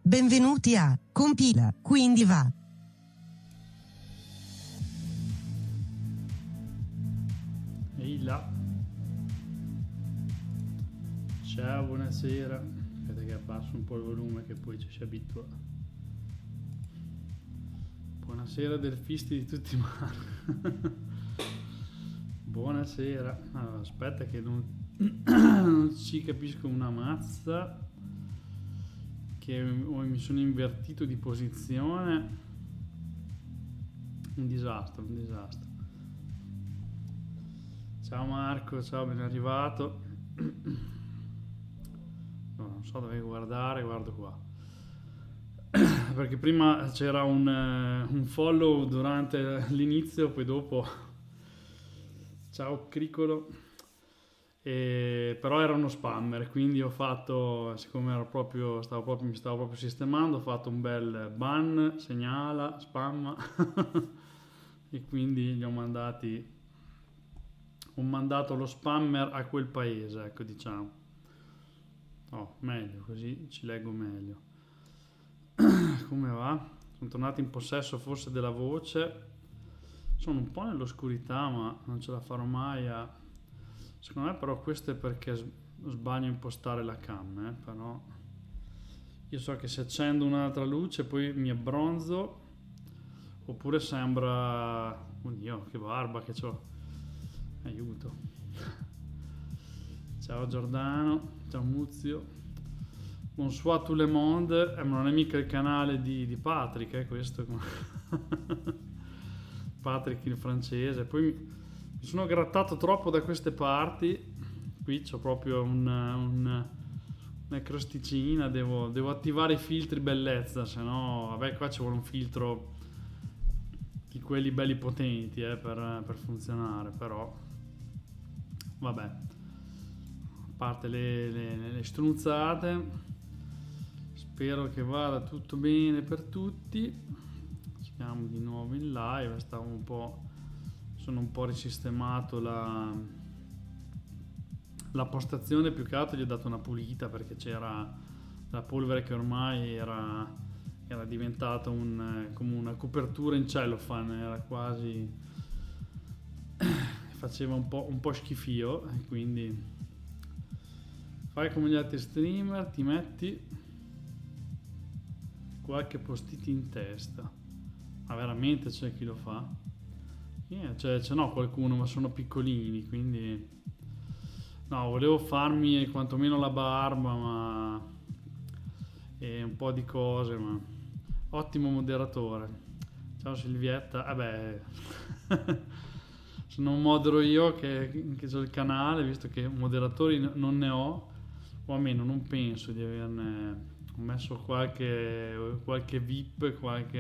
Benvenuti a Compila, quindi va. Ehi là. Ciao, buonasera. Aspetta che abbasso un po' il volume che poi ci si abitua. Buonasera del fisti di tutti i mali. Buonasera. Allora, aspetta che non ci capisco una mazza. Che mi sono invertito di posizione. Un disastro, un disastro. Ciao Marco, ciao, ben arrivato. No, non so dove guardare, guardo qua. Perché prima c'era un follow durante l'inizio, poi dopo. Ciao Cricolo. Però era uno spammer, quindi ho fatto, siccome mi stavo proprio sistemando, ho fatto un bel ban, segnala, spamma e quindi gli ho mandato lo spammer a quel paese, ecco, diciamo. Oh, meglio, così ci leggo meglio. Come va? Sono tornato in possesso forse della voce. Sono un po' nell'oscurità, ma non ce la farò mai a... Secondo me però questo è perché sbaglio a impostare la cam, però io so che se accendo un'altra luce poi mi abbronzo, oppure sembra... Oddio, che barba che c'ho. Aiuto. Ciao Giordano, ciao Muzio. Bonsoir tout le monde. Non è mica il canale di Patrick, questo. Patrick il francese. Poi mi sono grattato troppo da queste parti. Qui c'ho proprio una crosticina. Devo attivare i filtri bellezza, se no, vabbè, qua ci vuole un filtro di quelli belli potenti per funzionare, però vabbè, a parte le struzzate, spero che vada tutto bene per tutti. Siamo di nuovo in live. Sono un po' risistemato la postazione, più che altro gli ho dato una pulita perché c'era la polvere che ormai era diventata come una copertura in cellophane, era quasi faceva un po' schifio, e quindi fai come gli altri streamer, ti metti qualche post-it in testa. Ma veramente c'è chi lo fa? Ce n'ho qualcuno, ma sono piccolini, quindi no, volevo farmi quantomeno la barba, e un po' di cose, ma ottimo moderatore. Ciao Silvietta. Se non modero io che ho il canale, visto che moderatori non ne ho, o almeno non penso di averne. Ho messo qualche VIP,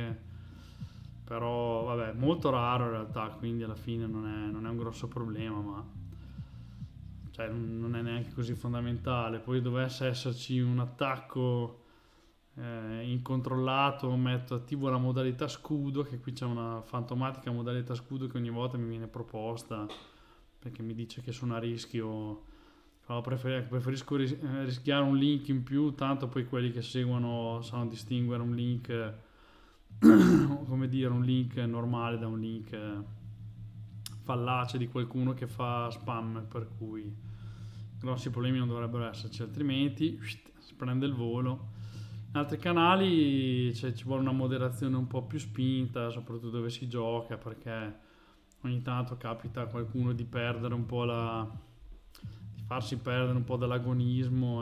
però vabbè, molto raro in realtà, quindi alla fine non è un grosso problema, ma cioè, non è neanche così fondamentale. Poi dovesse esserci un attacco incontrollato, attivo la modalità scudo, che qui c'è una fantomatica modalità scudo che ogni volta mi viene proposta perché mi dice che sono a rischio. Però preferisco rischiare un link in più, tanto poi quelli che seguono sanno distinguere un link come dire, un link normale da un link fallace di qualcuno che fa spam, per cui grossi problemi non dovrebbero esserci, altrimenti si prende il volo. In altri canali ci vuole una moderazione un po' più spinta, soprattutto dove si gioca, perché ogni tanto capita a qualcuno di perdere un po' di farsi perdere un po' dell'agonismo,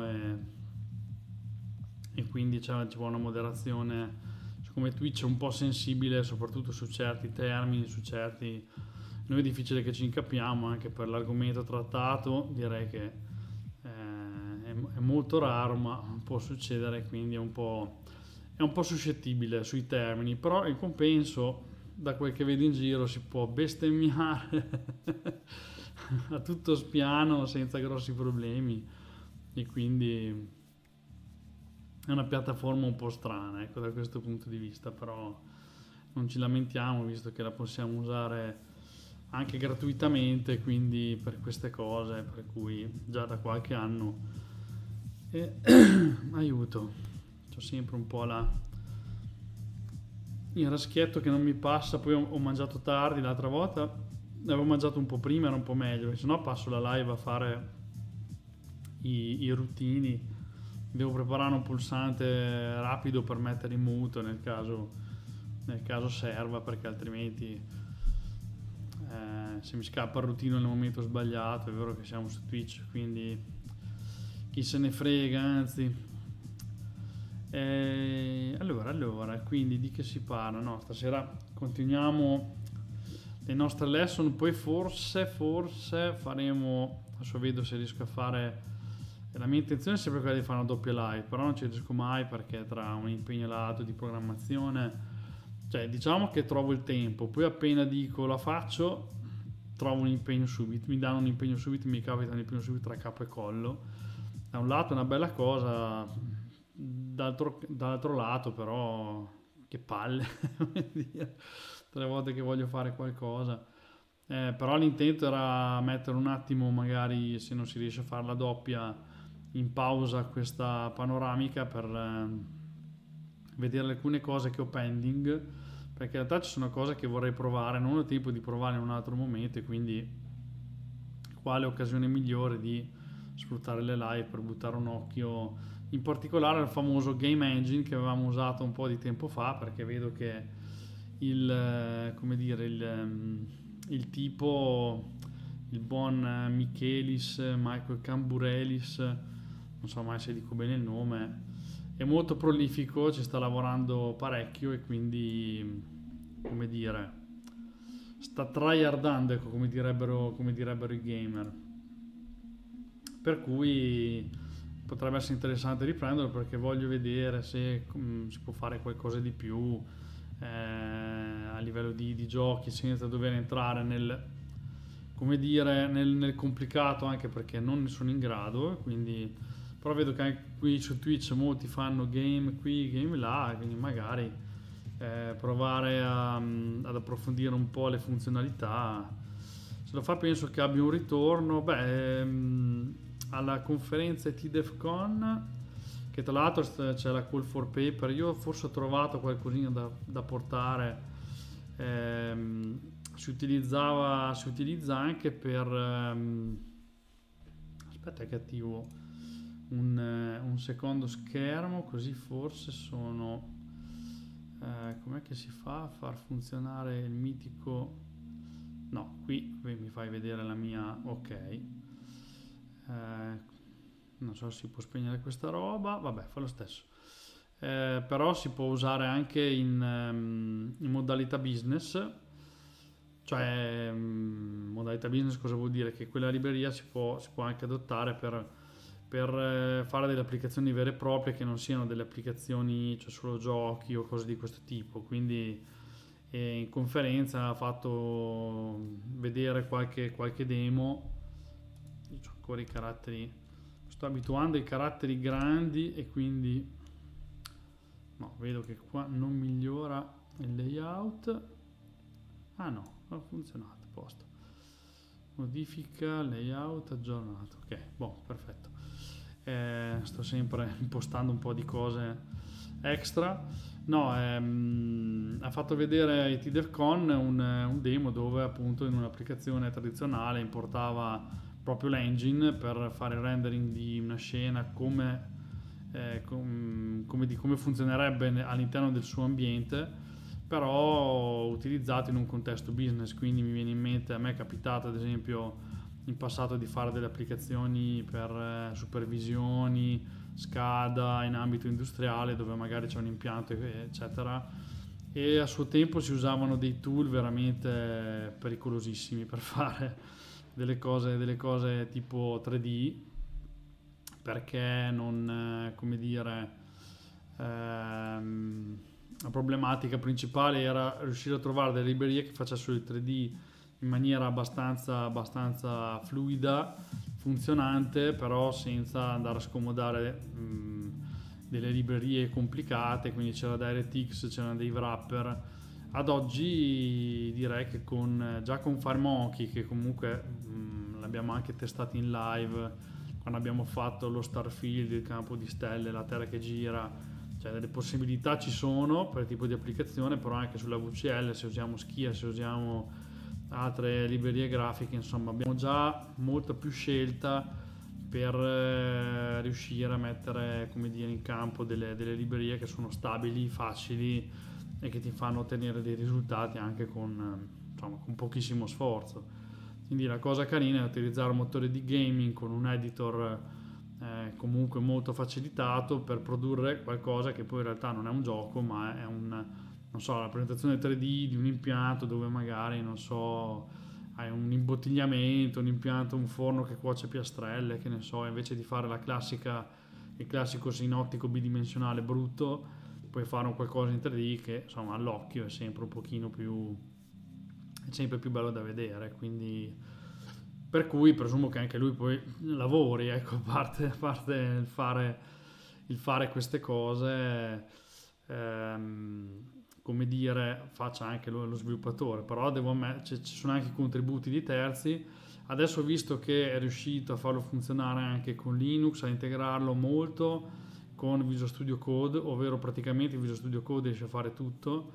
e quindi ci vuole una moderazione. Come Twitch è un po' sensibile soprattutto su certi termini, noi è difficile che ci incapiamo anche per l'argomento trattato. Direi che è molto raro, ma può succedere, quindi è un po' suscettibile sui termini, però in compenso, da quel che vedo in giro, si può bestemmiare a tutto spiano senza grossi problemi, e quindi è una piattaforma un po' strana, ecco, da questo punto di vista, però non ci lamentiamo, visto che la possiamo usare anche gratuitamente, quindi per queste cose, per cui già da qualche anno aiuto, c'ho sempre un po' il raschietto che non mi passa. Poi ho mangiato tardi l'altra volta, avevo mangiato un po' prima, era un po' meglio, se no passo la live a fare i ruttini. Devo preparare un pulsante rapido per mettere in muto nel caso serva, perché altrimenti se mi scappa il routine nel momento sbagliato. È vero che siamo su Twitch, quindi chi se ne frega, anzi. Allora, quindi di che si parla? No, stasera continuiamo le nostre lesson, poi forse faremo, adesso vedo se riesco a fare, la mia intenzione è sempre quella di fare una doppia live, però non ci riesco mai perché tra un impegno lato di programmazione, cioè diciamo che trovo il tempo, poi appena dico la faccio trovo un impegno subito, mi danno un impegno subito, mi capita un impegno subito tra capo e collo. Da un lato è una bella cosa, dall'altro lato però che palle come dire, 3 volte che voglio fare qualcosa. Però l'intento era mettere un attimo, magari se non si riesce a fare la doppia, in pausa questa panoramica per vedere alcune cose che ho pending, perché in realtà ci sono cose che vorrei provare, non ho tempo di provare in un altro momento, e quindi quale occasione migliore di sfruttare le live per buttare un occhio in particolare al famoso game engine che avevamo usato un po' di tempo fa, perché vedo che il tipo, il buon Michael Camburelis, non so mai se dico bene il nome, è molto prolifico, ci sta lavorando parecchio e quindi, come dire, sta tryhardando, ecco, come direbbero i gamer. Per cui potrebbe essere interessante riprenderlo, perché voglio vedere se si può fare qualcosa di più a livello di giochi, senza dover entrare nel complicato, anche perché non ne sono in grado, quindi. Però vedo che anche qui su Twitch molti fanno game qui, game là, quindi magari provare ad approfondire un po' le funzionalità. Se lo fa penso che abbia un ritorno. Alla conferenza TDEFCON, che tra l'altro c'è la call for paper, io forse ho trovato qualcosina da portare. Si utilizza anche per aspetta che attivo un secondo schermo, così forse sono com'è che si fa a far funzionare il mitico, no, qui mi fai vedere la mia, ok, non so se si può spegnere questa roba, vabbè, fa lo stesso. Però si può usare anche in modalità business. Cioè, modalità business cosa vuol dire? Che quella libreria si può anche adottare per fare delle applicazioni vere e proprie, che non siano delle applicazioni, cioè solo giochi o cose di questo tipo. Quindi in conferenza ha fatto vedere qualche demo. Io ho ancora i caratteri, sto abituando ai caratteri grandi, e quindi no, vedo che qua non migliora il layout. Ah no, ha funzionato, a posto. Modifica, layout, aggiornato. Ok, boh, perfetto. Sto sempre impostando un po' di cose extra. No, ha fatto vedere ai TDEFCON un demo dove appunto in un'applicazione tradizionale importava proprio l'engine per fare il rendering di una scena come funzionerebbe all'interno del suo ambiente, però utilizzato in un contesto business. Quindi mi viene in mente, a me è capitato ad esempio in passato di fare delle applicazioni per supervisioni, SCADA in ambito industriale, dove magari c'è un impianto eccetera, e a suo tempo si usavano dei tool veramente pericolosissimi per fare delle cose tipo 3D, perché non, come dire, la problematica principale era riuscire a trovare delle librerie che facessero il 3D in maniera abbastanza fluida, funzionante, però senza andare a scomodare delle librerie complicate. Quindi c'era DirectX, c'erano dei wrapper. Ad oggi direi che già con FireMonkey, che comunque l'abbiamo anche testato in live quando abbiamo fatto lo Starfield, il campo di stelle, la Terra che gira, cioè delle possibilità ci sono per il tipo di applicazione, però anche sulla VCL, se usiamo Skia, se usiamo altre librerie grafiche, insomma abbiamo già molta più scelta per riuscire a mettere, come dire, in campo delle librerie che sono stabili, facili e che ti fanno ottenere dei risultati anche con, insomma, con pochissimo sforzo. Quindi la cosa carina è utilizzare un motore di gaming con un editor comunque molto facilitato per produrre qualcosa che poi in realtà non è un gioco, ma è non so, la presentazione 3D di un impianto dove magari, non so, hai un imbottigliamento, un impianto, un forno che cuoce piastrelle, che ne so, invece di fare il classico sinottico bidimensionale brutto, puoi fare un qualcosa in 3D che, insomma, all'occhio è sempre un pochino più, è sempre più bello da vedere, quindi per cui presumo che anche lui poi lavori, ecco, a parte il fare queste cose, come dire, faccia anche lo sviluppatore, però ci sono anche contributi di terzi. Adesso ho visto che è riuscito a farlo funzionare anche con Linux, a integrarlo molto con Visual Studio Code, ovvero praticamente Visual Studio Code riesce a fare tutto.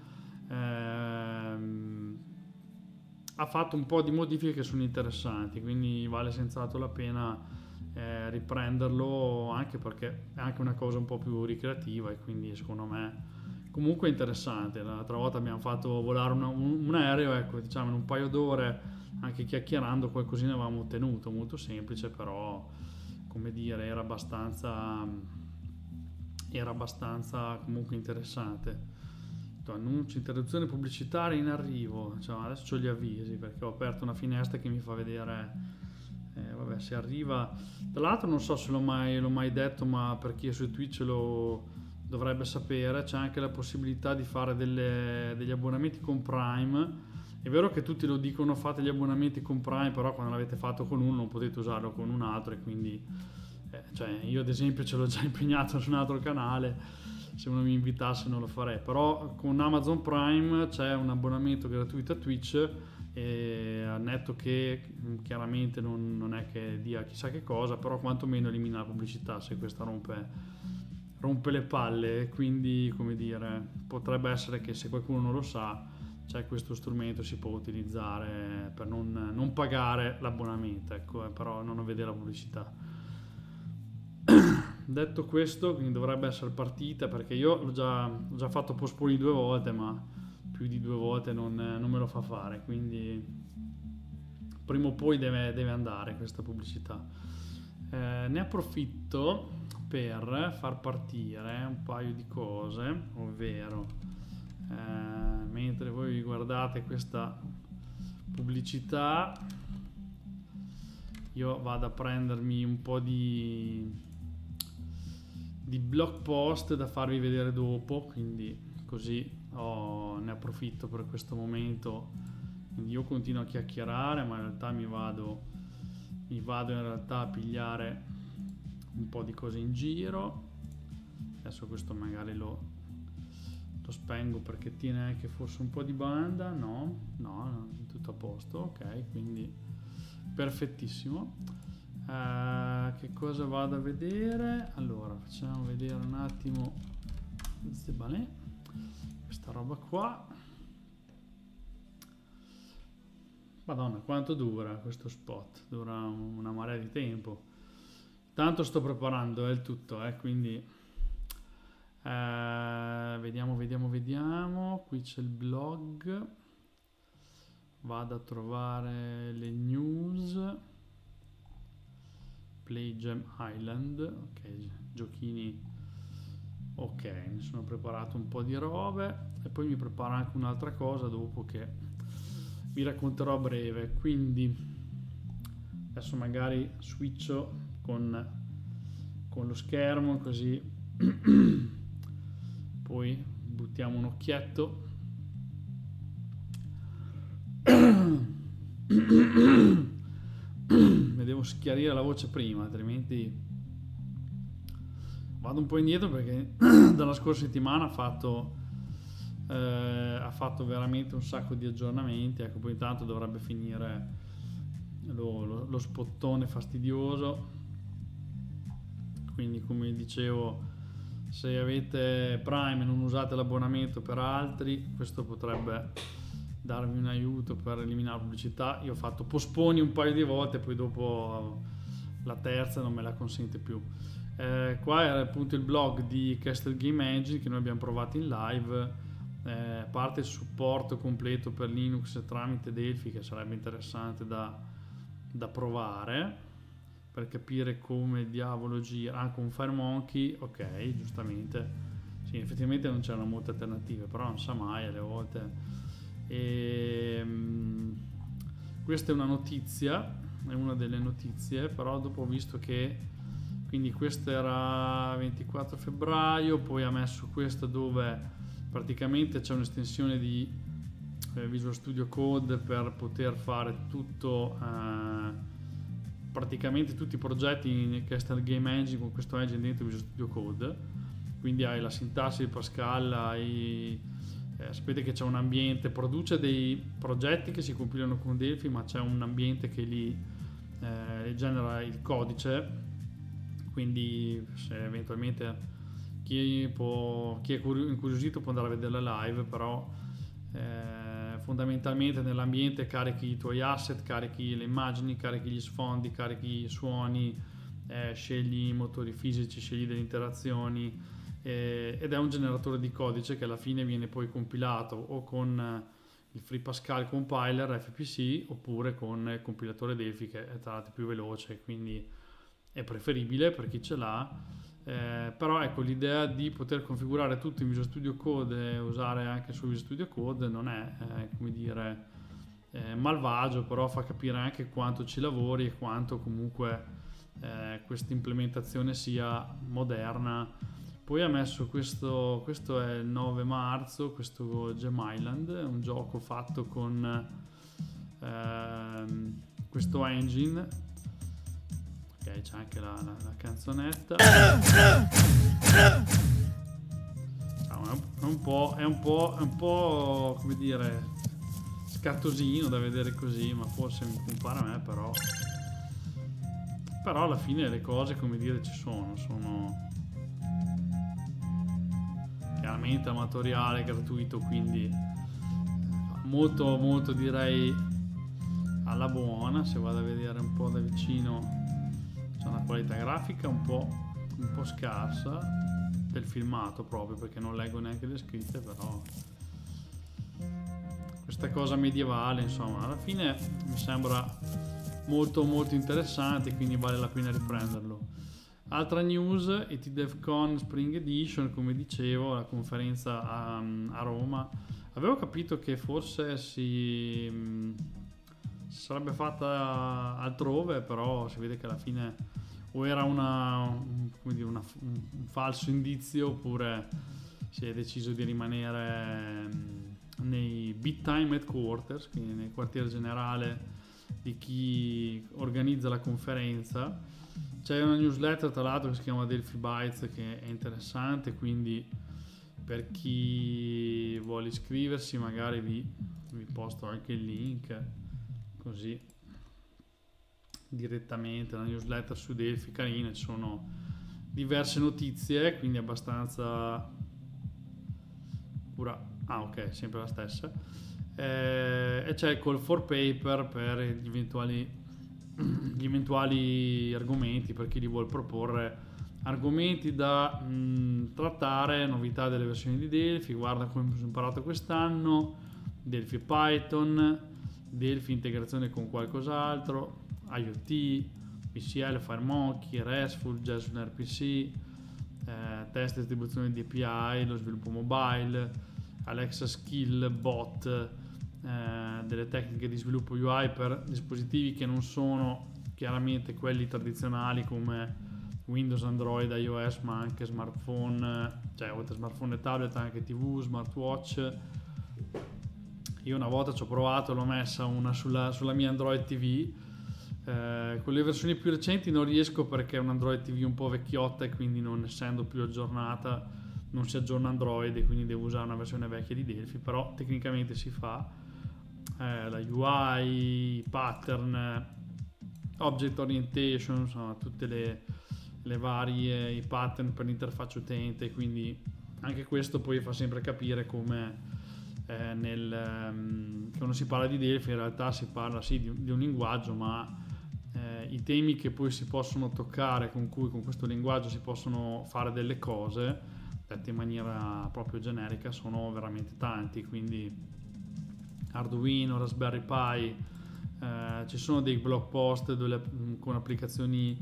Ha fatto un po' di modifiche che sono interessanti, quindi vale senz'altro la pena riprenderlo, anche perché è anche una cosa un po' più ricreativa e quindi secondo me comunque interessante. L'altra volta abbiamo fatto volare un aereo, ecco, diciamo in un paio d'ore, anche chiacchierando qualcosina avevamo ottenuto, molto semplice, però come dire era abbastanza comunque interessante. Annuncio, interruzione pubblicitaria in arrivo, cioè, adesso ho gli avvisi perché ho aperto una finestra che mi fa vedere vabbè, se arriva. Tra l'altro non so se l'ho mai detto, ma per chi è su Twitch lo dovrebbe sapere, c'è anche la possibilità di fare degli abbonamenti con Prime. È vero che tutti lo dicono, fate gli abbonamenti con Prime, però quando l'avete fatto con uno non potete usarlo con un altro, e quindi cioè, io ad esempio ce l'ho già impegnato su un altro canale, se uno mi invitasse non lo farei, però con Amazon Prime c'è un abbonamento gratuito a Twitch, e a netto che chiaramente non è che dia chissà che cosa, però quantomeno elimina la pubblicità se questa rompe le palle, quindi come dire, potrebbe essere che se qualcuno non lo sa c'è questo strumento, si può utilizzare per non pagare l'abbonamento, ecco, però non vedere la pubblicità. Detto questo, quindi dovrebbe essere partita, perché io l'ho già fatto postponi 2 volte, ma più di 2 volte non me lo fa fare, quindi prima o poi deve andare questa pubblicità. Ne approfitto per far partire un paio di cose, ovvero mentre voi guardate questa pubblicità io vado a prendermi un po' di blog post da farvi vedere dopo, quindi così ne approfitto per questo momento. Quindi io continuo a chiacchierare, ma in realtà mi vado in realtà a pigliare un po' di cose in giro. Adesso questo magari lo spengo perché tiene anche forse un po' di banda. No, tutto a posto, ok, quindi perfettissimo. Che cosa vado a vedere? Allora, facciamo vedere un attimo questa roba qua. Madonna, quanto dura questo spot? Dura una marea di tempo. Tanto sto preparando il tutto, quindi vediamo. Qui c'è il blog. Vado a trovare le news. Play Jam Island, ok, giochini, ok, mi sono preparato un po' di robe e poi mi preparo anche un'altra cosa dopo che vi racconterò a breve, quindi adesso magari switcho con lo schermo, così poi buttiamo un occhietto. Mi devo schiarire la voce prima, altrimenti vado un po' indietro, perché dalla scorsa settimana ha fatto veramente un sacco di aggiornamenti. Ecco, poi intanto dovrebbe finire lo spottone fastidioso, quindi come dicevo se avete Prime e non usate l'abbonamento per altri, questo potrebbe darvi un aiuto per eliminare la pubblicità. Io ho fatto posponi un paio di volte, poi dopo la terza non me la consente più. Qua era appunto il blog di Castle Game Engine che noi abbiamo provato in live. Parte il supporto completo per Linux tramite Delphi, che sarebbe interessante da provare per capire come diavolo gira con FireMonkey. Ok, giustamente, sì, effettivamente non c'erano molte alternative, però non sa mai alle volte. Questa è una notizia, è una delle notizie, però dopo ho visto che, quindi questo era 24 febbraio, poi ha messo questo dove praticamente c'è un'estensione di Visual Studio Code per poter fare tutto, praticamente tutti i progetti in Castle Game Engine con questo engine dentro Visual Studio Code. Quindi hai la sintassi di Pascal, sapete che c'è un ambiente, produce dei progetti che si compilano con Delphi, ma c'è un ambiente che li genera il codice, quindi se eventualmente chi è incuriosito può andare a vedere la live, però fondamentalmente nell'ambiente carichi i tuoi asset, carichi le immagini, carichi gli sfondi, carichi i suoni, scegli i motori fisici, scegli delle interazioni, ed è un generatore di codice che alla fine viene poi compilato o con il Free Pascal Compiler FPC oppure con il compilatore Delphi, che è tra l'altro più veloce, quindi è preferibile per chi ce l'ha. Però ecco, l'idea di poter configurare tutto in Visual Studio Code e usare anche su Visual Studio Code non è come dire malvagio, però fa capire anche quanto ci lavori e quanto comunque questa implementazione sia moderna. Poi ha messo questo è il 9 marzo, questo Gem Island, un gioco fatto con questo engine. Ok, c'è anche la canzonetta. È un po' come dire scattosino da vedere così, ma forse mi compare a me, però alla fine le cose, come dire, ci sono chiaramente amatoriale, gratuito, quindi molto molto direi alla buona. Se vado a vedere un po' da vicino c'è una qualità grafica un po' scarsa del filmato, proprio perché non leggo neanche le scritte, però questa cosa medievale insomma alla fine mi sembra molto molto interessante, quindi vale la pena riprenderlo. Altra news, ET DevCon Spring Edition, come dicevo, la conferenza a Roma. Avevo capito che forse si sarebbe fatta altrove, però si vede che alla fine o era un falso indizio, oppure si è deciso di rimanere nei Bit Time Headquarters, quindi nel quartier generale di chi organizza la conferenza. C'è una newsletter tra l'altro che si chiama Delphi Bytes, che è interessante, quindi per chi vuole iscriversi magari vi posto anche il link, così direttamente la newsletter su Delphi, carina, ci sono diverse notizie, quindi abbastanza pura. Ok, sempre la stessa. E c'è il call for paper per gli eventuali argomenti, per chi li vuole proporre, argomenti da trattare, novità delle versioni di Delphi, guarda come ho imparato quest'anno, Delphi Python, Delphi integrazione con qualcos'altro, IoT, PCL, FireMonkey, RESTful, JSON RPC, test e distribuzione di API, lo sviluppo mobile, Alexa Skill Bot, delle tecniche di sviluppo UI per dispositivi che non sono chiaramente quelli tradizionali come Windows, Android, iOS, ma anche smartphone, cioè oltre a smartphone e tablet anche TV, smartwatch. Io una volta ci ho provato, l'ho messa una sulla mia Android TV. Con le versioni più recenti non riesco, perché è un Android TV un po' vecchiotta e quindi, non essendo più aggiornata, non si aggiorna Android e quindi devo usare una versione vecchia di Delphi, però tecnicamente si fa. La UI, pattern, object orientation, insomma tutte i pattern per l'interfaccia utente, quindi anche questo poi fa sempre capire come quando si parla di Delphi in realtà si parla sì di un linguaggio, ma i temi che poi si possono toccare, con questo linguaggio si possono fare delle cose, dette in maniera proprio generica, sono veramente tanti. Quindi Arduino, Raspberry Pi, ci sono dei blog post con applicazioni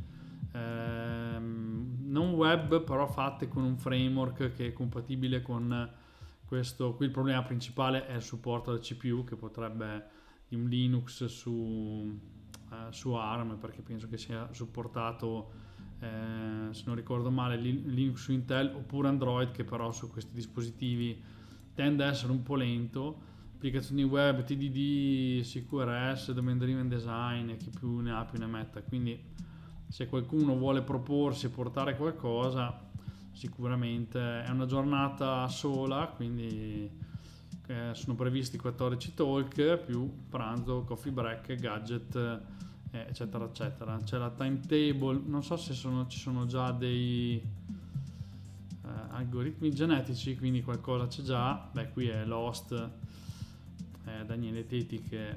non web, però fatte con un framework che è compatibile con questo. Qui il problema principale è il supporto al CPU, che potrebbe di un Linux su ARM, perché penso che sia supportato, se non ricordo male, Linux su Intel, oppure Android, che però su questi dispositivi tende a essere un po' lento. Applicazioni web, TDD, CQRS, Domain Driven Design, e chi più ne ha più ne metta. Quindi se qualcuno vuole proporsi e portare qualcosa, sicuramente è una giornata sola, quindi sono previsti 14 talk più pranzo, coffee break, gadget, eccetera eccetera. C'è la timetable, non so se ci sono già dei algoritmi genetici, quindi qualcosa c'è già. Beh, qui è l'host Daniele Teti, che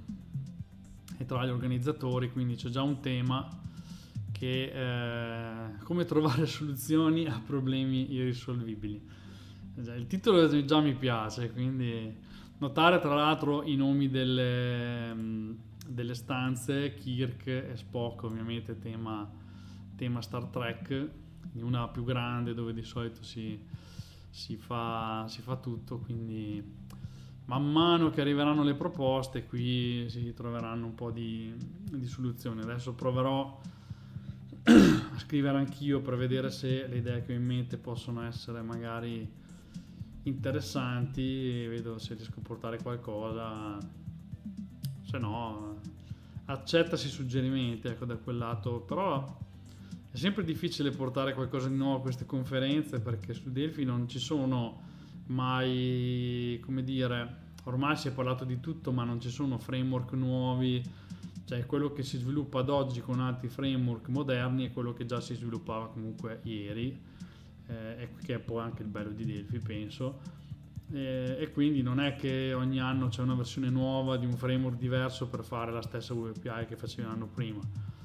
è tra gli organizzatori, quindi c'è già un tema che come trovare soluzioni a problemi irrisolvibili. Il titolo già mi piace, quindi notare tra l'altro i nomi delle stanze: Kirk e Spock, ovviamente tema Star Trek, una più grande dove di solito si fa tutto. Quindi man mano che arriveranno le proposte qui si troveranno un po' di soluzioni. Adesso proverò a scrivere anch'io per vedere se le idee che ho in mente possono essere magari interessanti, vedo se riesco a portare qualcosa, se no accettasi suggerimenti, ecco, da quel lato. Però è sempre difficile portare qualcosa di nuovo a queste conferenze, perché su Delphi non ci sono mai, come dire, ormai si è parlato di tutto, ma non ci sono framework nuovi. Cioè quello che si sviluppa ad oggi con altri framework moderni è quello che già si sviluppava comunque ieri, che è poi anche il bello di Delphi, penso. E quindi non è che ogni anno c'è una versione nuova di un framework diverso per fare la stessa WPI che facevi l'anno prima.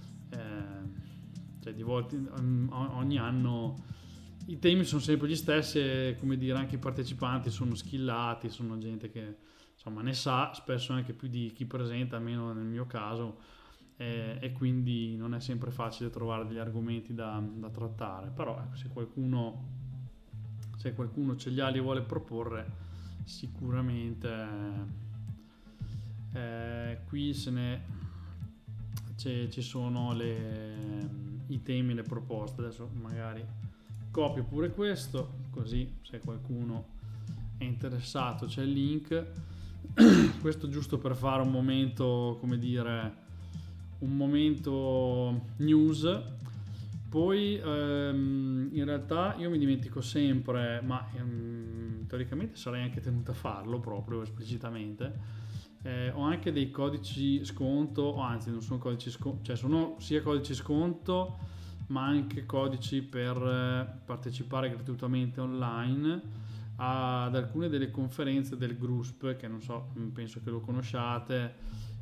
Cioè di volte ogni anno i temi sono sempre gli stessi, e come dire anche i partecipanti sono skillati, sono gente che insomma ne sa spesso anche più di chi presenta, almeno nel mio caso, e quindi non è sempre facile trovare degli argomenti da trattare. Però ecco, se qualcuno ce li ha e li vuole proporre, sicuramente qui ci sono i temi, le proposte. Adesso magari copio pure questo, così se qualcuno è interessato c'è il link. Questo giusto per fare un momento, come dire, un momento news. Poi in realtà io mi dimentico sempre, ma teoricamente sarei anche tenuto a farlo proprio esplicitamente. Ho anche dei codici sconto, o anzi non sono codici sconto, cioè sono sia codici sconto ma anche codici per partecipare gratuitamente online ad alcune delle conferenze del GRUSP, che non so, penso che lo conosciate,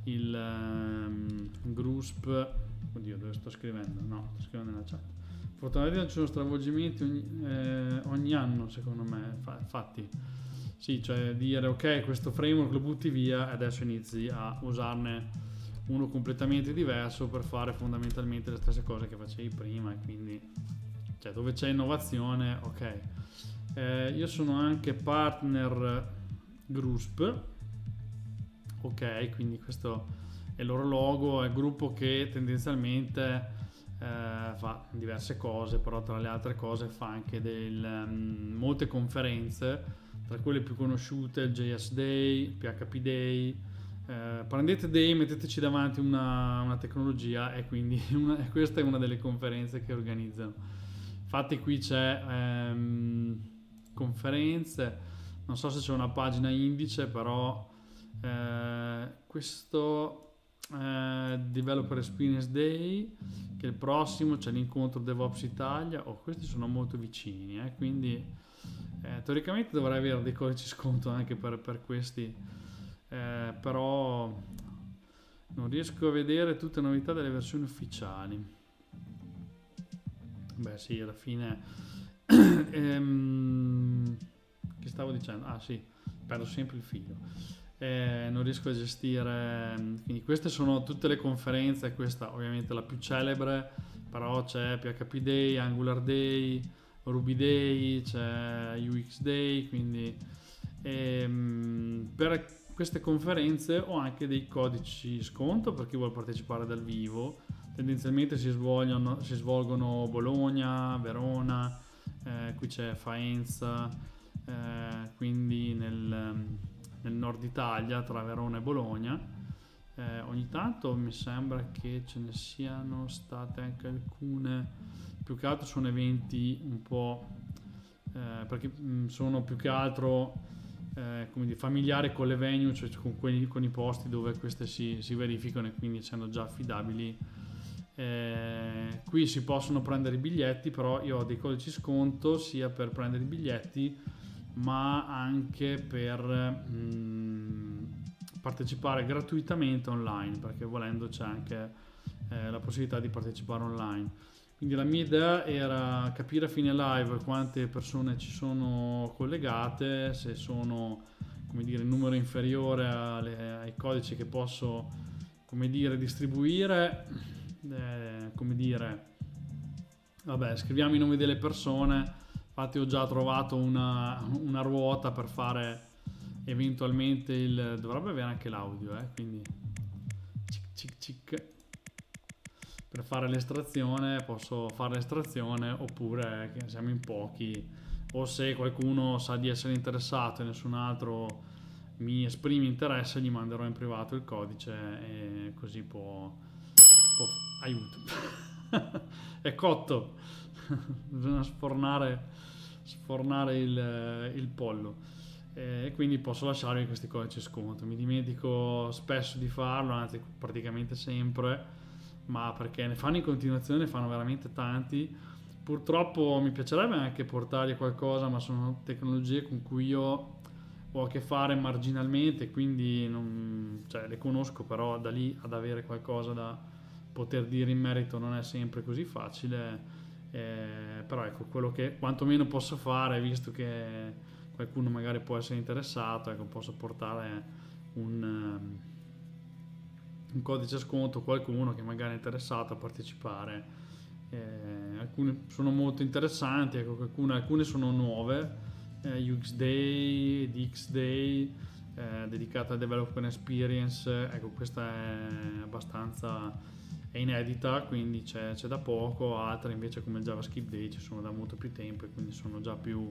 il GRUSP. Oddio, dove sto scrivendo? No, sto scrivendo nella chat. Fortunatamente non ci sono stravolgimenti ogni anno, secondo me, infatti sì, cioè dire ok, questo framework lo butti via e adesso inizi a usarne uno completamente diverso per fare fondamentalmente le stesse cose che facevi prima. E quindi, cioè, dove c'è innovazione, ok. Io sono anche partner GRUSP, ok, quindi questo è il loro logo, è il gruppo che tendenzialmente fa diverse cose, però tra le altre cose fa anche molte conferenze, tra quelle più conosciute il JS Day, il PHP Day. Prendete Day, metteteci davanti una tecnologia, e quindi questa è una delle conferenze che organizzano. Infatti qui c'è conferenze, non so se c'è una pagina indice, però questo Developer Experience Day, che è il prossimo, c'è l'incontro DevOps Italia. Questi sono molto vicini, quindi teoricamente dovrei avere dei codici sconto anche per questi, però non riesco a vedere tutte le novità delle versioni ufficiali. Beh sì, alla fine che stavo dicendo? Ah sì, perdo sempre il filo. Non riesco a gestire, quindi queste sono tutte le conferenze, questa ovviamente la più celebre, però c'è PHP Day, Angular Day, Ruby Day, c'è UX Day, quindi per queste conferenze ho anche dei codici sconto per chi vuole partecipare dal vivo. Tendenzialmente si svolgono Bologna, Verona, qui c'è Faenza, quindi nel nord Italia tra Verona e Bologna. Ogni tanto mi sembra che ce ne siano state anche alcune, più che altro sono eventi un po' perché sono più che altro come dire, familiari con le venue, cioè con i posti dove queste si verificano, e quindi essendo già affidabili. Qui si possono prendere i biglietti, però io ho dei codici sconto sia per prendere i biglietti ma anche per partecipare gratuitamente online, perché volendo c'è anche la possibilità di partecipare online. Quindi la mia idea era capire a fine live quante persone ci sono collegate, se sono, come dire, il numero inferiore ai codici che posso, come dire, distribuire. Come dire, vabbè, scriviamo i nomi delle persone. Infatti ho già trovato una ruota per fare eventualmente dovrebbe avere anche l'audio, quindi per fare l'estrazione, posso fare l'estrazione, oppure che siamo in pochi, o se qualcuno sa di essere interessato e nessun altro mi esprime interesse, gli manderò in privato il codice e così può aiuto. È cotto. Bisogna sfornare il pollo, e quindi posso lasciarvi questi codici sconto. Mi dimentico spesso di farlo, anzi praticamente sempre, ma perché ne fanno in continuazione, ne fanno veramente tanti. Purtroppo mi piacerebbe anche portargli qualcosa, ma sono tecnologie con cui io ho a che fare marginalmente, quindi le conosco, però da lì ad avere qualcosa da poter dire in merito non è sempre così facile. Però ecco, quello che quantomeno posso fare, visto che qualcuno magari può essere interessato, ecco, posso portare un codice sconto a qualcuno che magari è interessato a partecipare. Alcune sono molto interessanti, ecco, alcune sono nuove, UX Day, DX Day, dedicata a Developer Experience, ecco, questa è abbastanza inedita, quindi c'è da poco. Altre invece come il JavaScript Day ci sono da molto più tempo e quindi sono già più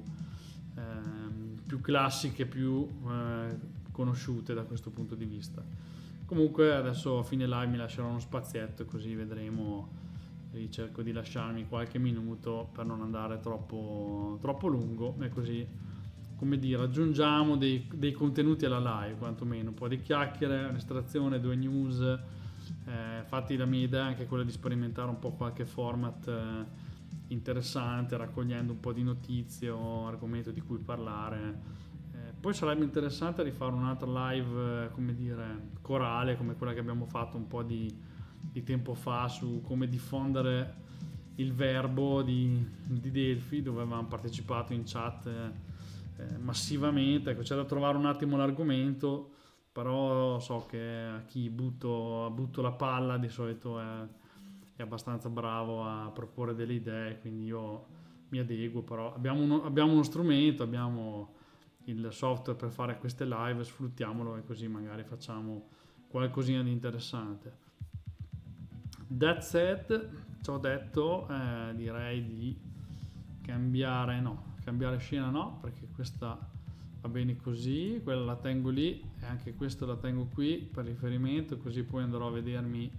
classiche, più conosciute da questo punto di vista. Comunque adesso a fine live mi lascerò uno spazietto, così vedremo. Cerco di lasciarmi qualche minuto per non andare troppo lungo, e così, come dire, aggiungiamo dei contenuti alla live, quantomeno un po' di chiacchiere, un'estrazione, 2 news. Infatti la mia idea è anche quella di sperimentare un po' qualche format interessante, raccogliendo un po' di notizie o argomento di cui parlare. Poi sarebbe interessante rifare un'altra live, come dire, corale, come quella che abbiamo fatto un po' di tempo fa su come diffondere il verbo di Delphi, dove avevamo partecipato in chat massivamente. Ecco, c'è da trovare un attimo l'argomento, però so che a chi butto la palla di solito è abbastanza bravo a proporre delle idee, quindi io mi adeguo. Però abbiamo uno strumento, abbiamo il software per fare queste live, sfruttiamolo e così magari facciamo qualcosina di interessante. That said, ci ho detto, direi di cambiare scena no, perché questa va bene così, quella la tengo lì e anche questa la tengo qui per riferimento, così poi andrò a vedermi,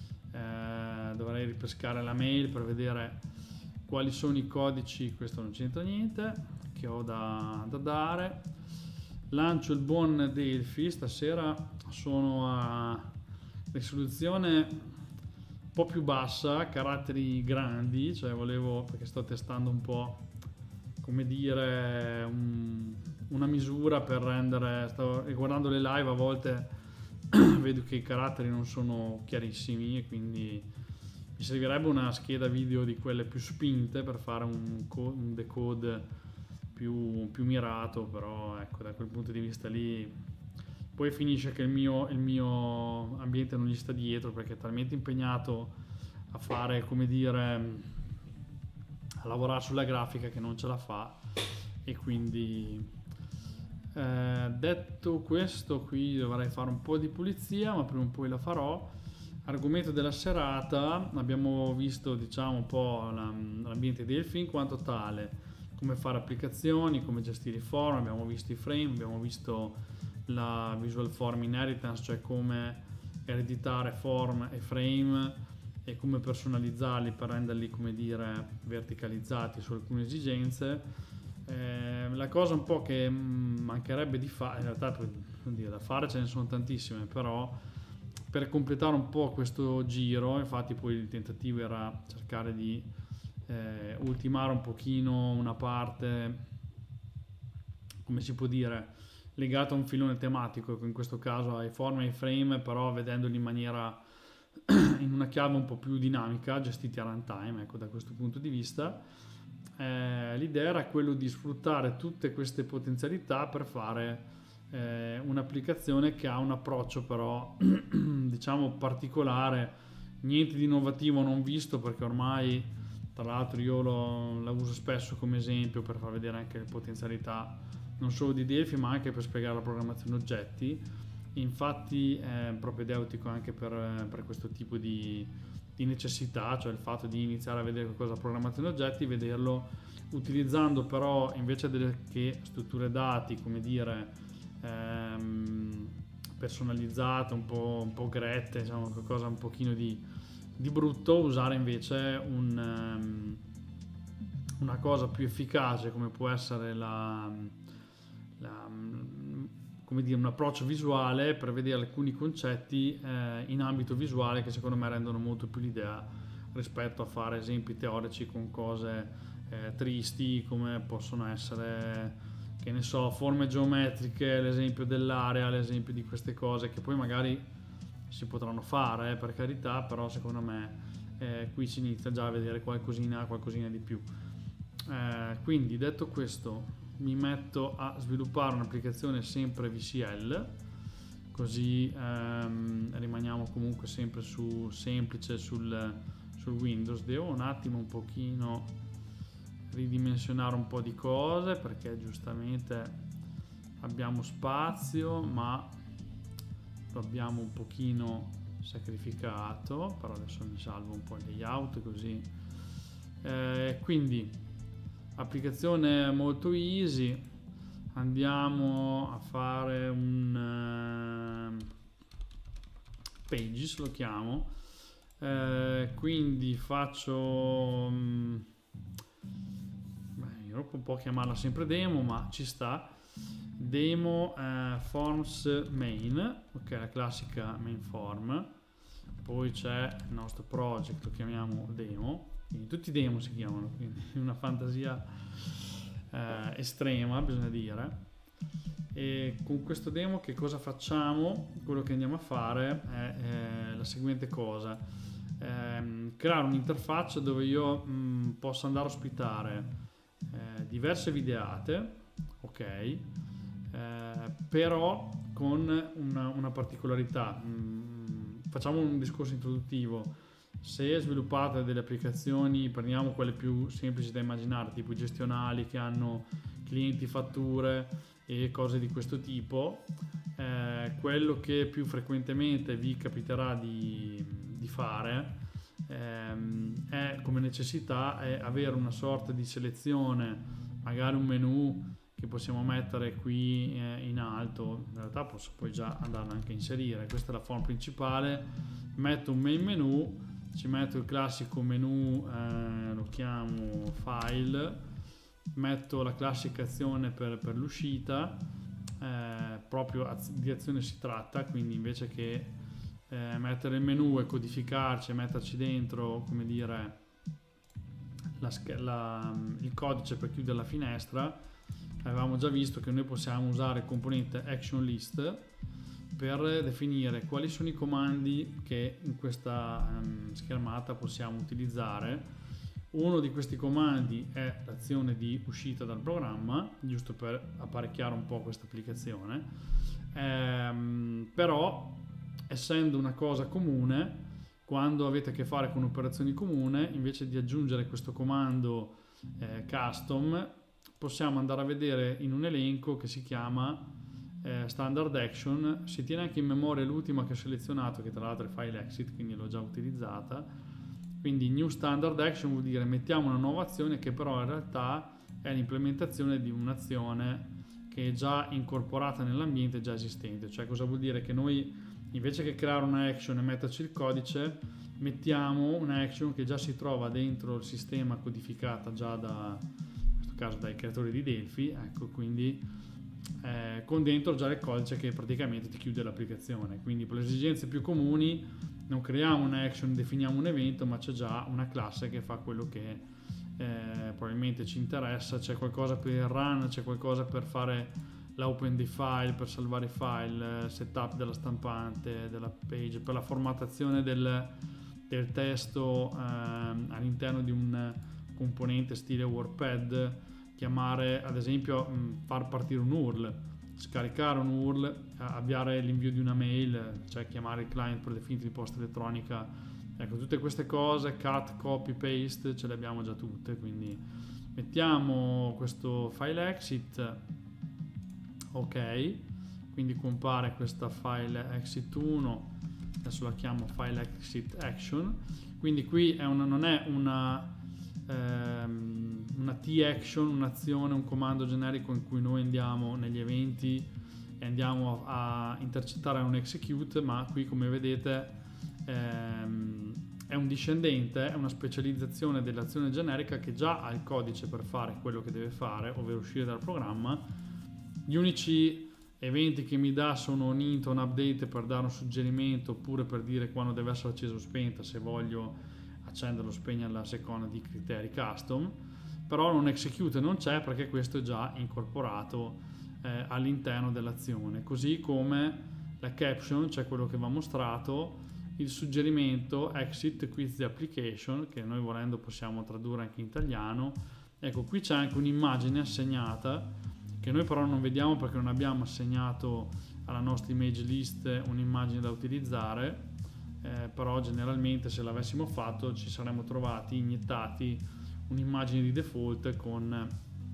dovrei ripescare la mail per vedere quali sono i codici, questo non c'entra niente, che ho da dare. Lancio il buon Delphi, stasera sono a risoluzione un po' più bassa, caratteri grandi, cioè volevo, perché sto testando un po', come dire, una misura per rendere, sto riguardando le live, a volte vedo che i caratteri non sono chiarissimi e quindi mi servirebbe una scheda video di quelle più spinte per fare un decode più mirato, però ecco, da quel punto di vista lì poi finisce che il mio ambiente non gli sta dietro, perché è talmente impegnato a fare, come dire, a lavorare sulla grafica, che non ce la fa. E quindi detto questo, qui dovrei fare un po' di pulizia, ma prima o poi la farò. Argomento della serata: abbiamo visto, diciamo, un po' l'ambiente Delphi in quanto tale, come fare applicazioni, come gestire i form, abbiamo visto i frame, abbiamo visto la visual form inheritance, cioè come ereditare form e frame e come personalizzarli per renderli, come dire, verticalizzati su alcune esigenze. La cosa un po' che mancherebbe di fare, in realtà da fare ce ne sono tantissime, però per completare un po' questo giro, infatti poi il tentativo era cercare di ultimare un pochino una parte, come si può dire, legato a un filone tematico, in questo caso ai form e ai frame, però vedendoli in maniera in una chiave un po' più dinamica, gestiti a runtime, ecco, da questo punto di vista. L'idea era quello di sfruttare tutte queste potenzialità per fare un'applicazione che ha un approccio però diciamo particolare, niente di innovativo non visto, perché ormai, tra l'altro, io la uso spesso come esempio per far vedere anche le potenzialità non solo di Delphi, ma anche per spiegare la programmazione oggetti. Infatti è propedeutico anche per questo tipo di necessità, cioè il fatto di iniziare a vedere qualcosa programmazione oggetti, vederlo utilizzando però, invece che strutture dati, come dire, personalizzate, un po' grette, diciamo, qualcosa un pochino di brutto, usare invece una cosa più efficace, come può essere come dire, un approccio visuale per vedere alcuni concetti in ambito visuale, che secondo me rendono molto più l'idea rispetto a fare esempi teorici con cose tristi, come possono essere, che ne so, forme geometriche, l'esempio dell'area, l'esempio di queste cose che poi magari si potranno fare, per carità, però secondo me qui si inizia già a vedere qualcosina di più. Quindi, detto questo, mi metto a sviluppare un'applicazione sempre VCL, così rimaniamo comunque sempre semplice sul Windows. Devo un attimo un pochino ridimensionare un po' di cose, perché giustamente abbiamo spazio, ma lo abbiamo un pochino sacrificato. Però adesso mi salvo un po' il layout, così quindi applicazione molto easy. Andiamo a fare un pages, lo chiamo, quindi faccio io un po' chiamarla sempre demo, ma ci sta. Demo forms main, ok, la classica main form. Poi c'è il nostro project, lo chiamiamo demo. Quindi tutti i demo si chiamano, quindi una fantasia estrema, bisogna dire. E con questo demo che cosa facciamo? Quello che andiamo a fare è la seguente cosa: creare un'interfaccia dove io posso andare a ospitare diverse videate, ok, però con una particolarità. Facciamo un discorso introduttivo. Se sviluppate delle applicazioni, prendiamo quelle più semplici da immaginare, tipo gestionali, che hanno clienti, fatture e cose di questo tipo, quello che più frequentemente vi capiterà di fare è, come necessità, è avere una sorta di selezione, magari un menu che possiamo mettere qui in alto. In realtà posso poi già andarlo anche a inserire. Questa è la form principale. Metto un main menu, ci metto il classico menu, lo chiamo file, metto la classica azione per l'uscita, proprio di azione si tratta, quindi invece che mettere il menu e codificarci e metterci dentro, come dire, il codice per chiudere la finestra, avevamo già visto che noi possiamo usare il componente action list per definire quali sono i comandi che in questa schermata possiamo utilizzare. Uno di questi comandi è l'azione di uscita dal programma, giusto per apparecchiare un po' questa applicazione, però essendo una cosa comune, quando avete a che fare con operazioni comune, invece di aggiungere questo comando custom, possiamo andare a vedere in un elenco che si chiama standard action. Si tiene anche in memoria l'ultima che ho selezionato, che tra l'altro è file exit, quindi l'ho già utilizzata. Quindi new standard action vuol dire mettiamo una nuova azione che però in realtà è l'implementazione di un'azione che è già incorporata nell'ambiente già esistente. Cioè, cosa vuol dire? Che noi invece che creare una action e metterci il codice, mettiamo una action che già si trova dentro il sistema, codificata già in questo caso dai creatori di Delphi, ecco, quindi con dentro già il codice che praticamente ti chiude l'applicazione. Quindi per le esigenze più comuni non creiamo una action, definiamo un evento, ma c'è già una classe che fa quello che probabilmente ci interessa. C'è qualcosa per il run, c'è qualcosa per fare l'open dei file, per salvare i file, setup della stampante, della page, per la formattazione del testo all'interno di un componente stile WordPad, chiamare ad esempio, far partire un URL, scaricare un URL, avviare l'invio di una mail, cioè chiamare il client predefinito di posta elettronica. Ecco, tutte queste cose, cut, copy, paste, ce le abbiamo già tutte. Quindi mettiamo questo file exit, ok, quindi compare questa file exit 1, adesso la chiamo file exit action. Quindi qui non è una T-action, un'azione, un comando generico in cui noi andiamo negli eventi e andiamo a intercettare un execute, ma qui, come vedete, è un discendente, è una specializzazione dell'azione generica che già ha il codice per fare quello che deve fare, ovvero uscire dal programma. Gli unici eventi che mi dà sono un int, un update per dare un suggerimento, oppure per dire quando deve essere acceso o spenta, se voglio accenderlo o spegnerlo a seconda di criteri custom. Però non execute non c'è, perché questo è già incorporato all'interno dell'azione, così come la caption, cioè quello che va mostrato, il suggerimento exit quit the application, che noi volendo possiamo tradurre anche in italiano. Ecco, qui c'è anche un'immagine assegnata che noi però non vediamo perché non abbiamo assegnato alla nostra image list un'immagine da utilizzare, però generalmente se l'avessimo fatto ci saremmo trovati iniettati un'immagine di default con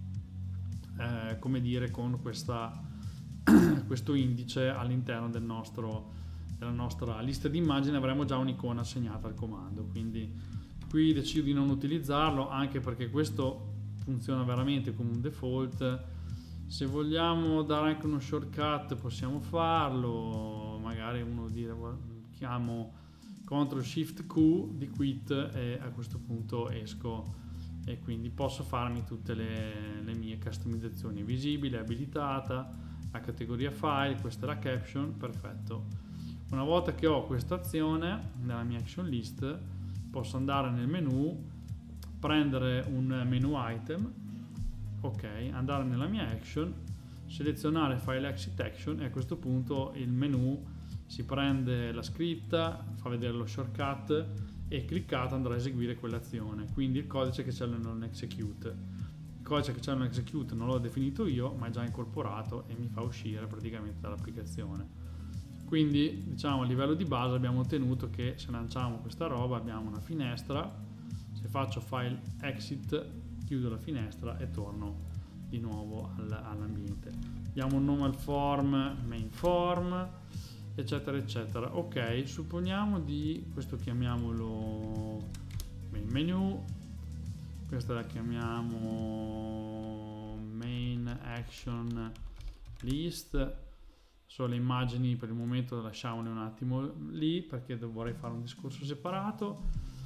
come dire, con questo indice all'interno della nostra lista di immagini. Avremo già un'icona assegnata al comando. Quindi qui decido di non utilizzarlo, anche perché questo funziona veramente come un default. Se vogliamo dare anche uno shortcut possiamo farlo, magari uno dire chiamo CTRL SHIFT Q di quit e a questo punto esco, e quindi posso farmi tutte le mie customizzazioni: visibile, abilitata, la categoria file, questa è la caption, perfetto. Una volta che ho questa azione nella mia action list, posso andare nel menu, prendere un menu item, ok, andare nella mia action, selezionare file exit action, e a questo punto il menu si prende la scritta, fa vedere lo shortcut e cliccato andrà a eseguire quell'azione. Quindi il codice che c'è nell'execute, il codice che c'è nell'execute non l'ho definito io, ma è già incorporato e mi fa uscire praticamente dall'applicazione. Quindi, diciamo, a livello di base abbiamo ottenuto che se lanciamo questa roba abbiamo una finestra, se faccio file exit chiudo la finestra e torno di nuovo all'ambiente. Diamo un nome al form, main form, eccetera eccetera. Ok, supponiamo questo chiamiamolo main menu, questa la chiamiamo main action list. Solo le immagini per il momento lasciamole un attimo lì perché vorrei fare un discorso separato.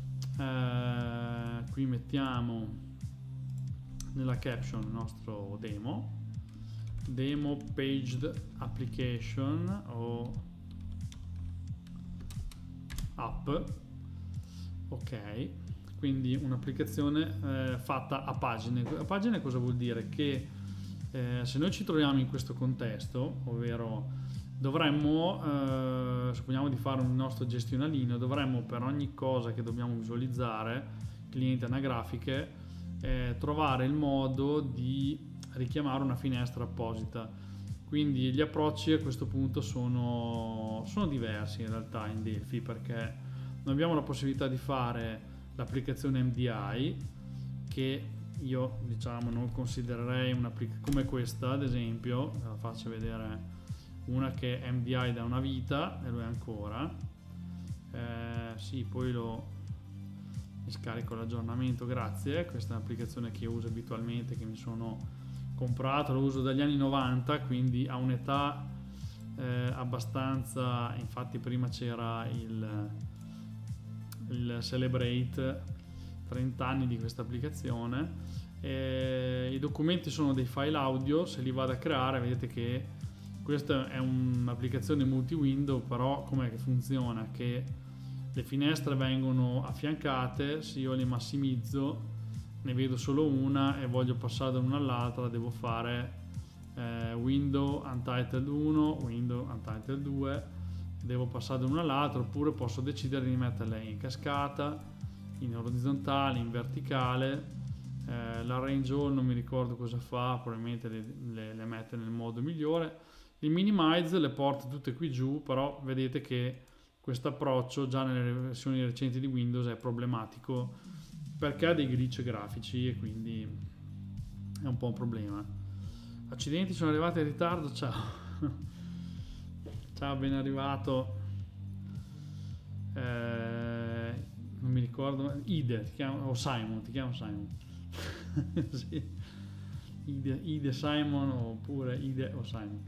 Qui mettiamo nella caption il nostro demo paged application o app. Ok, quindi un'applicazione fatta a pagine. A pagine cosa vuol dire? Che se noi ci troviamo in questo contesto, ovvero dovremmo, supponiamo di fare un nostro gestionalino, dovremmo per ogni cosa che dobbiamo visualizzare, clienti anagrafiche, trovare il modo di richiamare una finestra apposita. Quindi gli approcci a questo punto sono diversi in realtà in Delphi, perché noi abbiamo la possibilità di fare l'applicazione MDI, che io diciamo non considererei come questa, ad esempio, ve la faccio vedere, una che è MDI da una vita e lo è ancora. Sì, poi mi scarico l'aggiornamento, grazie. Questa è un'applicazione che io uso abitualmente, che mi sono comprato, lo uso dagli anni 90, quindi ha un'età abbastanza, infatti prima c'era il Celebrate 30 anni di questa applicazione. I documenti sono dei file audio, se li vado a creare vedete che questa è un'applicazione multi-window, però come funziona? Che le finestre vengono affiancate, se io le massimizzo ne vedo solo una e voglio passare da una all'altra, devo fare window untitled 1, window untitled 2, devo passare da una all'altra, oppure posso decidere di metterle in cascata, in orizzontale, in verticale. L'arrange all non mi ricordo cosa fa, probabilmente le mette nel modo migliore. Il minimize le porta tutte qui giù, però vedete che questo approccio già nelle versioni recenti di Windows è problematico, perché ha dei glitch grafici e quindi è un po' un problema. Accidenti, sono arrivati in ritardo, ciao. Ciao, ben arrivato. Non mi ricordo, Ide, ti chiamo, o Simon, ti chiamo Simon. Sì. Ide Simon, oppure Ide o Simon.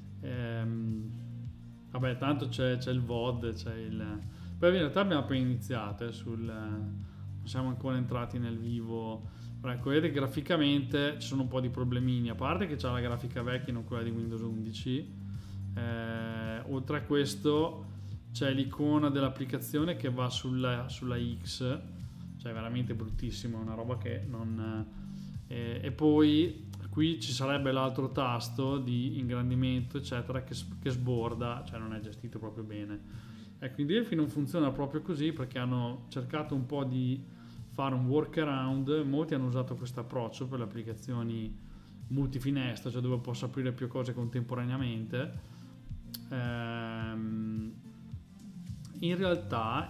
Vabbè, tanto c'è il VOD, c'è il... Poi in realtà abbiamo appena iniziato, non siamo ancora entrati nel vivo. Ecco, vedete, graficamente ci sono un po' di problemini, a parte che c'è la grafica vecchia, non quella di Windows 11. Oltre a questo c'è l'icona dell'applicazione che va sulla X, cioè veramente bruttissimo, è una roba che non... e poi qui ci sarebbe l'altro tasto di ingrandimento eccetera che sborda, cioè non è gestito proprio bene. Ecco, in Delphi non funziona proprio così, perché hanno cercato un po' di fare un workaround. Molti hanno usato questo approccio per le applicazioni multifinestra, cioè dove posso aprire più cose contemporaneamente. In realtà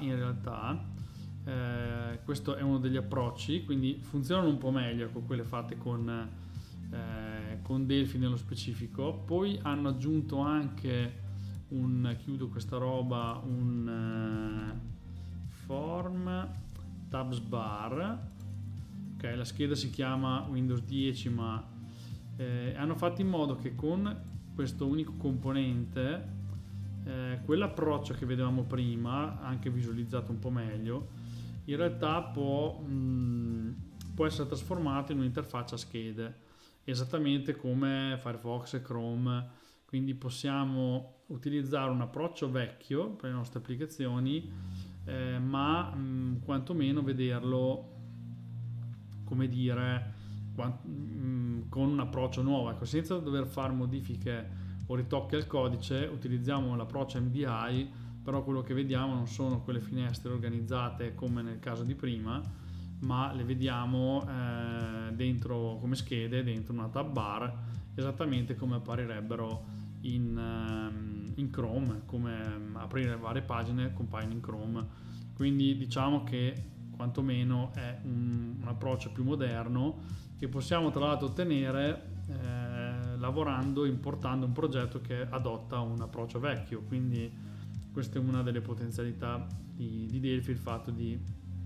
questo è uno degli approcci, quindi funzionano un po' meglio con quelle fatte con Delphi nello specifico. Poi hanno aggiunto anche chiudo questa roba, un form tabs bar. Ok, la scheda si chiama Windows 10, ma hanno fatto in modo che con questo unico componente quell'approccio che vedevamo prima, anche visualizzato un po' meglio, in realtà può essere trasformato in un'interfaccia a schede, esattamente come Firefox e Chrome. Quindi possiamo utilizzare un approccio vecchio per le nostre applicazioni, ma quantomeno vederlo, come dire, con un approccio nuovo, ecco, senza dover fare modifiche o ritocchi al codice. Utilizziamo l'approccio MDI, però quello che vediamo non sono quelle finestre organizzate come nel caso di prima, ma le vediamo dentro come schede, dentro una tab bar, esattamente come apparirebbero in Chrome, come aprire varie pagine compaiono in Chrome. Quindi diciamo che quantomeno è un approccio più moderno, che possiamo tra l'altro ottenere lavorando, importando un progetto che adotta un approccio vecchio. Quindi questa è una delle potenzialità di Delphi, il fatto di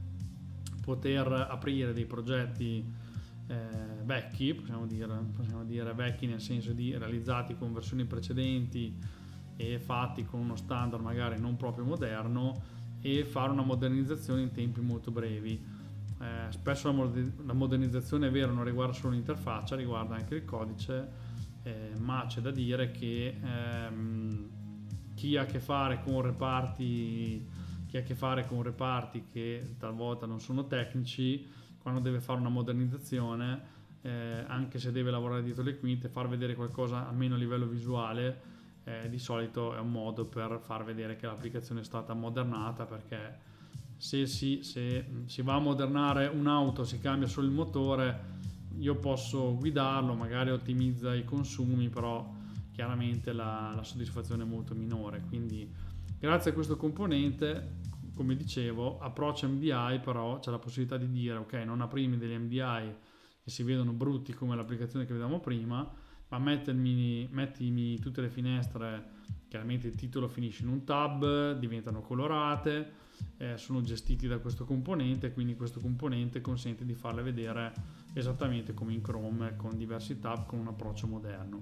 poter aprire dei progetti vecchi, possiamo dire vecchi nel senso di realizzati con versioni precedenti e fatti con uno standard magari non proprio moderno, e fare una modernizzazione in tempi molto brevi. Spesso la modernizzazione, è vero, non riguarda solo l'interfaccia, riguarda anche il codice, ma c'è da dire che chi ha a che fare con reparti chi ha a che fare con reparti che talvolta non sono tecnici, quando deve fare una modernizzazione, anche se deve lavorare dietro le quinte, far vedere qualcosa almeno a livello visuale, di solito è un modo per far vedere che l'applicazione è stata ammodernata, perché se si va a modernare un'auto, si cambia solo il motore, io posso guidarlo, magari ottimizza i consumi, però chiaramente la soddisfazione è molto minore. Quindi grazie a questo componente, come dicevo, approccio MDI, però c'è la possibilità di dire ok, non aprirmi degli MDI che si vedono brutti come l'applicazione che vedevamo prima, ma mettimi tutte le finestre, chiaramente il titolo finisce in un tab, diventano colorate, sono gestiti da questo componente, quindi questo componente consente di farle vedere esattamente come in Chrome, con diversi tab, con un approccio moderno.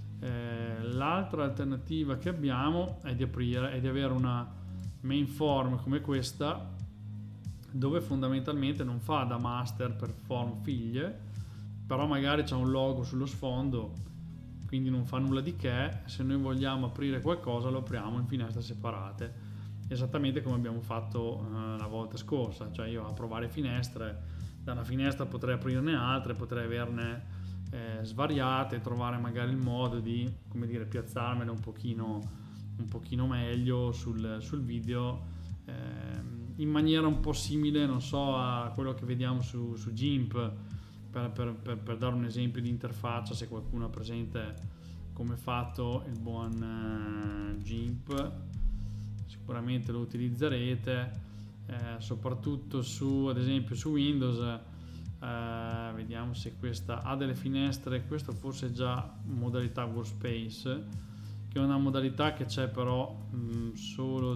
L'altra alternativa che abbiamo è di avere una main form come questa, dove fondamentalmente non fa da master per form figlie, però magari c'è un logo sullo sfondo, quindi non fa nulla di che. Se noi vogliamo aprire qualcosa lo apriamo in finestre separate, esattamente come abbiamo fatto la volta scorsa. Cioè io apro varie finestre, da una finestra potrei aprirne altre, potrei averne svariate, trovare magari il modo di, come dire, piazzarmele un pochino meglio sul video, in maniera un po' simile, non so, a quello che vediamo su GIMP, per dare un esempio di interfaccia, se qualcuno ha presente come è fatto il buon GIMP, sicuramente lo utilizzerete, soprattutto ad esempio su Windows. Vediamo se questa ha delle finestre. Questo forse è già modalità workspace, che è una modalità che c'è però solo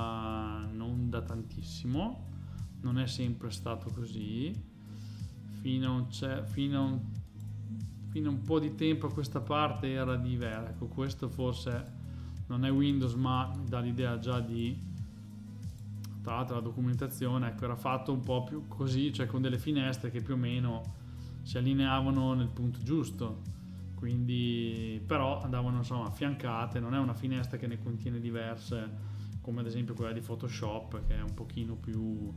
non da tantissimo, non è sempre stato così. Fino a un po' di tempo a questa parte era diverso. Ecco, questo forse non è Windows, ma dà l'idea già di, tra l'altro la documentazione, ecco, era fatto un po' più così, cioè con delle finestre che più o meno si allineavano nel punto giusto, quindi però andavano insomma affiancate. Non è una finestra che ne contiene diverse, come ad esempio quella di Photoshop, che è un pochino più...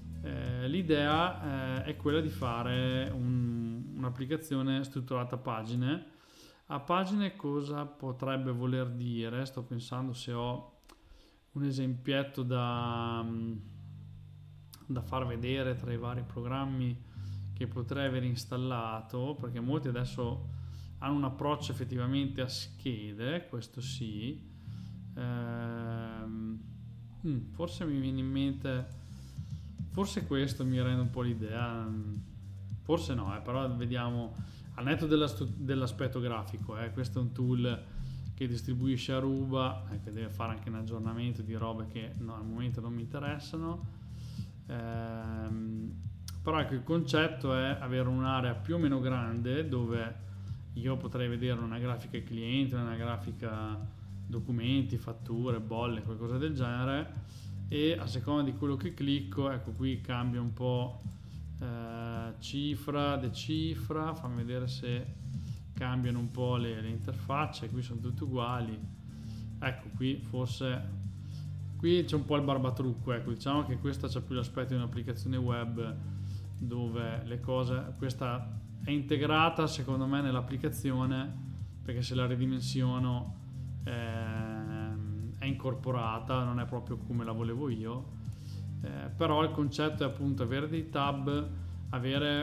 l'idea è quella di fare un'applicazione strutturata a pagine. Cosa potrebbe voler dire? Sto pensando se ho un esempietto da far vedere tra i vari programmi che potrei aver installato, perché molti adesso hanno un approccio effettivamente a schede, questo sì. Forse mi viene in mente, forse questo mi rende un po' l'idea, forse no, però vediamo, al netto dell'aspetto grafico, questo è un tool che distribuisce Aruba, che deve fare anche un aggiornamento di robe che al momento non mi interessano, però ecco, il concetto è avere un'area più o meno grande dove io potrei vedere una grafica cliente, una grafica documenti, fatture, bolle, qualcosa del genere, e a seconda di quello che clicco, ecco qui cambia un po', cifra, decifra, fammi vedere se cambiano un po' le interfacce. Qui sono tutte uguali, ecco qui forse qui c'è un po' il barbatrucco, ecco, diciamo che questa c'è più l'aspetto di un'applicazione web dove le cose, questa è integrata secondo me nell'applicazione, perché se la ridimensiono è incorporata, non è proprio come la volevo io, però il concetto è appunto avere dei tab, avere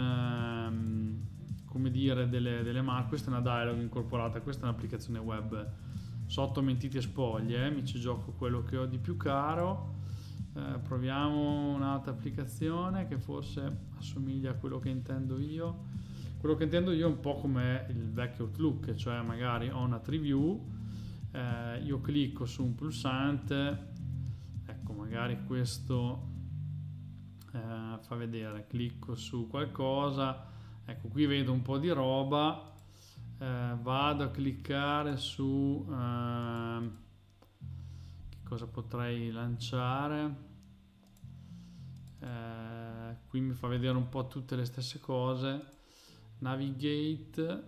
come dire delle marche. Questa è una dialog incorporata, questa è un'applicazione web sotto mentite spoglie, mi ci gioco quello che ho di più caro. Proviamo un'altra applicazione che forse assomiglia a quello che intendo io. Quello che intendo io è un po' come il vecchio Outlook, cioè magari ho una tree view, io clicco su un pulsante, ecco magari questo fa vedere, clicco su qualcosa, ecco qui vedo un po' di roba, vado a cliccare su che cosa potrei lanciare, qui mi fa vedere un po' tutte le stesse cose, navigate,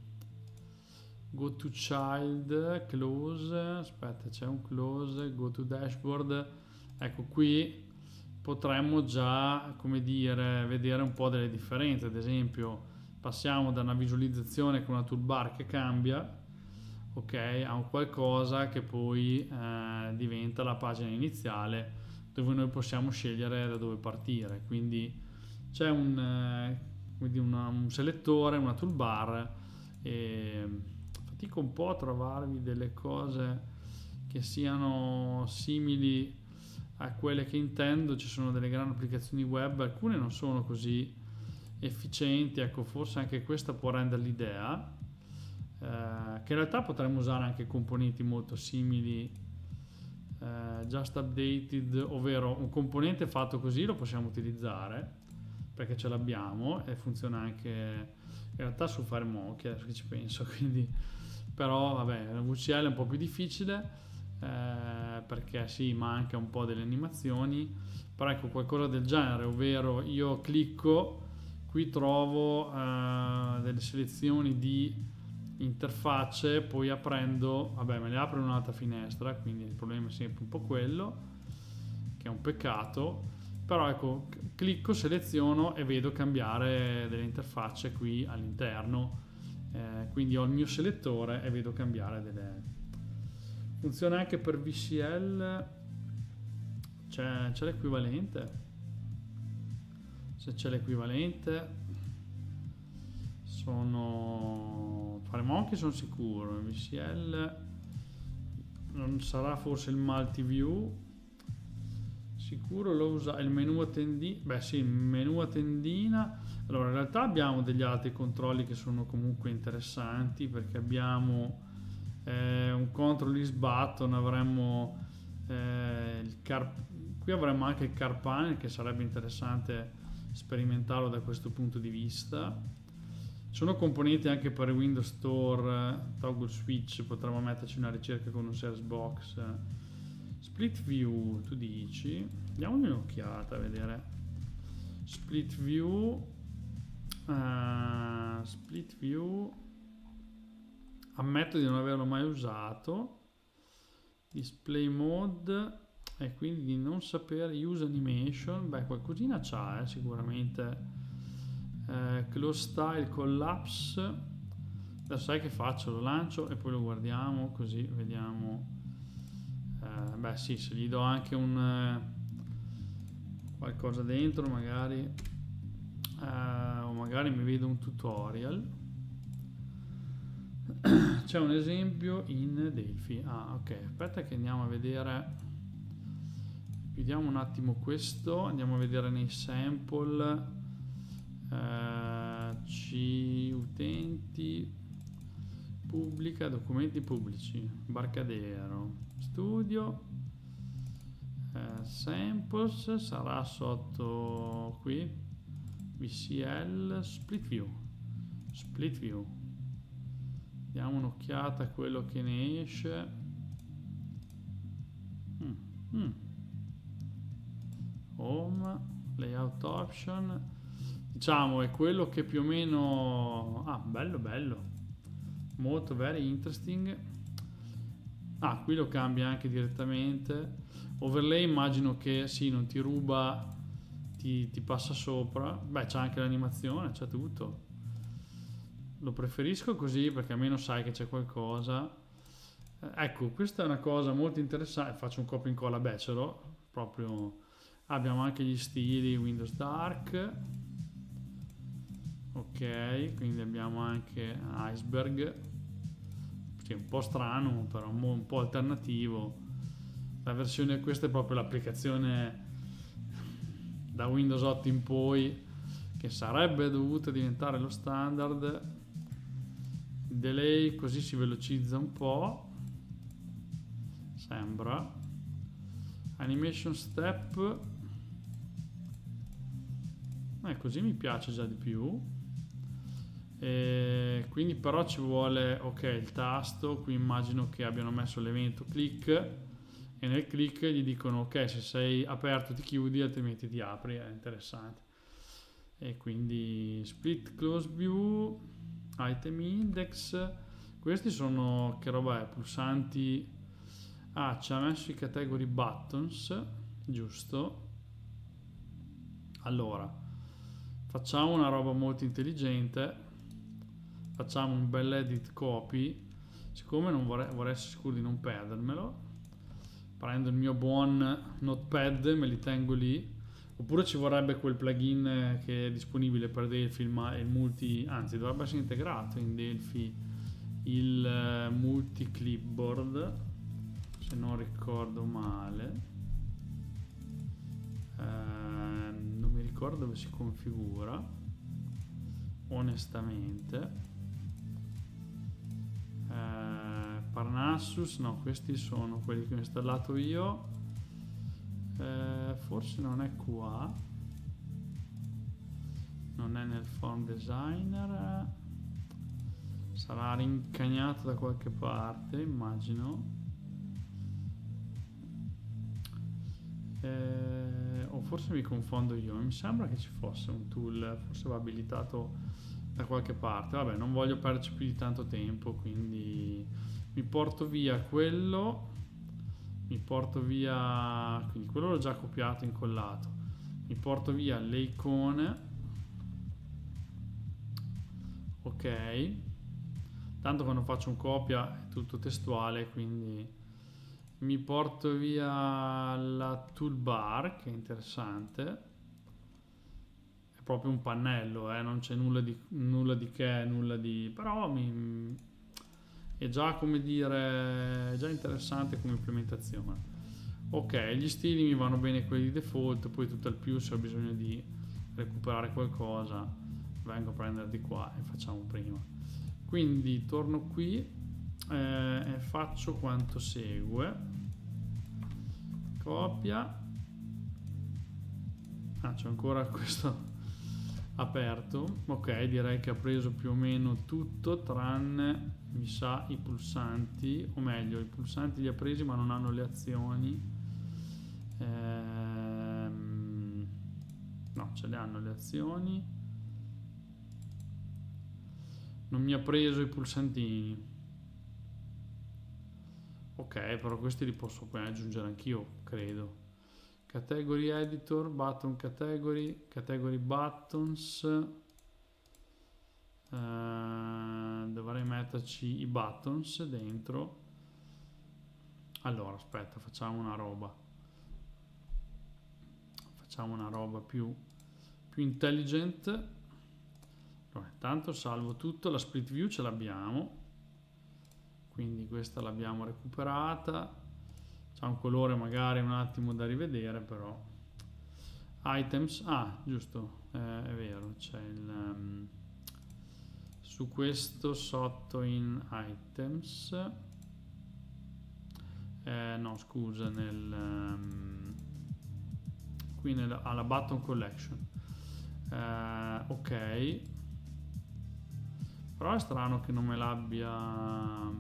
go to child, close, aspetta c'è un close, go to dashboard, Ecco, qui potremmo già, come dire, vedere un po' delle differenze. Ad esempio, passiamo da una visualizzazione con una toolbar che cambia, ok, a un qualcosa che poi diventa la pagina iniziale dove noi possiamo scegliere da dove partire. Quindi c'è un selettore, una toolbar, e fatico un po' a trovarvi delle cose che siano simili a quelle che intendo. Ci sono delle grandi applicazioni web, alcune non sono così efficienti, ecco, forse anche questa può rendere l'idea, che in realtà potremmo usare anche componenti molto simili, just updated, ovvero un componente fatto così lo possiamo utilizzare perché ce l'abbiamo e funziona anche in realtà su FireMonkey, adesso che ci penso, quindi, però vabbè, la VCL è un po' più difficile, perché sì, manca un po' delle animazioni, però ecco, qualcosa del genere, ovvero io clicco, qui trovo delle selezioni di interfacce, poi aprendo, vabbè, me le apre in un'altra finestra, quindi il problema è sempre un po' quello, che è un peccato, però ecco, clicco, seleziono e vedo cambiare delle interfacce qui all'interno, quindi ho il mio selettore e vedo cambiare delle... Funziona anche per VCL, c'è l'equivalente, se c'è l'equivalente sono FireMonkey, sono sicuro. VCL non sarà forse il multi-view, sicuro lo usa il menu a tendina. Beh sì, il menu a tendina. Allora in realtà abbiamo degli altri controlli che sono comunque interessanti, perché abbiamo un control list button, avremmo qui avremmo anche il car panel, che sarebbe interessante sperimentarlo da questo punto di vista. Sono componenti anche per Windows Store, toggle switch, potremmo metterci una ricerca con un search box. Split view, tu dici? Diamogli un'occhiata a vedere. Split view, ammetto di non averlo mai usato. Display mode, e quindi di non sapere. Use animation, beh, qualcosina c'ha sicuramente. Close style collapse, adesso sai che faccio? Lo lancio e poi lo guardiamo, così vediamo. Beh sì, se gli do anche un qualcosa dentro, magari o magari mi vedo un tutorial. C'è un esempio in Delphi. Ok, aspetta che andiamo a vedere, vediamo un attimo questo, andiamo a vedere nei sample. Utenti, pubblica, documenti pubblici, Barcadero, studio, samples, sarà sotto qui, VCL, split view, diamo un'occhiata a quello che ne esce. Home, layout option, diciamo è quello che più o meno... bello, molto very interesting. Qui lo cambia anche direttamente. Overlay immagino che sì, non ti ruba, ti passa sopra. Beh, c'è anche l'animazione, c'è tutto. Lo preferisco così perché almeno sai che c'è qualcosa. Ecco, questa è una cosa molto interessante. Faccio un copia e incolla, beh, ce l'ho proprio. Abbiamo anche gli stili Windows Dark. Ok, quindi abbiamo anche Iceberg, sì, un po' strano, però un po' alternativo. La versione, questa è proprio l'applicazione da Windows 8 in poi, che sarebbe dovuta diventare lo standard. Delay, così si velocizza un po', sembra. Animation step, così mi piace già di più. Quindi però ci vuole, ok, il tasto, qui immagino che abbiano messo l'evento click, e nel click gli dicono ok, se sei aperto ti chiudi, altrimenti ti apri. È interessante. E quindi split close view, item index, questi sono, che roba è, pulsanti. Ci ha messo i category buttons, giusto. Allora, facciamo una roba molto intelligente, facciamo un bel edit copy. Siccome non vorrei essere sicuro di non perdermelo, prendo il mio buon notepad, me li tengo lì. Oppure ci vorrebbe quel plugin che è disponibile per Delphi, il multi, anzi dovrebbe essere integrato in Delphi il multi clipboard, se non ricordo male. Non mi ricordo dove si configura, onestamente. Parnassus, no, questi sono quelli che ho installato io. Forse non è qua, non è nel form designer, sarà rincagnato da qualche parte, immagino. O forse mi confondo io, mi sembra che ci fosse un tool, forse va abilitato da qualche parte. Vabbè, non voglio perderci più di tanto tempo, quindi mi porto via quello. Mi porto via, quindi quello l'ho già copiato e incollato. Mi porto via le icone. Ok. Tanto quando faccio un copia è tutto testuale, quindi mi porto via la toolbar, che è interessante. È proprio un pannello, non c'è nulla di che, nulla di... però è già, come dire, è già interessante come implementazione. Ok, gli stili mi vanno bene quelli di default, poi tutto il più, se ho bisogno di recuperare qualcosa vengo a prendere di qua e facciamo prima. Quindi torno qui e faccio quanto segue: copia, c'è ancora questo aperto. Ok, direi che ha preso più o meno tutto tranne, mi sa, i pulsanti, o meglio, i pulsanti li ha presi ma non hanno le azioni. No, ce le hanno le azioni, non mi ha preso i pulsantini. Ok, però questi li posso poi aggiungere anch'io, credo. Category editor, button category, category buttons. Dovrei metterci i buttons dentro. Allora, aspetta, facciamo una roba più intelligent. Allora, intanto salvo tutto, la split view ce l'abbiamo, quindi questa l'abbiamo recuperata. C'ha un colore magari un attimo da rivedere, però. Items, giusto, è vero, c'è il su questo sotto in items, no scusa, qui alla button collection. Ok, però è strano che non me l'abbia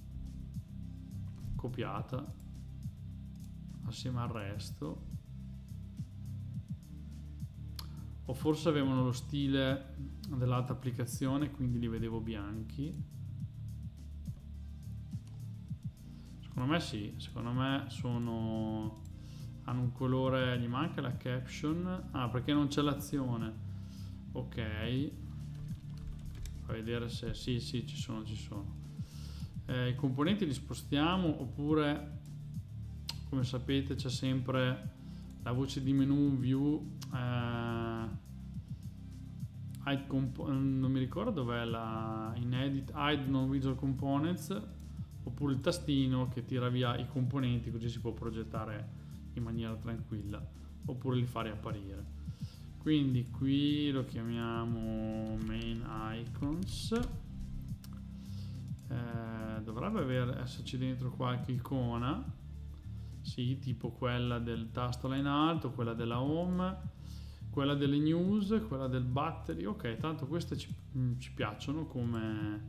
copiata assieme al resto, o forse avevano lo stile dell'altra applicazione, quindi li vedevo bianchi. Secondo me sì, secondo me hanno un colore, gli manca la caption, perché non c'è l'azione. Ok, a vedere se sì, ci sono. I componenti li spostiamo, oppure, come sapete, c'è sempre la voce di menu view, non mi ricordo dov'è, in edit hide non visual components, oppure il tastino che tira via i componenti, così si può progettare in maniera tranquilla, oppure li fa riapparire. Quindi qui lo chiamiamo main icons. Dovrebbe esserci dentro qualche icona, sì, tipo quella del tasto in alto, quella della home, quella delle news, quella del battery. Ok, tanto queste ci piacciono come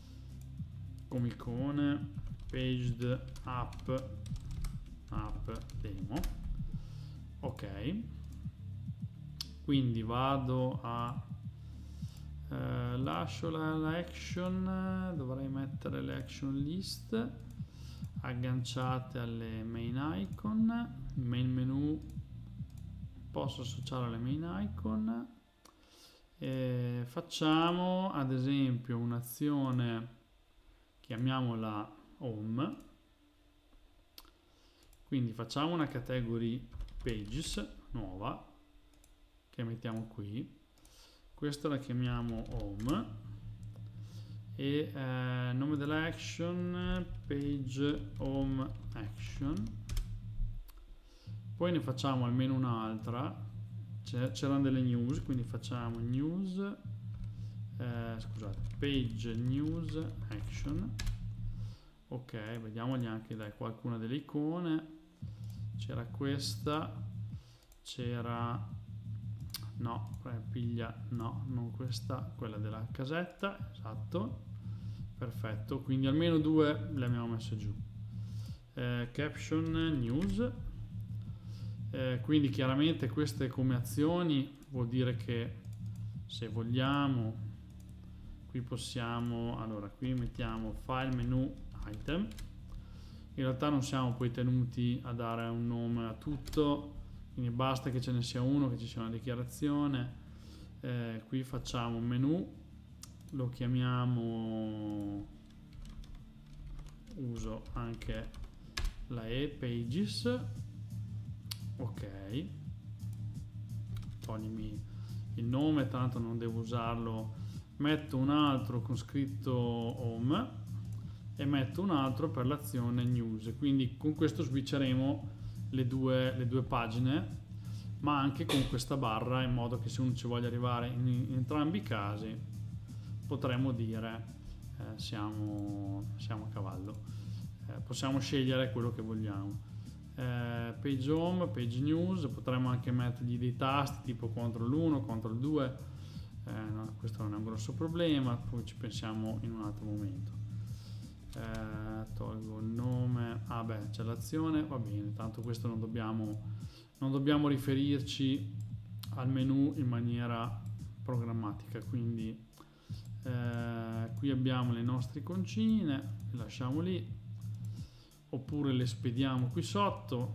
icone. Paged app demo. Ok, quindi vado a lascio la action, dovrei mettere le action list. agganciate alle main icon, main menu, posso associare alle main icon. Facciamo ad esempio un'azione, chiamiamola home, quindi facciamo una category pages nuova che mettiamo qui, questa la chiamiamo home e nome dell'action page home action, poi ne facciamo almeno un'altra, c'erano delle news, quindi facciamo news, scusate, page news action. Ok, vediamogli anche dai qualcuna delle icone. C'era questa, c'era, no, piglia, no, non questa, quella della casetta, esatto, perfetto, quindi almeno due le abbiamo messe giù. Caption news, quindi chiaramente queste come azioni vuol dire che se vogliamo qui possiamo, allora qui mettiamo file menu item, in realtà non siamo poi tenuti a dare un nome a tutto, quindi basta che ce ne sia uno, che ci sia una dichiarazione. Qui facciamo menu, lo chiamiamo, uso anche la pages, ok, toglimi il nome, tanto non devo usarlo, metto un altro con scritto home e metto un altro per l'azione news, quindi con questo switcheremo le due pagine, ma anche con questa barra, in modo che se uno ci voglia arrivare in entrambi i casi potremmo dire siamo a cavallo, possiamo scegliere quello che vogliamo. Page home, page news, potremmo anche mettergli dei tasti tipo CTRL 1, CTRL 2, no, questo non è un grosso problema, poi ci pensiamo in un altro momento. Tolgo il nome, c'è l'azione, va bene, tanto questo non dobbiamo riferirci al menu in maniera programmatica, quindi qui abbiamo le nostre iconcine, le lasciamo lì oppure le spediamo qui sotto.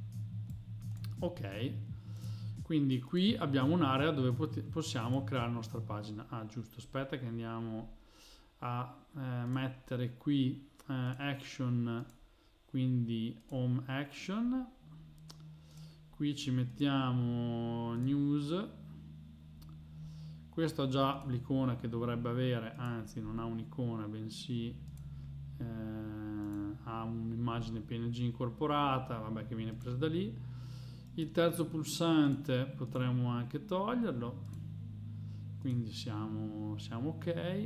Ok, quindi qui abbiamo un'area dove possiamo creare la nostra pagina. Giusto, aspetta che andiamo a mettere qui action, quindi home action, qui ci mettiamo news, questo ha già l'icona che dovrebbe avere, anzi non ha un'icona bensì ha un'immagine PNG incorporata, vabbè, che viene presa da lì. Il terzo pulsante potremmo anche toglierlo, quindi siamo ok.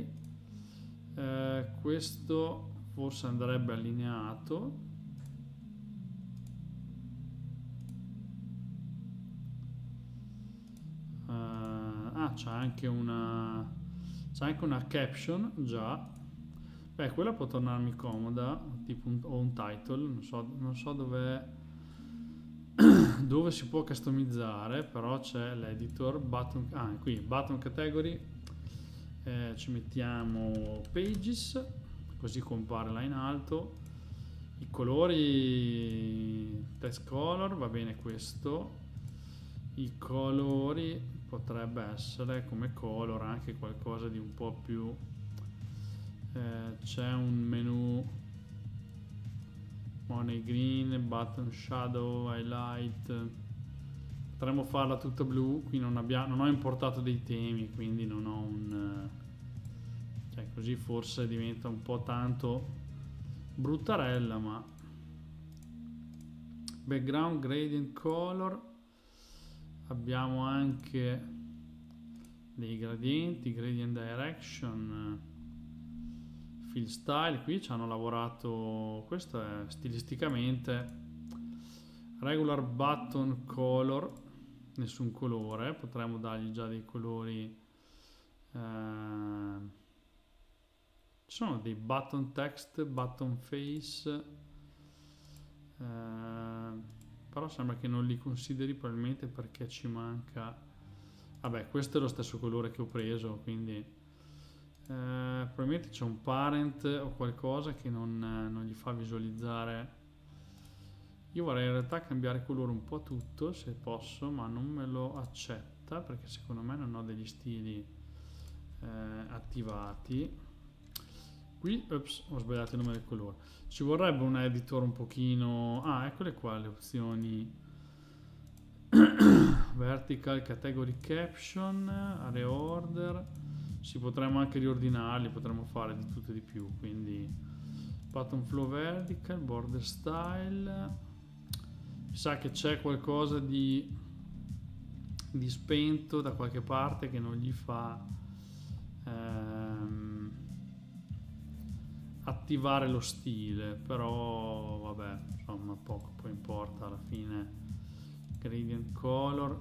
Questo forse andrebbe allineato, c'è anche una caption già. Beh, quella può tornarmi comoda, tipo un title, non so dove si può customizzare, però c'è l'editor, button, qui, button category, ci mettiamo pages, così compare là in alto, i colori, text color, va bene questo, i colori potrebbe essere come color anche qualcosa di un po' più... c'è un menu money green, button shadow, highlight, potremmo farla tutta blu. Qui non ho importato dei temi, quindi non ho così forse diventa un po' tanto bruttarella, ma background gradient color, abbiamo anche dei gradienti, gradient direction, fill style. Qui ci hanno lavorato, questo è stilisticamente regular button color, nessun colore, potremmo dargli già dei colori, ci sono dei button text, button face, però sembra che non li consideri, probabilmente perché ci manca, vabbè, questo è lo stesso colore che ho preso, quindi Probabilmente c'è un parent o qualcosa che non gli fa visualizzare. Io vorrei in realtà cambiare colore un po' tutto se posso, ma non me lo accetta perché secondo me non ho degli stili attivati. Qui ops, ho sbagliato il nome del colore. Ci vorrebbe un editor un pochino. Eccole qua le opzioni. Vertical category caption, area order. Si potremmo anche riordinarli, potremmo fare di tutto e di più. Quindi button flow vertical, border style. Mi sa che c'è qualcosa di spento da qualche parte che non gli fa attivare lo stile, però vabbè, insomma poco poi importa alla fine. Gradient color,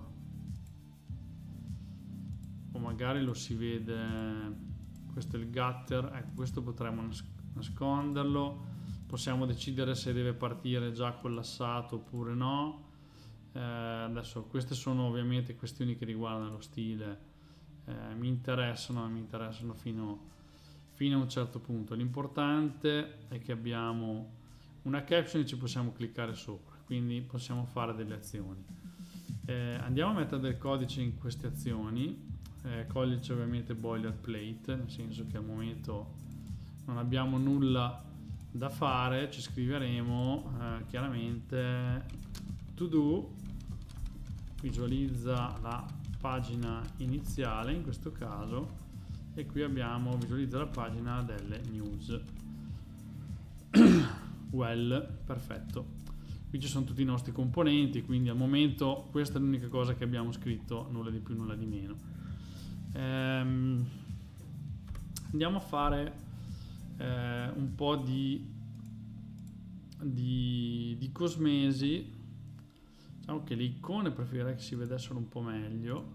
o magari lo si vede, questo è il gutter, ecco, questo potremmo nasconderlo, possiamo decidere se deve partire già collassato oppure no. Adesso queste sono ovviamente questioni che riguardano lo stile, mi interessano fino a un certo punto. L'importante è che abbiamo una caption e ci possiamo cliccare sopra, quindi possiamo fare delle azioni. Andiamo a mettere del codice in queste azioni, codice ovviamente boilerplate, nel senso che al momento non abbiamo nulla da fare, ci scriveremo chiaramente to do, visualizza la pagina iniziale in questo caso, e qui abbiamo visualizza la pagina delle news. Well, perfetto. Qui ci sono tutti i nostri componenti, quindi al momento questa è l'unica cosa che abbiamo scritto, nulla di più, nulla di meno. Andiamo a fare un po' di cosmesi. Diciamo che le icone preferirei che si vedessero un po' meglio,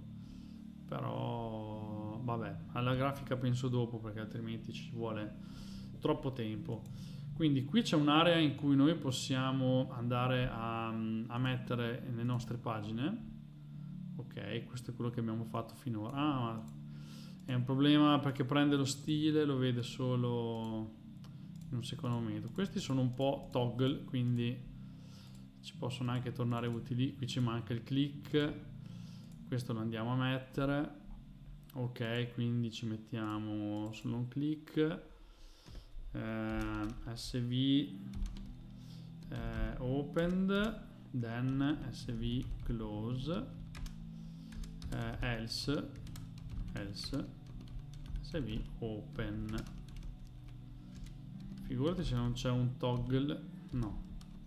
però vabbè, alla grafica penso dopo perché altrimenti ci vuole troppo tempo. Quindi qui c'è un'area in cui noi possiamo andare a mettere le nostre pagine. Ok, questo è quello che abbiamo fatto finora. È un problema perché prende lo stile, lo vede solo in un secondo momento. Questi sono un po' toggle, quindi ci possono anche tornare utili. Qui ci manca il click, questo lo andiamo a mettere. Ok, quindi ci mettiamo solo un click. SV opened, then SV close, else SV open. Figurati se non c'è un toggle, no,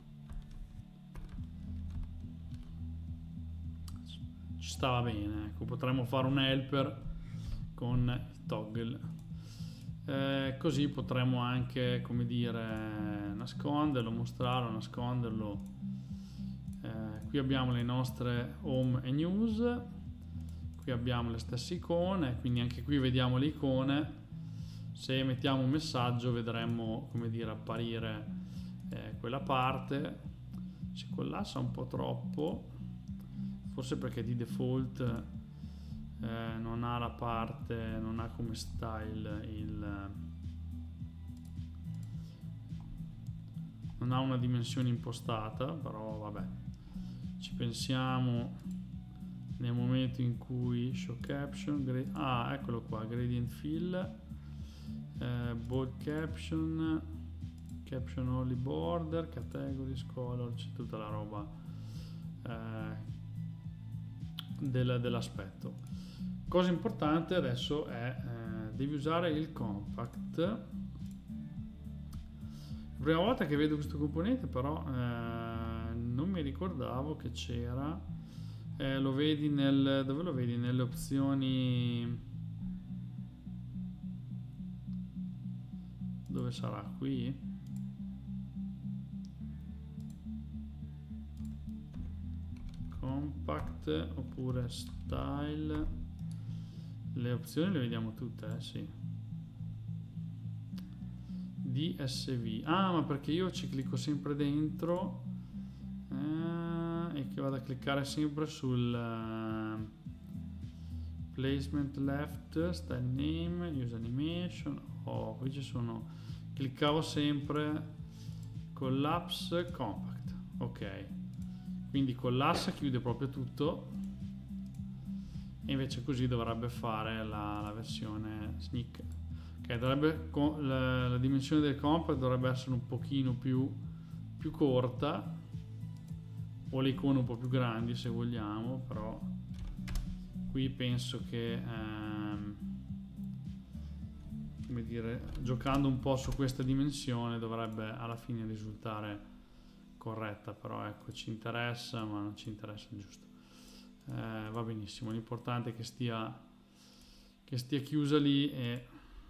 ci stava bene, ecco, potremmo fare un helper con il toggle. Così potremmo anche, come dire, nasconderlo, mostrarlo, nasconderlo. Qui abbiamo le nostre home e news, qui abbiamo le stesse icone, quindi anche qui vediamo le icone. Se mettiamo un messaggio vedremo, come dire, apparire quella parte. Si collassa un po' troppo, forse perché di default non ha la parte, non ha come style non ha una dimensione impostata, però vabbè, ci pensiamo nel momento in cui show caption, eccolo qua, gradient fill, bold caption, caption only border, categories, color, c'è tutta la roba dell'aspetto. Cosa importante adesso è devi usare il compact. La prima volta che vedo questo componente però non mi ricordavo che c'era. Lo vedi dove lo vedi? Nelle opzioni, dove sarà? Qui? Compact oppure style. Le opzioni le vediamo tutte, sì. DSV. Ma perché io ci clicco sempre dentro e che vado a cliccare sempre placement left, style name, use animation. Oh, qui ci sono, cliccavo sempre collapse compact, ok, quindi collassa chiude proprio tutto, e invece così dovrebbe fare la versione sneak. Ok, dovrebbe, la dimensione del compact dovrebbe essere un pochino più corta, o le icone un po' più grandi se vogliamo, però qui penso che come dire, giocando un po' su questa dimensione dovrebbe alla fine risultare corretta, però ecco, ci interessa, ma non ci interessa giusto. Va benissimo, l'importante è che stia chiusa lì. E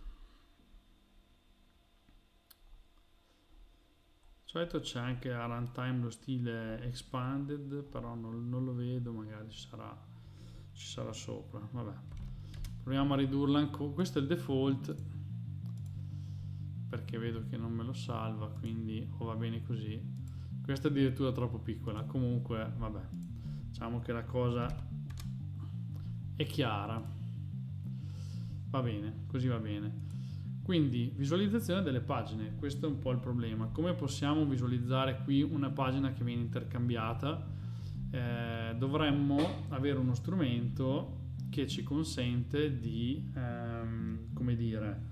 di solito c'è anche a runtime lo stile expanded, però non lo vedo, magari ci sarà sopra. Vabbè, proviamo a ridurla ancora. Questo è il default, perché vedo che non me lo salva, quindi o va bene così. Questa è addirittura troppo piccola. Comunque vabbè, diciamo che la cosa è chiara, va bene, così va bene. Quindi visualizzazione delle pagine, questo è un po' il problema. Come possiamo visualizzare qui una pagina che viene intercambiata? Dovremmo avere uno strumento che ci consente di come dire,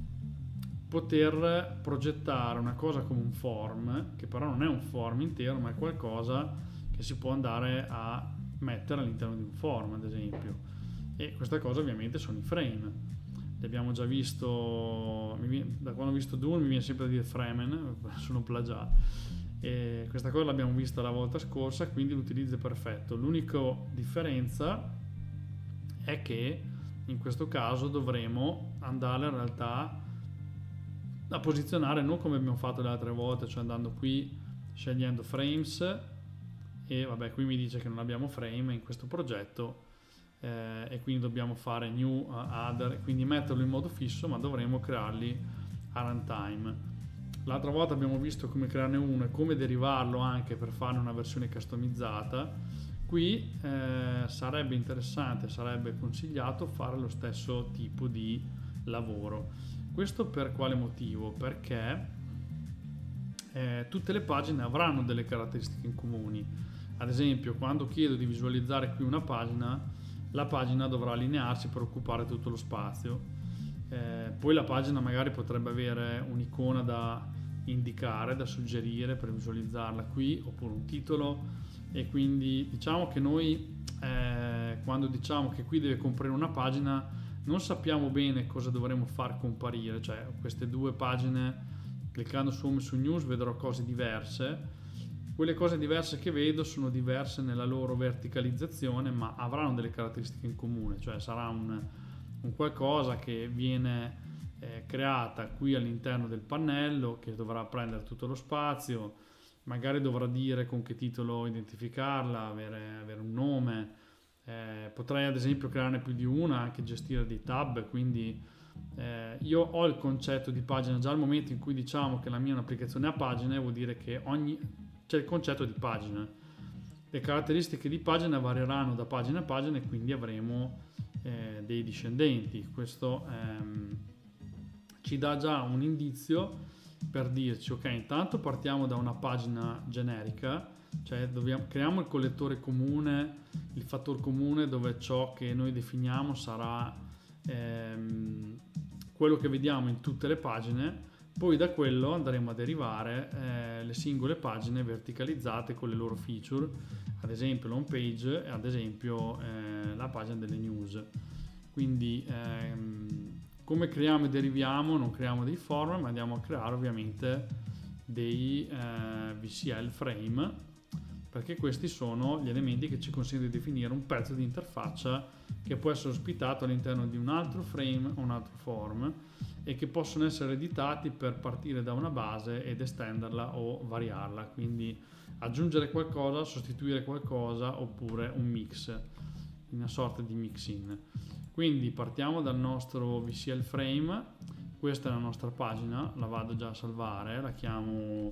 poter progettare una cosa come un form, che però non è un form intero, ma è qualcosa che si può andare a mettere all'interno di un form, ad esempio. E questa cosa ovviamente sono i frame. Li abbiamo già visto, da quando ho visto Dune mi viene sempre a dire Fremen, sono plagiato. E questa cosa l'abbiamo vista la volta scorsa, quindi l'utilizzo è perfetto. L'unica differenza è che in questo caso dovremo andare in realtà a posizionare non come abbiamo fatto le altre volte, cioè andando qui, scegliendo frames, e vabbè, qui mi dice che non abbiamo frame in questo progetto, e quindi dobbiamo fare new other, quindi metterlo in modo fisso, ma dovremo crearli a runtime. L'altra volta abbiamo visto come crearne uno e come derivarlo anche per fare una versione customizzata. Qui sarebbe interessante, sarebbe consigliato fare lo stesso tipo di lavoro. Questo per quale motivo? Perché tutte le pagine avranno delle caratteristiche in comuni. Ad esempio, quando chiedo di visualizzare qui una pagina, la pagina dovrà allinearsi per occupare tutto lo spazio. Poi la pagina magari potrebbe avere un'icona da indicare, da suggerire per visualizzarla qui, oppure un titolo, e quindi diciamo che noi quando diciamo che qui deve comparire una pagina non sappiamo bene cosa dovremo far comparire, cioè queste due pagine, cliccando su Home e su News vedrò cose diverse. Quelle cose diverse che vedo sono diverse nella loro verticalizzazione, ma avranno delle caratteristiche in comune, cioè sarà un qualcosa che viene creata qui all'interno del pannello, che dovrà prendere tutto lo spazio, magari dovrà dire con che titolo identificarla, avere un nome. Potrei ad esempio crearne più di una, anche gestire dei tab, quindi io ho il concetto di pagina già al momento in cui diciamo che la mia è un'applicazione a pagine, vuol dire che c'è il concetto di pagina. Le caratteristiche di pagina varieranno da pagina a pagina e quindi avremo dei discendenti. Questo ci dà già un indizio per dirci ok, intanto partiamo da una pagina generica, cioè creiamo il collettore comune, il fattore comune dove ciò che noi definiamo sarà quello che vediamo in tutte le pagine. Poi da quello andremo a derivare le singole pagine verticalizzate con le loro feature, ad esempio l'home page e ad esempio la pagina delle news. Quindi come creiamo e deriviamo? Non creiamo dei form, ma andiamo a creare ovviamente dei VCL frame, perché questi sono gli elementi che ci consentono di definire un pezzo di interfaccia che può essere ospitato all'interno di un altro frame o un altro form, e che possono essere editati per partire da una base ed estenderla o variarla, quindi aggiungere qualcosa, sostituire qualcosa, oppure un mix, una sorta di mix-in. Quindi partiamo dal nostro VCL frame, questa è la nostra pagina, la vado già a salvare, la chiamo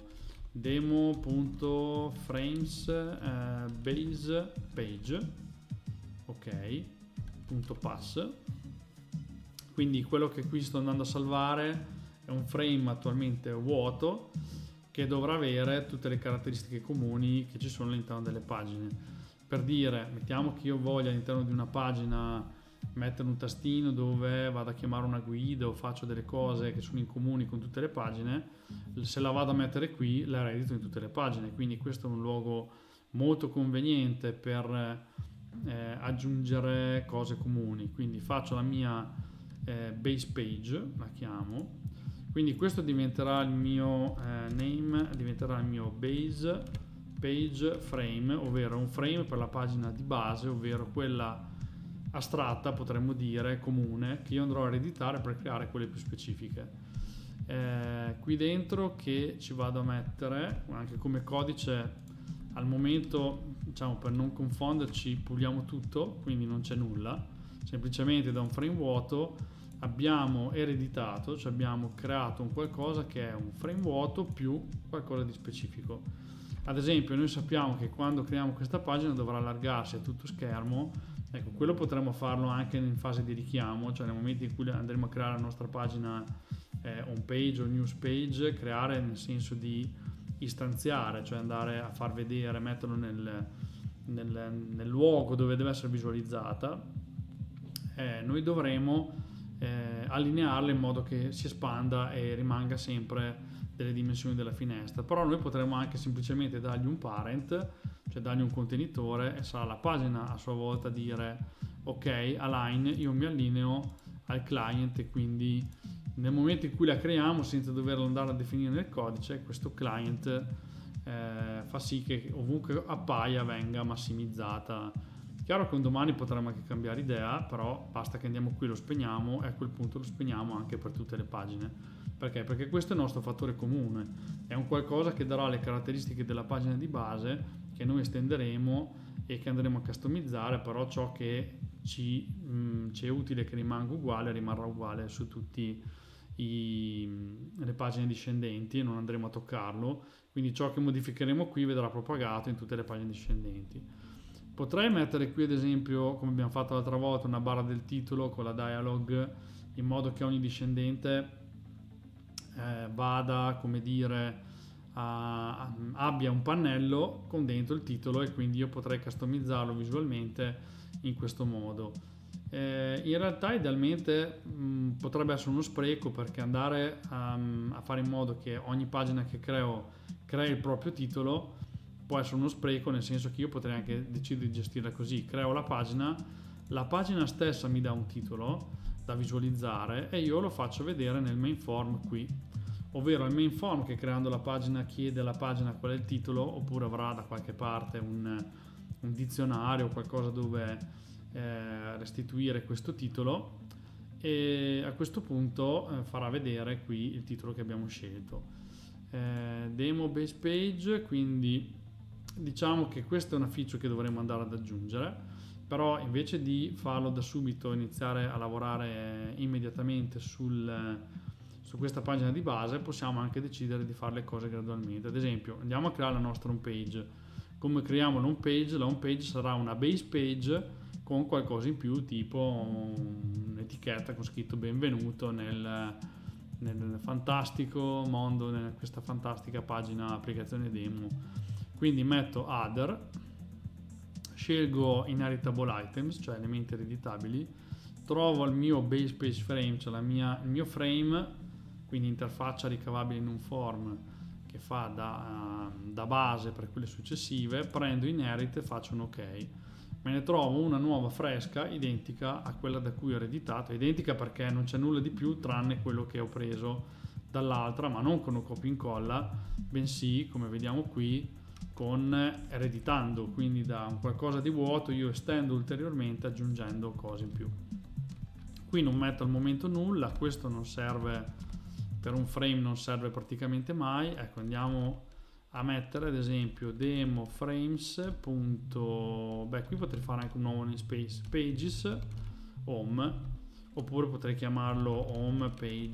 demo.frames base page, ok, .pass. Quindi quello che qui sto andando a salvare è un frame attualmente vuoto che dovrà avere tutte le caratteristiche comuni che ci sono all'interno delle pagine. Per dire, mettiamo che io voglia all'interno di una pagina mettere un tastino dove vado a chiamare una guida o faccio delle cose che sono in comune con tutte le pagine, se la vado a mettere qui la eredito in tutte le pagine, quindi questo è un luogo molto conveniente per aggiungere cose comuni. Quindi faccio la mia base page, la chiamo, quindi questo diventerà il mio name, diventerà il mio base page frame, ovvero un frame per la pagina di base, ovvero quella astratta, potremmo dire, comune, che io andrò a ereditare per creare quelle più specifiche. Qui dentro che ci vado a mettere anche come codice, al momento, diciamo, per non confonderci, puliamo tutto, quindi non c'è nulla, semplicemente da un frame vuoto abbiamo ereditato, cioè abbiamo creato un qualcosa che è un frame vuoto più qualcosa di specifico. Ad esempio, noi sappiamo che quando creiamo questa pagina dovrà allargarsi a tutto schermo. Ecco, quello potremmo farlo anche in fase di richiamo, cioè nel momento in cui andremo a creare la nostra pagina home page o news page, creare nel senso di istanziare, cioè andare a far vedere, metterlo nel luogo dove deve essere visualizzata. Noi dovremo allinearla in modo che si espanda e rimanga sempre delle dimensioni della finestra, però noi potremmo anche semplicemente dargli un parent, cioè dargli un contenitore, e sarà la pagina a sua volta dire ok, align, io mi allineo al client, e quindi nel momento in cui la creiamo, senza doverlo andare a definire nel codice, questo client fa sì che ovunque appaia venga massimizzata. Chiaro che un domani potremmo anche cambiare idea, però basta che andiamo qui, lo spegniamo, e a quel punto lo spegniamo anche per tutte le pagine. Perché? Perché questo è il nostro fattore comune, è un qualcosa che darà le caratteristiche della pagina di base, che noi estenderemo e che andremo a customizzare, però ciò che ci è utile che rimanga uguale rimarrà uguale su tutte le pagine discendenti, e non andremo a toccarlo, quindi ciò che modificheremo qui vedrà propagato in tutte le pagine discendenti. Potrei mettere qui ad esempio, come abbiamo fatto l'altra volta, una barra del titolo con la dialog, in modo che ogni discendente vada, come dire, abbia un pannello con dentro il titolo, e quindi io potrei customizzarlo visualmente in questo modo. In realtà idealmente potrebbe essere uno spreco, perché andare a fare in modo che ogni pagina che creo crei il proprio titolo può essere uno spreco, nel senso che io potrei anche decidere di gestirla così: creo la pagina stessa mi dà un titolo da visualizzare e io lo faccio vedere nel main form qui, ovvero il main form che creando la pagina chiede alla pagina qual è il titolo, oppure avrà da qualche parte un dizionario o qualcosa dove restituire questo titolo, e a questo punto farà vedere qui il titolo che abbiamo scelto. Demo base page, quindi diciamo che questa è una feature che dovremo andare ad aggiungere, però invece di farlo da subito, iniziare a lavorare immediatamente su questa pagina di base, possiamo anche decidere di fare le cose gradualmente. Ad esempio, andiamo a creare la nostra home page. Come creiamo la home page sarà una base page con qualcosa in più, tipo un'etichetta con scritto benvenuto nel fantastico mondo, in questa fantastica pagina applicazione demo. Quindi metto other, scelgo inheritable items, cioè elementi ereditabili, trovo il mio base page frame, cioè il mio frame, quindi interfaccia ricavabile in un form che fa da base per quelle successive, prendo inherit e faccio un ok. Me ne trovo una nuova fresca, identica a quella da cui ho ereditato, identica perché non c'è nulla di più tranne quello che ho preso dall'altra, ma non con un copia e incolla, bensì, come vediamo qui, con ereditando, quindi da un qualcosa di vuoto io estendo ulteriormente aggiungendo cose in più. Qui non metto al momento nulla, questo non serve per un frame, non serve praticamente mai. Ecco, andiamo a mettere ad esempio demo frames. Qui potrei fare anche un nuovo namespace, pages home, oppure potrei chiamarlo home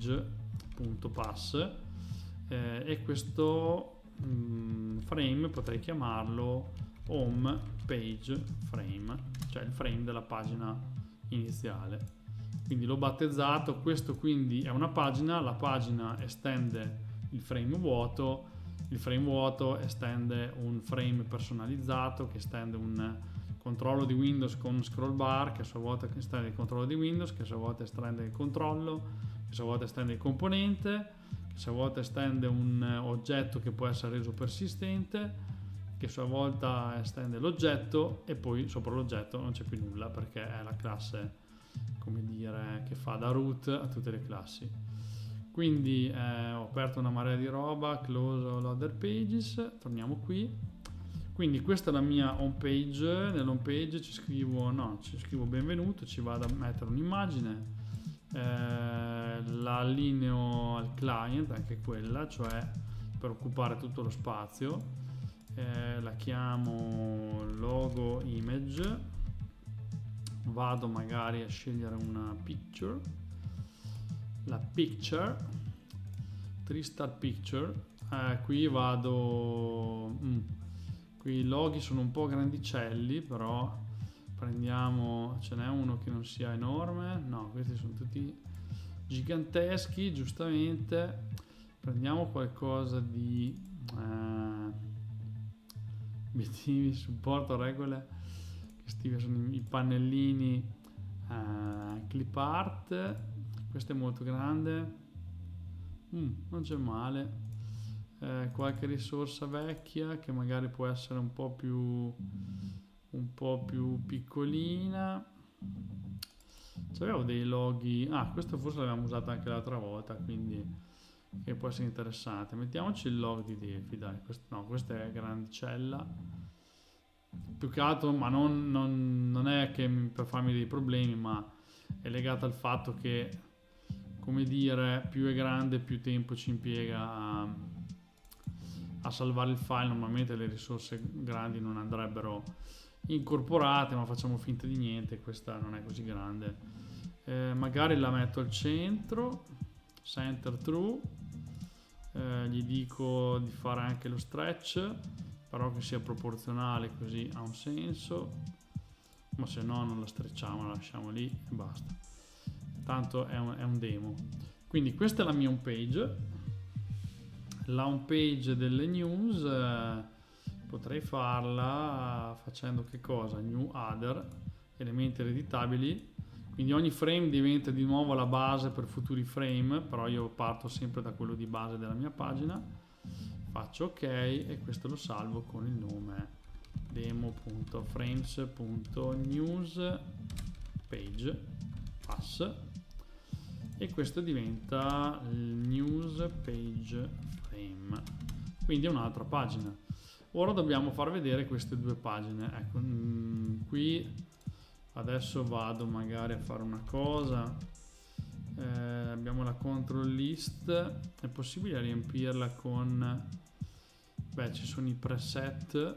page.pass, e questo frame potrei chiamarlo home page frame, cioè il frame della pagina iniziale. Quindi l'ho battezzato, questo quindi è una pagina, la pagina estende il frame vuoto estende un frame personalizzato che estende un controllo di Windows con scroll bar, che a sua volta estende il controllo di Windows, che a sua volta estende il controllo, che a sua volta estende il componente, che a sua volta estende un oggetto che può essere reso persistente, che a sua volta estende l'oggetto, e poi sopra l'oggetto non c'è più nulla perché è la classe, come dire, che fa da root a tutte le classi. Quindi ho aperto una marea di roba, close all other pages, torniamo qui. Quindi questa è la mia home page. Nell'home page ci scrivo benvenuto, ci vado a mettere un'immagine, la allineo al client, anche quella, cioè per occupare tutto lo spazio, la chiamo logo image, vado magari a scegliere una picture, la picture, 3-star picture, qui vado... Qui i loghi sono un po' grandicelli, però prendiamo, ce n'è uno che non sia enorme, no, questi sono tutti giganteschi, giustamente. Prendiamo qualcosa di obiettivi, supporto, regole, questi sono i pannellini clip art, questo è molto grande, non c'è male. Qualche risorsa vecchia che magari può essere un po' più piccolina. C'avevo dei loghi, questo forse l'abbiamo usato anche l'altra volta, quindi che può essere interessante. Mettiamoci il log di Delphi, dai, questa è grandicella, più che altro, ma non è che per farmi dei problemi, ma è legata al fatto che, come dire, più è grande più tempo ci impiega a salvare il file. Normalmente le risorse grandi non andrebbero incorporate, ma facciamo finta di niente, questa non è così grande. Magari la metto al centro, center true, gli dico di fare anche lo stretch, però che sia proporzionale, così ha un senso, ma se no non la strecciamo, la lasciamo lì e basta, tanto è un demo. Quindi questa è la mia home page. La home page delle news potrei farla facendo che cosa? New other, elementi ereditabili, quindi ogni frame diventa di nuovo la base per futuri frame, però io parto sempre da quello di base della mia pagina, faccio ok e questo lo salvo con il nome demo.frames.news page pass, e questo diventa il news page frame, quindi è un'altra pagina. Ora dobbiamo far vedere queste due pagine. Ecco, qui adesso vado magari a fare una cosa, abbiamo la control list, è possibile riempirla con, ci sono i preset,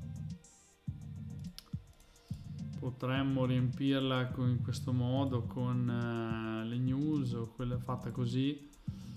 potremmo riempirla in questo modo con le news o quella fatta così.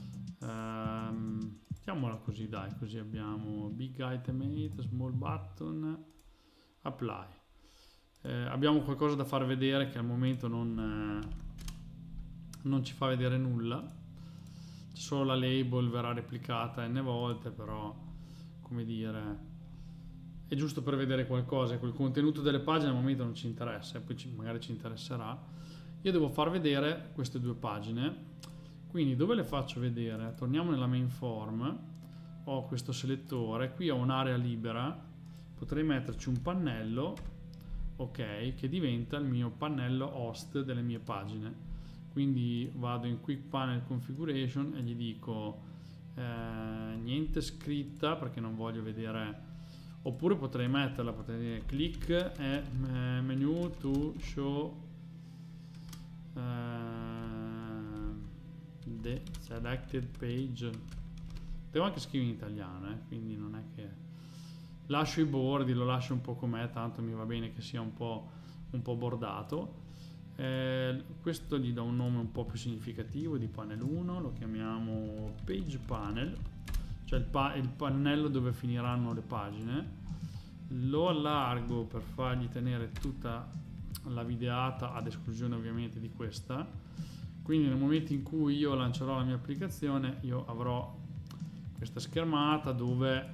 Mettiamola così, dai, così abbiamo big item 8, small button, apply. Abbiamo qualcosa da far vedere che al momento non ci fa vedere nulla, c'è solo la label, verrà replicata n volte, però, come dire, è giusto per vedere qualcosa. Quel contenuto delle pagine al momento non ci interessa, e poi magari ci interesserà. Io devo far vedere queste due pagine, quindi dove le faccio vedere? Torniamo nella main form, ho questo selettore, qui ho un'area libera, potrei metterci un pannello, ok, che diventa il mio pannello host delle mie pagine. Quindi vado in Quick Panel Configuration e gli dico niente scritta, perché non voglio vedere, oppure potrei metterla, potrei dire click e menu to show the selected page. Devo anche scrivere in italiano, quindi non è che lascio i bordi, lo lascio un po' com'è, tanto mi va bene che sia un po' bordato. Questo gli do un nome un po' più significativo di panel 1, lo chiamiamo page panel, cioè il pannello dove finiranno le pagine. Lo allargo per fargli tenere tutta la videata ad esclusione ovviamente di questa. Quindi nel momento in cui io lancerò la mia applicazione, io avrò questa schermata dove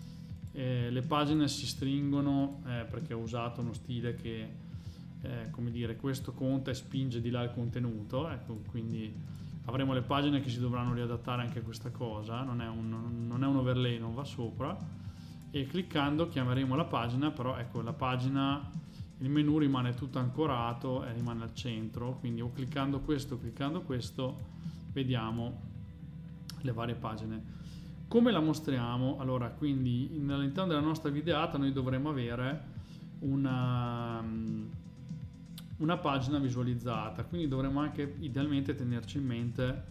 le pagine si stringono, perché ho usato uno stile che come dire, questo conta e spinge di là il contenuto, ecco, quindi avremo le pagine che si dovranno riadattare anche a questa cosa, non è un overlay, non va sopra, e cliccando chiameremo la pagina, però ecco, la pagina, il menu rimane tutto ancorato e rimane al centro, quindi o cliccando questo vediamo le varie pagine. Come la mostriamo? Allora, quindi all'interno della nostra videata noi dovremo avere una pagina visualizzata, quindi dovremo anche idealmente tenerci in mente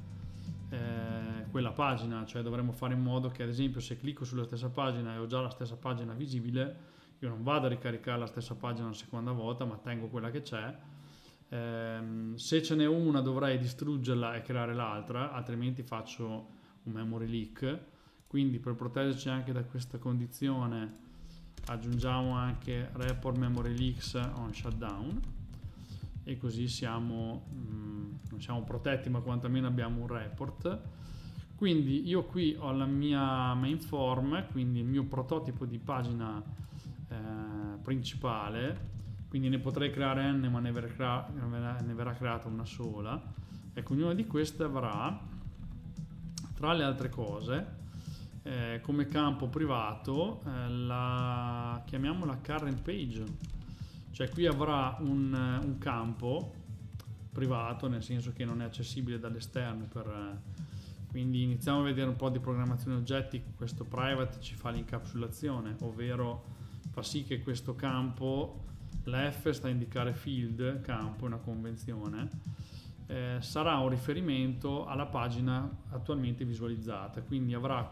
quella pagina, cioè dovremo fare in modo che, ad esempio, se clicco sulla stessa pagina e ho già la stessa pagina visibile, io non vado a ricaricare la stessa pagina una seconda volta, ma tengo quella che c'è. Se ce n'è una dovrei distruggerla e creare l'altra, altrimenti faccio un memory leak. Quindi per proteggerci anche da questa condizione aggiungiamo anche report memory leaks on shutdown, e così non siamo protetti, ma quantomeno abbiamo un report. Quindi io qui ho la mia main form, quindi il mio prototipo di pagina principale, quindi ne potrei creare n, ma ne verrà creata una sola. Ecco, ognuna di queste avrà, tra le altre cose, come campo privato chiamiamola current page, cioè qui avrà un campo privato, nel senso che non è accessibile dall'esterno, quindi iniziamo a vedere un po' di programmazione oggetti. Questo private ci fa l'incapsulazione, ovvero fa sì che questo campo, la F sta a indicare field, campo, una convenzione, sarà un riferimento alla pagina attualmente visualizzata, quindi avrà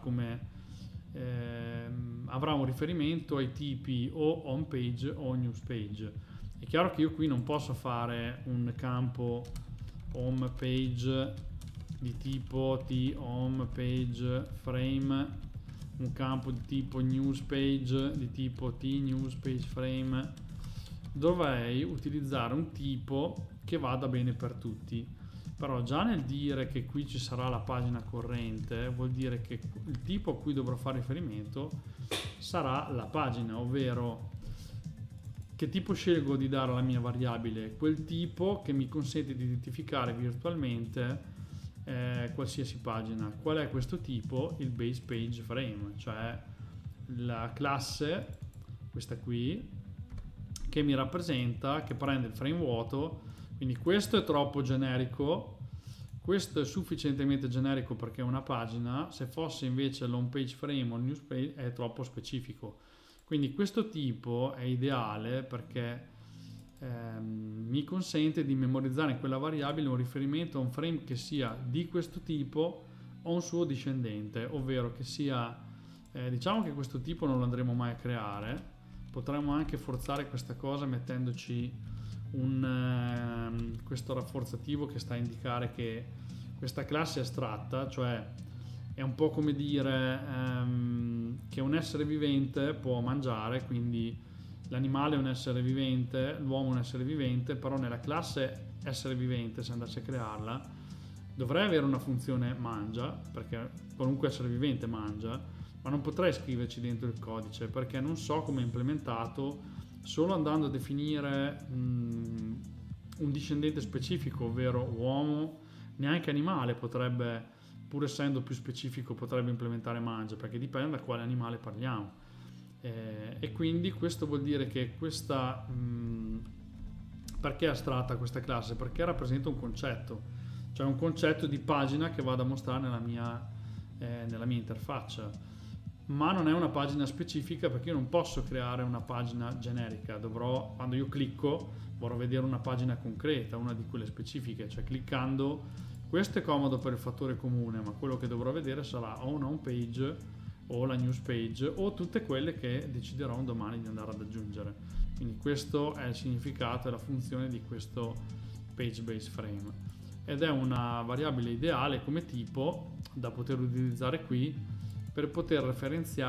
un riferimento ai tipi o home page o news page. È chiaro che io qui non posso fare un campo home page di tipo t home page frame, un campo di tipo news page di tipo t news page frame. Dovrei utilizzare un tipo che vada bene per tutti, però già nel dire che qui ci sarà la pagina corrente vuol dire che il tipo a cui dovrò fare riferimento sarà la pagina, ovvero che tipo scelgo di dare alla mia variabile? Quel tipo che mi consente di identificare virtualmente qualsiasi pagina. Qual è questo tipo? Il base page frame, cioè la classe, questa qui, che mi rappresenta, che prende il frame vuoto. Quindi questo è troppo generico, questo è sufficientemente generico perché è una pagina. Se fosse invece l'home page frame o il news page è troppo specifico. Quindi questo tipo è ideale perché mi consente di memorizzare in quella variabile un riferimento a un frame che sia di questo tipo o un suo discendente, ovvero che sia, diciamo che questo tipo non lo andremo mai a creare, potremmo anche forzare questa cosa mettendoci questo rafforzativo che sta a indicare che questa classe è astratta, cioè è un po' come dire che un essere vivente può mangiare, quindi l'animale è un essere vivente, l'uomo è un essere vivente, però nella classe essere vivente, se andassi a crearla, dovrei avere una funzione mangia, perché qualunque essere vivente mangia, ma non potrei scriverci dentro il codice perché non so come è implementato. Solo andando a definire un discendente specifico, ovvero uomo, neanche animale potrebbe, pur essendo più specifico, potrebbe implementare mangia, perché dipende da quale animale parliamo. E quindi questo vuol dire che questa perché è astratta questa classe? Perché rappresenta un concetto, cioè un concetto di pagina che vado a mostrare nella mia interfaccia, ma non è una pagina specifica perché io non posso creare una pagina generica. Quando io clicco, vorrò vedere una pagina concreta, una di quelle specifiche, cioè cliccando, questo è comodo per il fattore comune, ma quello che dovrò vedere sarà o una home page o la news page o tutte quelle che deciderò un domani di andare ad aggiungere. Quindi questo è il significato e la funzione di questo page base frame, ed è una variabile ideale come tipo da poter utilizzare qui per poter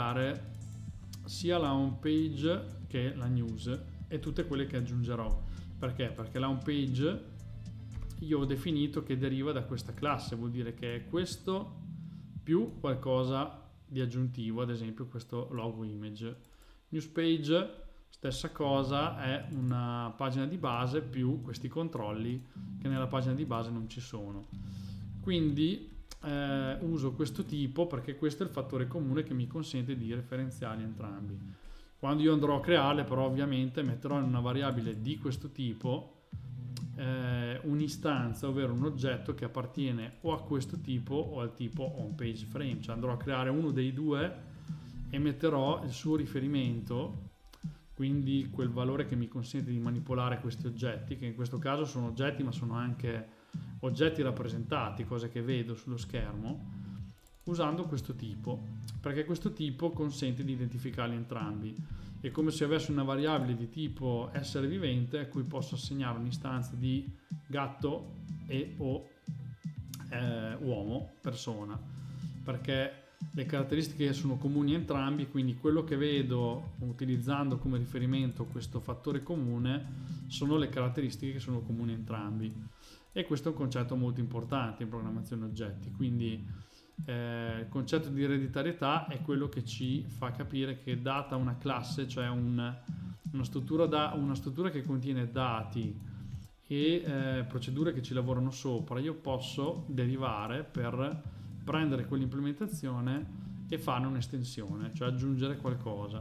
referenziare sia la home page che la news e tutte quelle che aggiungerò. Perché? Perché la home page io ho definito che deriva da questa classe, vuol dire che è questo più qualcosa di aggiuntivo, ad esempio questo logo image. News page, stessa cosa, è una pagina di base più questi controlli che nella pagina di base non ci sono. Quindi uso questo tipo perché questo è il fattore comune che mi consente di referenziarli entrambi. Quando io andrò a crearle, però, ovviamente metterò in una variabile di questo tipo un'istanza, ovvero un oggetto che appartiene o a questo tipo o al tipo onPage frame, cioè andrò a creare uno dei due e metterò il suo riferimento, quindi quel valore che mi consente di manipolare questi oggetti, che in questo caso sono oggetti ma sono anche oggetti rappresentati, cose che vedo sullo schermo, usando questo tipo, perché questo tipo consente di identificarli entrambi. È come se avessi una variabile di tipo essere vivente a cui posso assegnare un'istanza di gatto e o uomo, persona, perché le caratteristiche sono comuni entrambi, quindi quello che vedo utilizzando come riferimento questo fattore comune sono le caratteristiche che sono comuni entrambi, e questo è un concetto molto importante in programmazione oggetti. Quindi il concetto di ereditarietà è quello che ci fa capire che data una classe, cioè una struttura che contiene dati e procedure che ci lavorano sopra, io posso derivare per prendere quell'implementazione e farne un'estensione, cioè aggiungere qualcosa.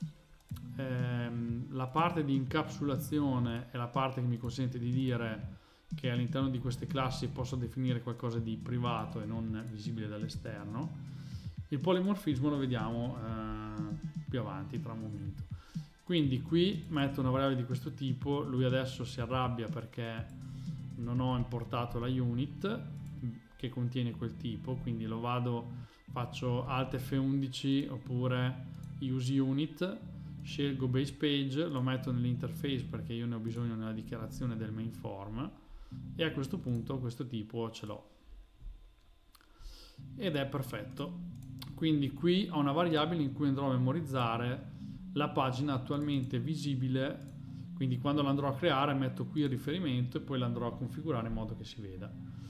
La parte di incapsulazione è la parte che mi consente di dire che all'interno di queste classi posso definire qualcosa di privato e non visibile dall'esterno. Il polimorfismo lo vediamo più avanti, tra un momento. Quindi qui metto una variabile di questo tipo, lui adesso si arrabbia perché non ho importato la unit che contiene quel tipo, quindi faccio Alt F11 oppure use unit, scelgo base page, lo metto nell'interface perché io ne ho bisogno nella dichiarazione del main form, e a questo punto questo tipo ce l'ho ed è perfetto. Quindi qui ho una variabile in cui andrò a memorizzare la pagina attualmente visibile, quindi quando l'andrò a creare metto qui il riferimento e poi l'andrò a configurare in modo che si veda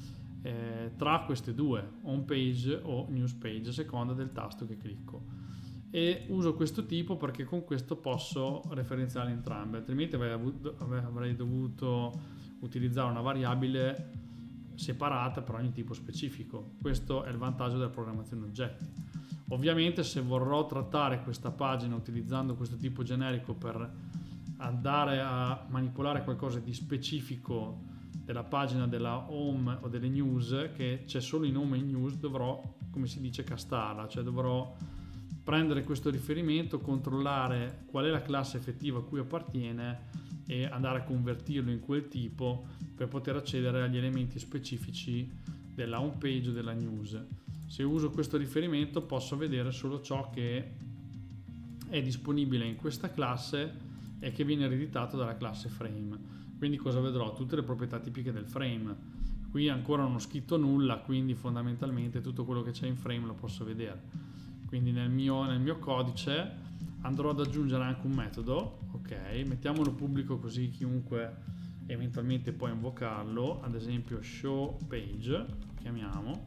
tra queste due, home page o news page, a seconda del tasto che clicco, e uso questo tipo perché con questo posso referenziare entrambe, altrimenti avrei dovuto utilizzare una variabile separata per ogni tipo specifico. Questo è il vantaggio della programmazione oggetti. Ovviamente se vorrò trattare questa pagina utilizzando questo tipo generico per andare a manipolare qualcosa di specifico della pagina della home o delle news, che c'è solo in home e in news, dovrò, come si dice, castarla, cioè dovrò prendere questo riferimento, controllare qual è la classe effettiva a cui appartiene e andare a convertirlo in quel tipo per poter accedere agli elementi specifici della home page o della news. Se uso questo riferimento posso vedere solo ciò che è disponibile in questa classe e che viene ereditato dalla classe frame. Quindi cosa vedrò? Tutte le proprietà tipiche del frame. Qui ancora non ho scritto nulla, quindi fondamentalmente tutto quello che c'è in frame lo posso vedere. Quindi nel mio codice andrò ad aggiungere anche un metodo, ok, mettiamolo pubblico così chiunque eventualmente può invocarlo, ad esempio showPage, lo chiamiamo.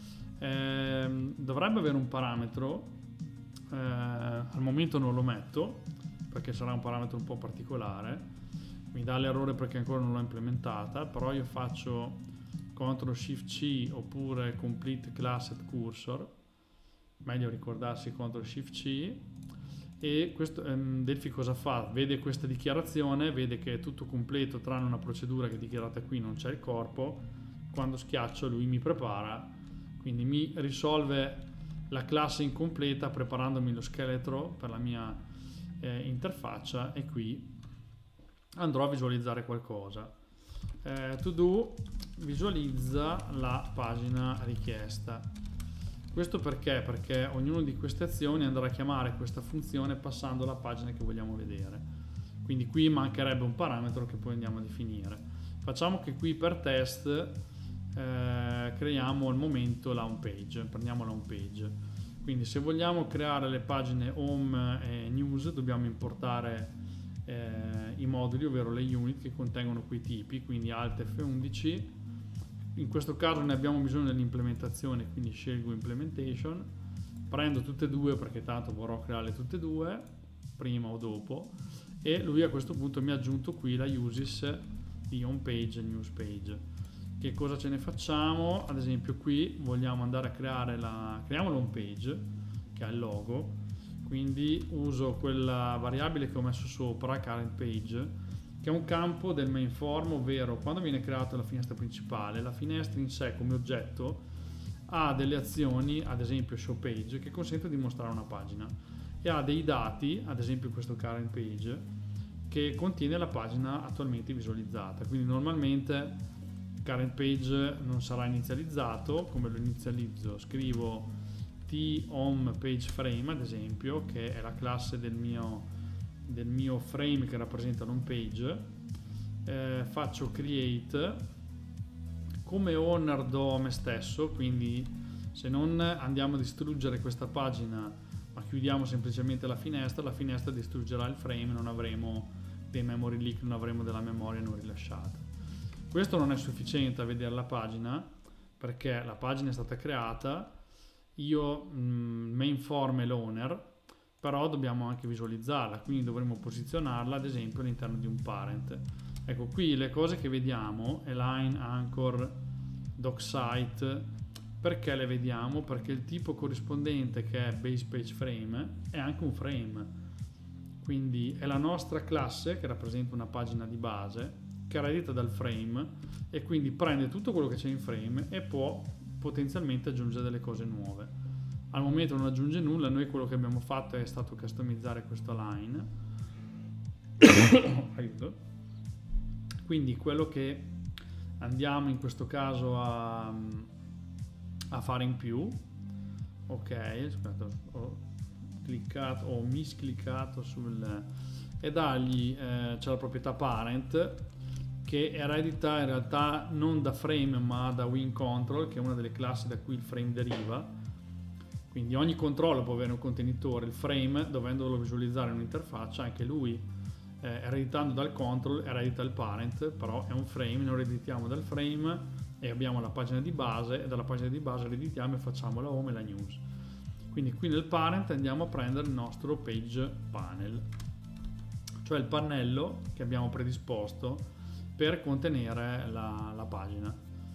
Dovrebbe avere un parametro, al momento non lo metto perché sarà un parametro un po' particolare, mi dà l'errore perché ancora non l'ho implementata, però io faccio CTRL-SHIFT-C oppure complete class at cursor, meglio ricordarsi CTRL-SHIFT-C, e questo Delphi cosa fa? Vede questa dichiarazione, vede che è tutto completo tranne una procedura che è dichiarata qui, non c'è il corpo. Quando schiaccio lui mi prepara, quindi mi risolve la classe incompleta preparandomi lo scheletro per la mia interfaccia, e qui andrò a visualizzare qualcosa. To do visualizza la pagina richiesta. Questo perché? Perché ognuna di queste azioni andrà a chiamare questa funzione passando la pagina che vogliamo vedere. Quindi qui mancherebbe un parametro che poi andiamo a definire. Facciamo che qui per test creiamo al momento la home page. Prendiamo la home page. Quindi se vogliamo creare le pagine home e news dobbiamo importare i moduli, ovvero le unit che contengono quei tipi, quindi Alt F11. In questo caso ne abbiamo bisogno dell'implementazione, quindi scelgo Implementation, prendo tutte e due perché tanto vorrò crearle tutte e due, prima o dopo, e lui a questo punto mi ha aggiunto qui la uses di home page e news page. Che cosa ce ne facciamo? Ad esempio qui vogliamo andare a creare creiamo l'home page che ha il logo, quindi uso quella variabile che ho messo sopra, current page, che è un campo del main form, ovvero quando viene creata la finestra principale, la finestra in sé come oggetto ha delle azioni, ad esempio show page, che consente di mostrare una pagina, e ha dei dati, ad esempio questo current page, che contiene la pagina attualmente visualizzata. Quindi normalmente current page non sarà inizializzato. Come lo inizializzo? Scrivo thome page frame, ad esempio, che è la classe del mio frame che rappresenta l'home page. Faccio create, come owner do me stesso, quindi se non andiamo a distruggere questa pagina ma chiudiamo semplicemente la finestra distruggerà il frame, non avremo dei memory leak, non avremo della memoria non rilasciata. Questo non è sufficiente a vedere la pagina, perché la pagina è stata creata, io main form è l'owner, però dobbiamo anche visualizzarla, quindi dovremo posizionarla ad esempio all'interno di un parent. Ecco, qui le cose che vediamo, align, anchor, docsite, perché le vediamo? Perché il tipo corrispondente, che è base page frame, è anche un frame, quindi è la nostra classe che rappresenta una pagina di base che eredita dal frame, e quindi prende tutto quello che c'è in frame e può potenzialmente aggiungere delle cose nuove. Al momento non aggiunge nulla, noi quello che abbiamo fatto è stato customizzare questo line. Aiuto. Quindi quello che andiamo in questo caso a fare in più, ok, aspetta, ho miscliccato e dargli c'è la proprietà parent che eredita in realtà non da frame ma da win control, che è una delle classi da cui il frame deriva. Quindi ogni controllo può avere un contenitore, il frame, dovendolo visualizzare in un'interfaccia, anche lui ereditando dal control eredita il parent, però è un frame, noi ereditiamo dal frame e abbiamo la pagina di base, e dalla pagina di base ereditiamo e facciamo la home e la news. Quindi qui nel parent andiamo a prendere il nostro page panel, cioè il pannello che abbiamo predisposto per contenere la pagina.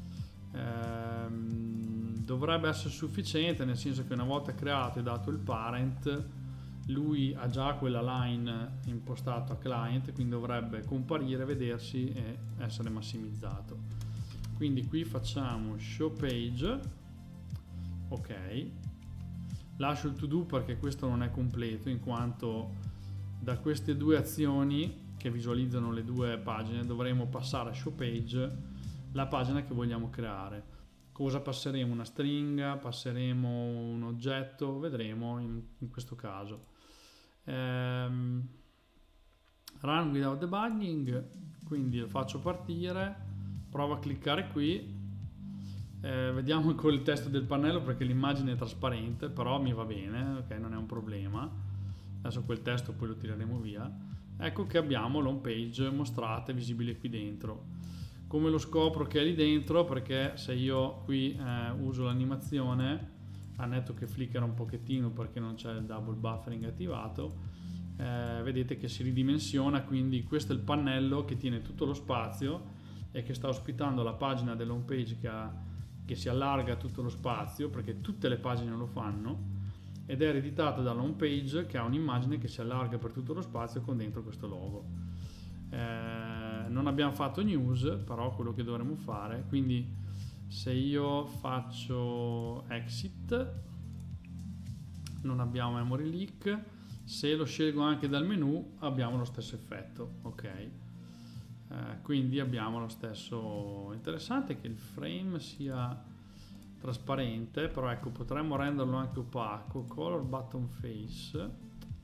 Dovrebbe essere sufficiente, nel senso che una volta creato e dato il parent, lui ha già quella line impostata a client, quindi dovrebbe comparire, vedersi e essere massimizzato. Quindi qui facciamo show page, ok, lascio il to do perché questo non è completo, in quanto da queste due azioni che visualizzano le due pagine dovremo passare a show page la pagina che vogliamo creare. Cosa passeremo? Una stringa, passeremo un oggetto, vedremo in questo caso. Run without debugging, quindi lo faccio partire, provo a cliccare qui, vediamo con il testo del pannello perché l'immagine è trasparente, però mi va bene, ok, non è un problema. Adesso quel testo poi lo tireremo via. Ecco che abbiamo l'home page mostrata e visibile qui dentro. Come lo scopro che è lì dentro? Perché se io qui uso l'animazione, a netto che flickera un pochettino perché non c'è il double buffering attivato, vedete che si ridimensiona, quindi questo è il pannello che tiene tutto lo spazio e che sta ospitando la pagina dell'home page che si allarga tutto lo spazio, perché tutte le pagine lo fanno, ed è ereditata dall'home page che ha un'immagine che si allarga per tutto lo spazio con dentro questo logo. Non abbiamo fatto news, però quello che dovremmo fare, quindi se io faccio exit non abbiamo memory leak, se lo scelgo anche dal menu abbiamo lo stesso effetto, ok. Quindi abbiamo lo stesso. Interessante che il frame sia trasparente, però ecco, potremmo renderlo anche opaco. Color button face,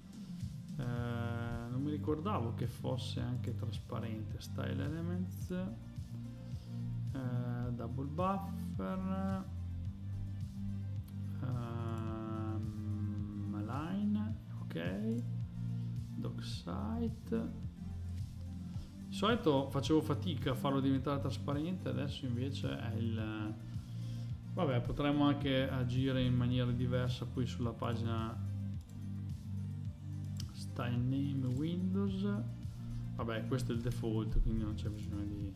non mi ricordavo che fosse anche trasparente. Style elements, double buffer, align, ok, docsite, Di solito facevo fatica a farlo diventare trasparente, adesso invece è il... Vabbè, potremmo anche agire in maniera diversa poi sulla pagina Style Name Windows. Vabbè, questo è il default, quindi non c'è bisogno di...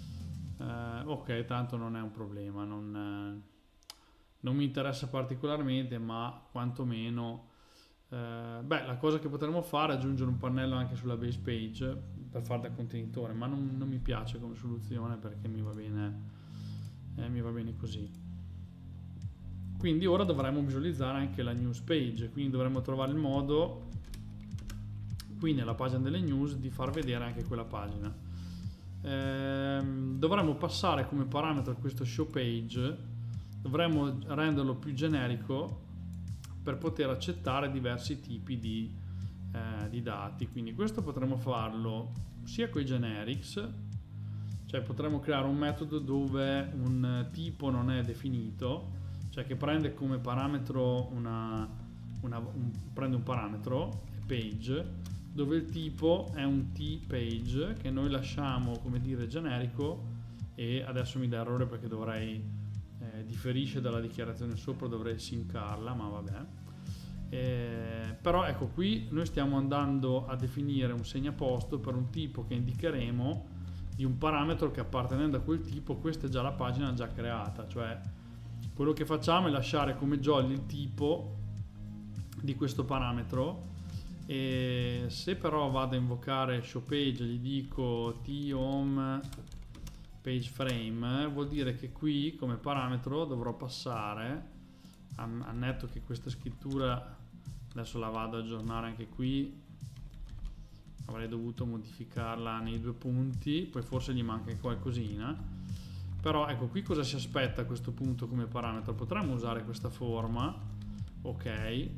ok, tanto non è un problema, non mi interessa particolarmente, ma quantomeno... beh, la cosa che potremmo fare è aggiungere un pannello anche sulla base page per fare da contenitore, ma non mi piace come soluzione perché mi va bene così. Quindi ora dovremmo visualizzare anche la news page, quindi dovremmo trovare il modo qui nella pagina delle news di far vedere anche quella pagina. Dovremmo passare come parametro questo show page, dovremmo renderlo più generico per poter accettare diversi tipi di dati. Quindi questo potremmo farlo sia con i generics, cioè potremmo creare un metodo dove un tipo non è definito, cioè che prende come parametro prende un parametro page dove il tipo è un t-page che noi lasciamo come dire generico, e adesso mi dà errore perché dovrei differisce dalla dichiarazione sopra, dovrei sincarla, ma vabbè. Però ecco, qui noi stiamo andando a definire un segnaposto per un tipo che indicheremo di un parametro che appartenendo a quel tipo, questa è già la pagina già creata, cioè quello che facciamo è lasciare come jolly il tipo di questo parametro. E se però vado a invocare showPage, gli dico thome page frame, vuol dire che qui come parametro dovrò passare, a netto che questa scrittura adesso la vado ad aggiornare anche qui, avrei dovuto modificarla nei 2 punti, poi forse gli manca qualcosina, però ecco qui cosa si aspetta a questo punto come parametro. Potremmo usare questa forma, ok,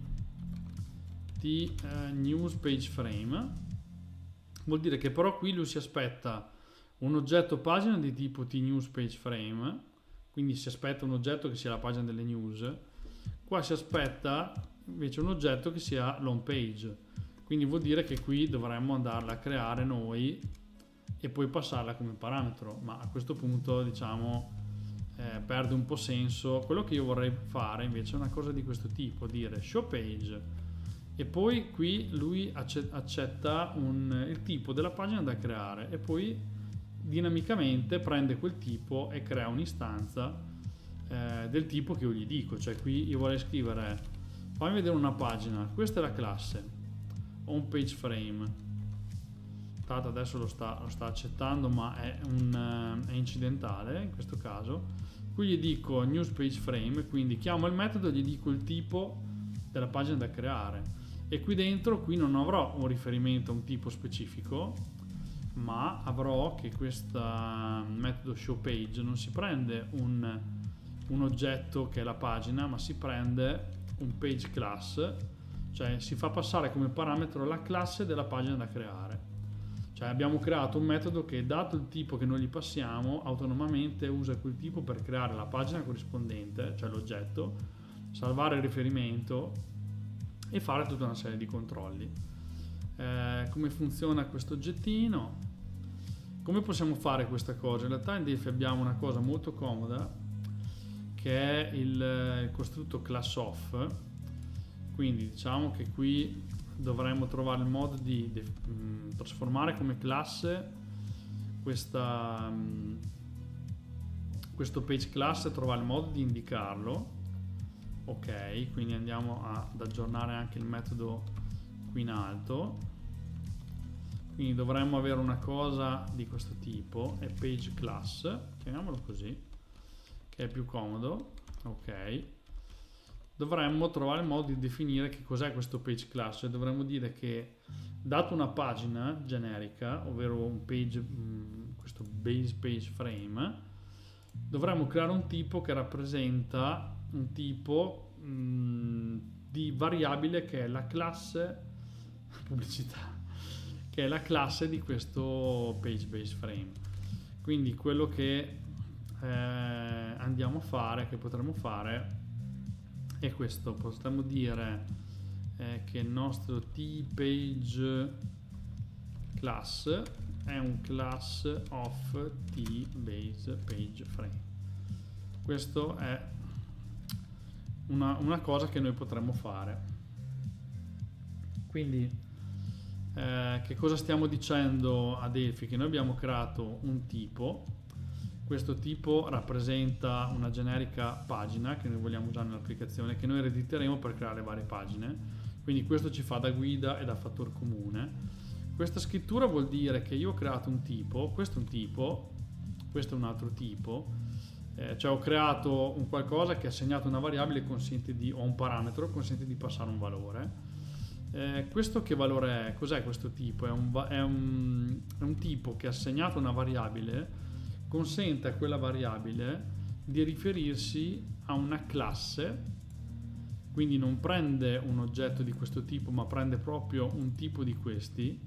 di news page frame, vuol dire che però qui lui si aspetta un oggetto pagina di tipo tNewsPageFrame, quindi si aspetta un oggetto che sia la pagina delle news. Qua si aspetta invece un oggetto che sia l'home page, quindi vuol dire che qui dovremmo andarla a creare noi e poi passarla come parametro, ma a questo punto diciamo perde un po' senso. Quello che io vorrei fare invece è una cosa di questo tipo, dire showPage, e poi qui lui accetta il tipo della pagina da creare e poi dinamicamente prende quel tipo e crea un'istanza del tipo che io gli dico. Cioè qui io vorrei scrivere, fammi vedere una pagina, questa è la classe onPageFrame, tanto adesso lo sta accettando, ma è incidentale in questo caso. Qui gli dico newsPageFrame, quindi chiamo il metodo e gli dico il tipo della pagina da creare, e qui dentro qui non avrò un riferimento a un tipo specifico, ma avrò che questo metodo showPage non si prende un oggetto che è la pagina, ma si prende un page class, cioè si fa passare come parametro la classe della pagina da creare. Cioè abbiamo creato un metodo che, dato il tipo che noi gli passiamo, autonomamente usa quel tipo per creare la pagina corrispondente, cioè l'oggetto, salvare il riferimento e fare tutta una serie di controlli. Come funziona questo oggettino? Come possiamo fare questa cosa? In realtà in Delphi abbiamo una cosa molto comoda che è il costrutto classOff, quindi diciamo che qui dovremmo trovare il modo di trasformare come classe questo page class e trovare il modo di indicarlo. Ok, quindi andiamo ad aggiornare anche il metodo qui in alto, quindi dovremmo avere una cosa di questo tipo, è page class, chiamiamolo così che è più comodo. Ok, dovremmo trovare il modo di definire che cos'è questo page class, cioè dovremmo dire che dato una pagina generica, ovvero un page, questo base page frame, dovremmo creare un tipo che rappresenta un tipo di variabile che è la classe pubblicità, che è la classe di questo page base frame. Quindi quello che andiamo a fare, che potremmo fare, è questo. Potremmo dire che il nostro tPage class è un class of tBasePageFrame. Questo è una cosa che noi potremmo fare. Quindi che cosa stiamo dicendo a Delphi? Che noi abbiamo creato un tipo. Questo tipo rappresenta una generica pagina che noi vogliamo usare nell'applicazione, che noi erediteremo per creare varie pagine. Quindi questo ci fa da guida e da fattore comune. Questa scrittura vuol dire che io ho creato un tipo, questo è un tipo, questo è un altro tipo, cioè ho creato un qualcosa che ha assegnato una variabile o un parametro, consente di passare un valore. Questo che valore è? Cos'è questo tipo? È un tipo che assegnato una variabile consente a quella variabile di riferirsi a una classe, quindi non prende un oggetto di questo tipo ma prende proprio un tipo di questi,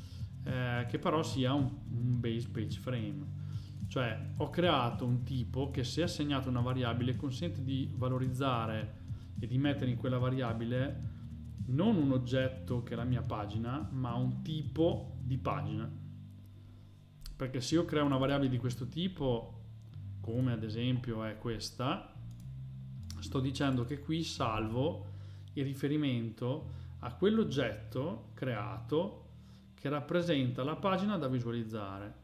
che però sia un base page frame. Cioè ho creato un tipo che, se assegnato una variabile, consente di valorizzare e di mettere in quella variabile non un oggetto che è la mia pagina, ma un tipo di pagina. Perché se io creo una variabile di questo tipo, come ad esempio è questa, sto dicendo che qui salvo il riferimento a quell'oggetto creato che rappresenta la pagina da visualizzare.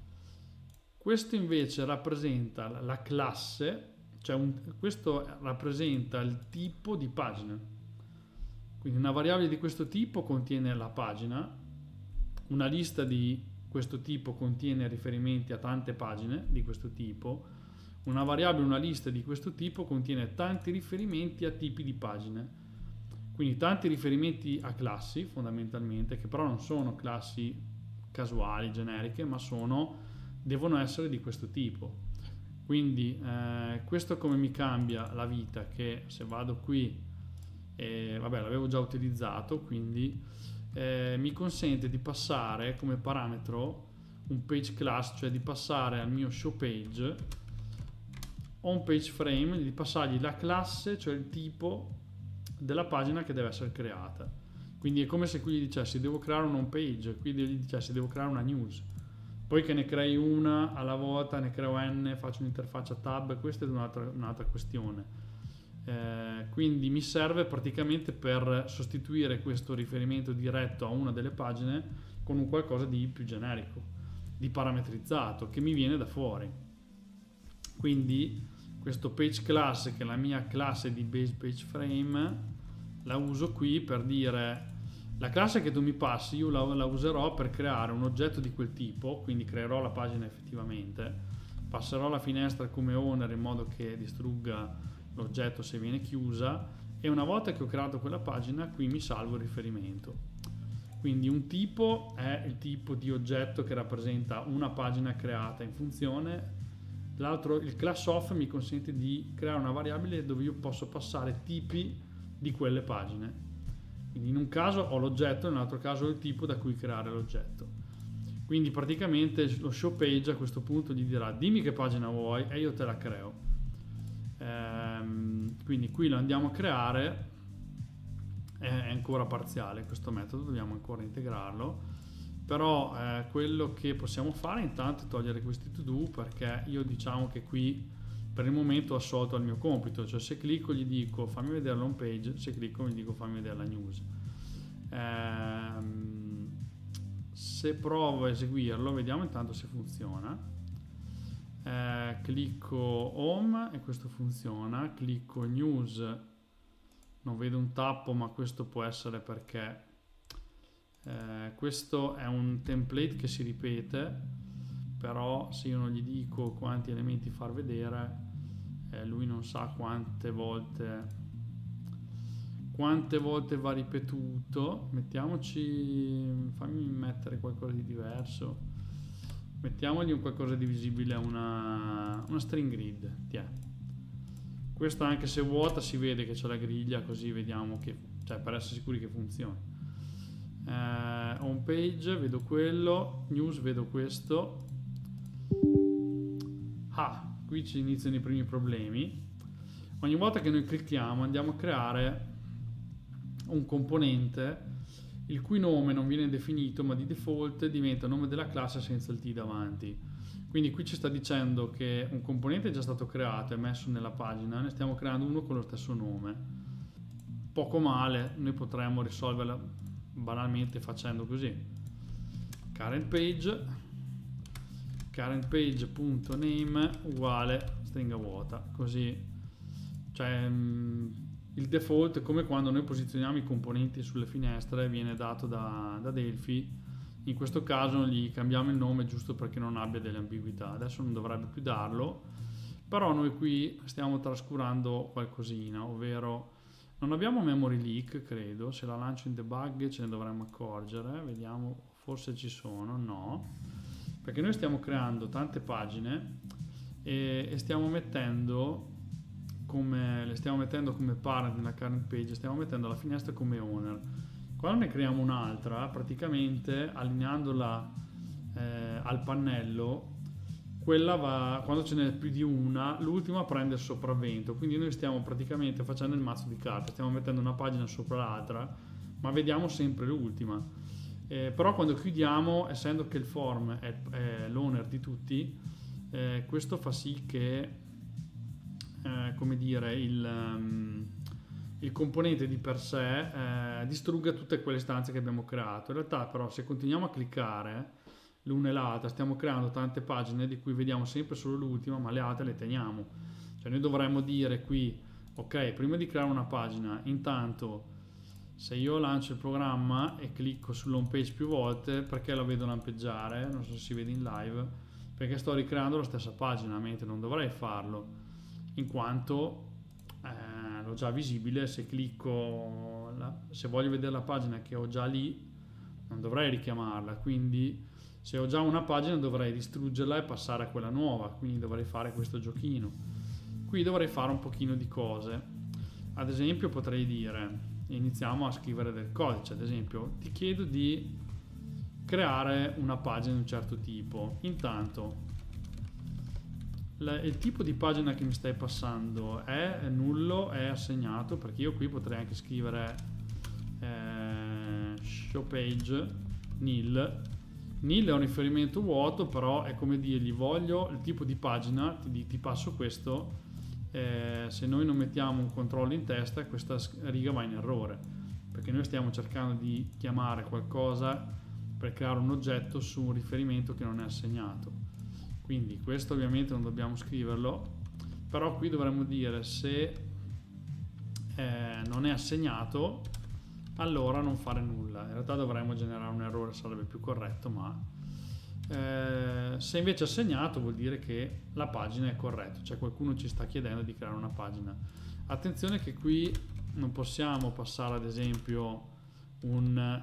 Questo invece rappresenta la classe, cioè questo rappresenta il tipo di pagina. Quindi una variabile di questo tipo contiene la pagina, una lista di questo tipo contiene riferimenti a tante pagine di questo tipo, una variabile, una lista di questo tipo contiene tanti riferimenti a tipi di pagine, quindi tanti riferimenti a classi fondamentalmente, che però non sono classi casuali, generiche, ma devono essere di questo tipo. Quindi questo come mi cambia la vita, che se vado qui, vabbè, l'avevo già utilizzato, quindi mi consente di passare come parametro un page class, cioè di passare al mio show page on page frame, di passargli la classe, cioè il tipo della pagina che deve essere creata. Quindi è come se qui gli dicessi devo creare un home page, qui gli dicessi devo creare una news, poi che ne crei una alla volta, ne creo n, faccio un'interfaccia tab, questa è un'altra questione. Quindi mi serve praticamente per sostituire questo riferimento diretto a una delle pagine con un qualcosa di più generico, di parametrizzato, che mi viene da fuori. Quindi questo page class, che è la mia classe di base page frame, la uso qui per dire la classe che tu mi passi io la userò per creare un oggetto di quel tipo, quindi creerò la pagina effettivamente, passerò la finestra come owner in modo che distrugga l'oggetto se viene chiusa, e una volta che ho creato quella pagina qui mi salvo il riferimento. Quindi un tipo è il tipo di oggetto che rappresenta una pagina creata in funzione, l'altro, il class of, mi consente di creare una variabile dove io posso passare tipi di quelle pagine. Quindi in un caso ho l'oggetto, nell'altro caso ho il tipo da cui creare l'oggetto. Quindi praticamente lo show page a questo punto gli dirà dimmi che pagina vuoi e io te la creo. Quindi qui lo andiamo a creare, è ancora parziale questo metodo, dobbiamo ancora integrarlo, però quello che possiamo fare intanto è togliere questi to do, perché io diciamo che qui per il momento ho assolto al mio compito, cioè se clicco gli dico fammi vedere l'home page, se clicco gli dico fammi vedere la news. Se provo a eseguirlo, vediamo intanto se funziona. Clicco home e questo funziona, clicco news, non vedo un tappo, ma questo può essere perché questo è un template che si ripete, però se io non gli dico quanti elementi far vedere, lui non sa quante volte va ripetuto. Fammi mettere qualcosa di diverso. Mettiamogli un qualcosa di visibile a una string grid. Questo, anche se vuota, si vede che c'è la griglia, così vediamo che, cioè per essere sicuri che funzioni. Home page, vedo quello, news, vedo questo. Qui ci iniziano i primi problemi. Ogni volta che noi clicchiamo andiamo a creare un componente il cui nome non viene definito, ma di default diventa nome della classe senza il T davanti. Quindi qui ci sta dicendo che un componente è già stato creato e messo nella pagina, ne stiamo creando uno con lo stesso nome. Poco male, noi potremmo risolverla banalmente facendo così: current page.name uguale stringa vuota, così, cioè il default, come quando noi posizioniamo i componenti sulle finestre, viene dato da Delphi. In questo caso gli cambiamo il nome giusto perché non abbia delle ambiguità. Adesso non dovrebbe più darlo, però noi qui stiamo trascurando qualcosina, ovvero non abbiamo memory leak, credo. Se la lancio in debug ce ne dovremmo accorgere, vediamo, forse ci sono, no, perché noi stiamo creando tante pagine e stiamo mettendo le stiamo mettendo come parent nella current page, stiamo mettendo la finestra come owner. Quando ne creiamo un'altra, praticamente allineandola al pannello, quella va, quando ce n'è più di una, l'ultima prende il sopravvento. Quindi noi stiamo praticamente facendo il mazzo di carte, stiamo mettendo una pagina sopra l'altra, ma vediamo sempre l'ultima. Però quando chiudiamo, essendo che il form è l'owner di tutti, questo fa sì che come dire, il componente di per sé distrugga tutte quelle istanze che abbiamo creato. In realtà però, se continuiamo a cliccare l'una e l'altra, stiamo creando tante pagine di cui vediamo sempre solo l'ultima, ma le altre le teniamo. Cioè noi dovremmo dire qui, ok, prima di creare una pagina, intanto se io lancio il programma e clicco sull'home page più volte, perché la vedo lampeggiare? Non so se si vede in live, perché sto ricreando la stessa pagina, mentre non dovrei farlo, in quanto l'ho già visibile. Se clicco, se voglio vedere la pagina che ho già lì, non dovrei richiamarla. Quindi se ho già una pagina dovrei distruggerla e passare a quella nuova, quindi dovrei fare questo giochino. Qui dovrei fare un pochino di cose. Ad esempio potrei dire, iniziamo a scrivere del codice. Ad esempio ti chiedo di creare una pagina di un certo tipo. Intanto il tipo di pagina che mi stai passando è nullo, è assegnato, perché io qui potrei anche scrivere show page nil. Nil è un riferimento vuoto, però è come dirgli voglio il tipo di pagina, ti passo questo. Se noi non mettiamo un controllo in testa, questa riga va in errore, perché noi stiamo cercando di chiamare qualcosa per creare un oggetto su un riferimento che non è assegnato. Quindi questo ovviamente non dobbiamo scriverlo, però qui dovremmo dire se non è assegnato, allora non fare nulla. In realtà dovremmo generare un errore, sarebbe più corretto, ma se invece è assegnato vuol dire che la pagina è corretta, cioè qualcuno ci sta chiedendo di creare una pagina. Attenzione che qui non possiamo passare ad esempio un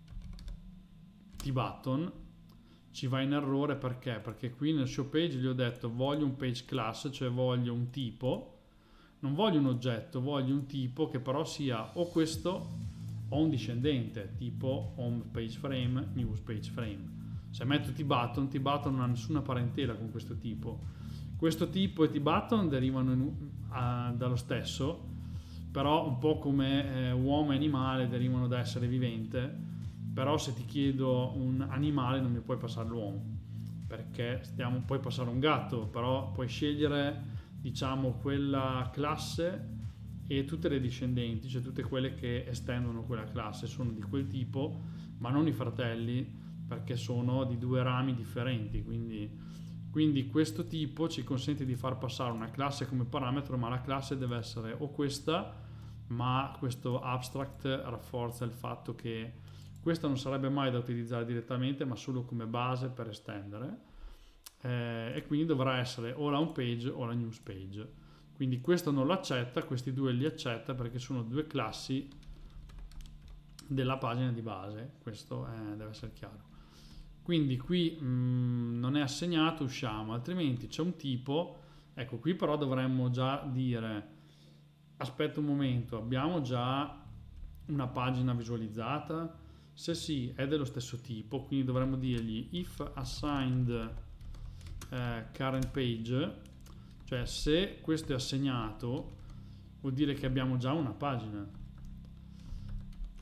t-button, ci va in errore perché qui nel show page gli ho detto voglio un page class, cioè voglio un tipo, non voglio un oggetto, voglio un tipo che però sia o questo o un discendente, tipo home page frame, news page frame. Se metto t-button non ha nessuna parentela con questo tipo. Questo tipo e t-button derivano dallo stesso, però un po' come uomo e animale derivano da essere vivente. Però se ti chiedo un animale non mi puoi passare l'uomo, perché puoi passare un gatto, però puoi scegliere, diciamo, quella classe e tutte le discendenti, cioè tutte quelle che estendono quella classe sono di quel tipo, ma non i fratelli, perché sono di due rami differenti. Quindi questo tipo ci consente di far passare una classe come parametro, ma la classe deve essere o questa, ma questo abstract rafforza il fatto che questa non sarebbe mai da utilizzare direttamente, ma solo come base per estendere, e quindi dovrà essere o la home page o la news page. Quindi questo non lo accetta, questi due li accetta perché sono due classi della pagina di base. Questo deve essere chiaro. Quindi qui non è assegnato, usciamo, altrimenti c'è un tipo. Ecco, qui però dovremmo già dire aspetta un momento, abbiamo già una pagina visualizzata? Se sì, è dello stesso tipo, quindi dovremmo dirgli if assigned current page, cioè se questo è assegnato vuol dire che abbiamo già una pagina.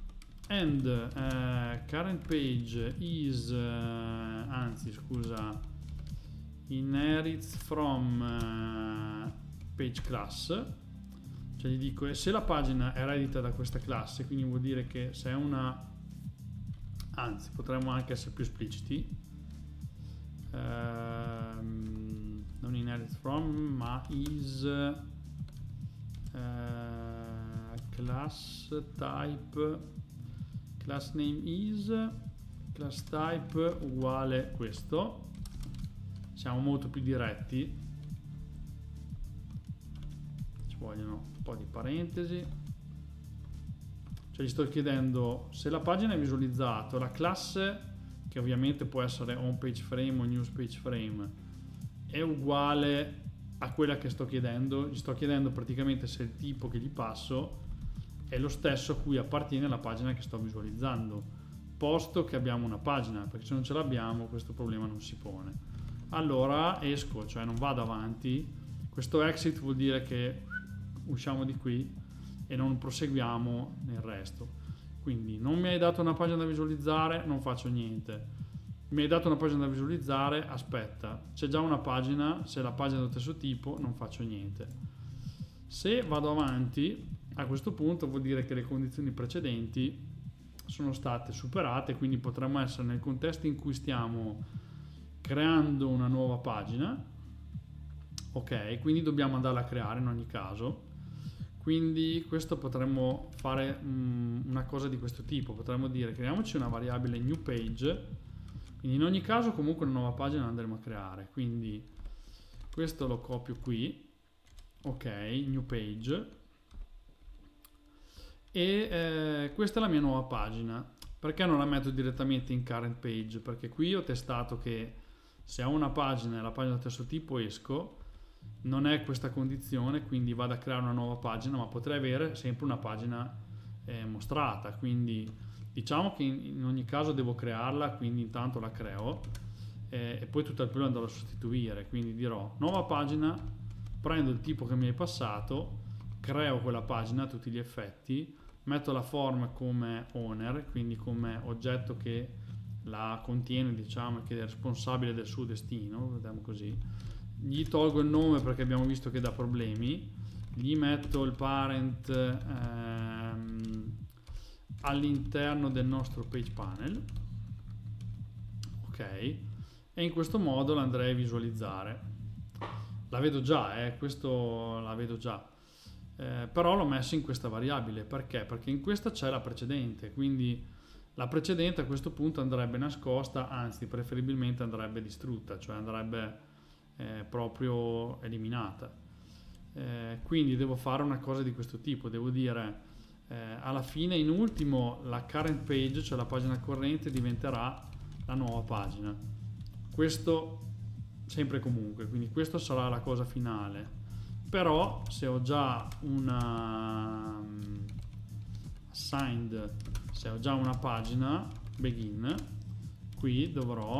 and current page is anzi scusa, inherits from page class, cioè gli dico se la pagina è eredita da questa classe, quindi vuol dire che se è una, anzi potremmo anche essere più espliciti, non inherits from ma is class type, class name is, class type uguale questo. Siamo molto più diretti, ci vogliono un po' di parentesi, cioè gli sto chiedendo se la pagina è visualizzata, la classe, che ovviamente può essere onPageFrame o newsPageFrame, è uguale a quella che sto chiedendo. Gli sto chiedendo praticamente se il tipo che gli passo è lo stesso a cui appartiene la pagina che sto visualizzando, posto che abbiamo una pagina, perché se non ce l'abbiamo questo problema non si pone. Allora esco, cioè non vado avanti. Questo exit vuol dire che usciamo di qui e non proseguiamo nel resto. Quindi non mi hai dato una pagina da visualizzare, non faccio niente. Mi hai dato una pagina da visualizzare, aspetta, c'è già una pagina, se la pagina è dello stesso tipo non faccio niente. Se vado avanti, a questo punto vuol dire che le condizioni precedenti sono state superate, quindi potremmo essere nel contesto in cui stiamo creando una nuova pagina, ok, quindi dobbiamo andarla a creare in ogni caso. Quindi questo potremmo fare una cosa di questo tipo, potremmo dire creiamoci una variabile new page, quindi in ogni caso comunque una nuova pagina la andremo a creare, quindi questo lo copio qui, ok, new page, e questa è la mia nuova pagina. Perché non la metto direttamente in current page? Perché qui ho testato che se ho una pagina e la pagina dello stesso tipo esco, non è questa condizione, quindi vado a creare una nuova pagina, ma potrei avere sempre una pagina mostrata, quindi diciamo che in ogni caso devo crearla, quindi intanto la creo e poi tutto il più andrò a sostituire, quindi dirò nuova pagina, prendo il tipo che mi hai passato, creo quella pagina a tutti gli effetti, metto la form come owner, quindi come oggetto che la contiene, diciamo, che è responsabile del suo destino, vediamo così. Gli tolgo il nome perché abbiamo visto che dà problemi, gli metto il parent all'interno del nostro page panel, ok, e in questo modo l'andrei a visualizzare. La vedo già, questo la vedo già. Però l'ho messo in questa variabile, perché? Perché in questa c'è la precedente, quindi la precedente a questo punto andrebbe nascosta, anzi preferibilmente andrebbe distrutta, cioè andrebbe proprio eliminata. Quindi devo fare una cosa di questo tipo, devo dire alla fine, in ultimo, la current page, cioè la pagina corrente, diventerà la nuova pagina. Questo sempre e comunque, quindi questa sarà la cosa finale. Però se ho già una assigned, se ho già una pagina begin, qui dovrò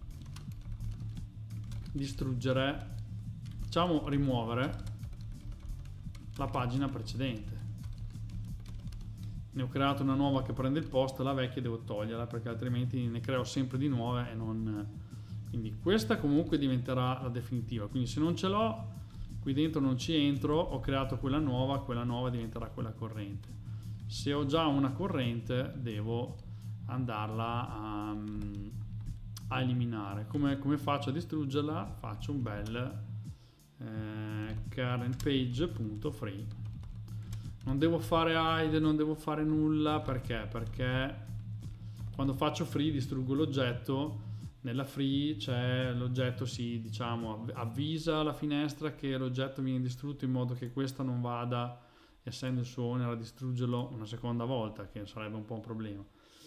distruggere, diciamo rimuovere la pagina precedente. Ne ho creato una nuova che prende il posto, la vecchia devo toglierla perché altrimenti ne creo sempre di nuove e non... Quindi questa comunque diventerà la definitiva, quindi se non ce l'ho qui dentro non ci entro, ho creato quella nuova diventerà quella corrente. Se ho già una corrente devo andarla a eliminare. Come faccio a distruggerla? Faccio un bel current page.free. Non devo fare hide, non devo fare nulla, perché? Perché quando faccio free distruggo l'oggetto. Nella free c'è l'oggetto, si diciamo avvisa la finestra che l'oggetto viene distrutto, in modo che questa non vada, essendo il suo owner, a distruggerlo una seconda volta, che sarebbe un po' un problema.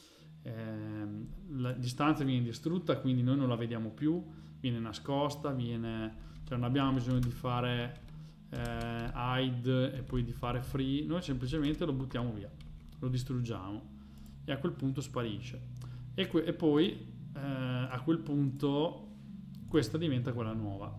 La distanza viene distrutta, quindi noi non la vediamo più, viene nascosta, cioè non abbiamo bisogno di fare hide e poi di fare free, noi semplicemente lo buttiamo via, lo distruggiamo e a quel punto sparisce e poi a quel punto questa diventa quella nuova,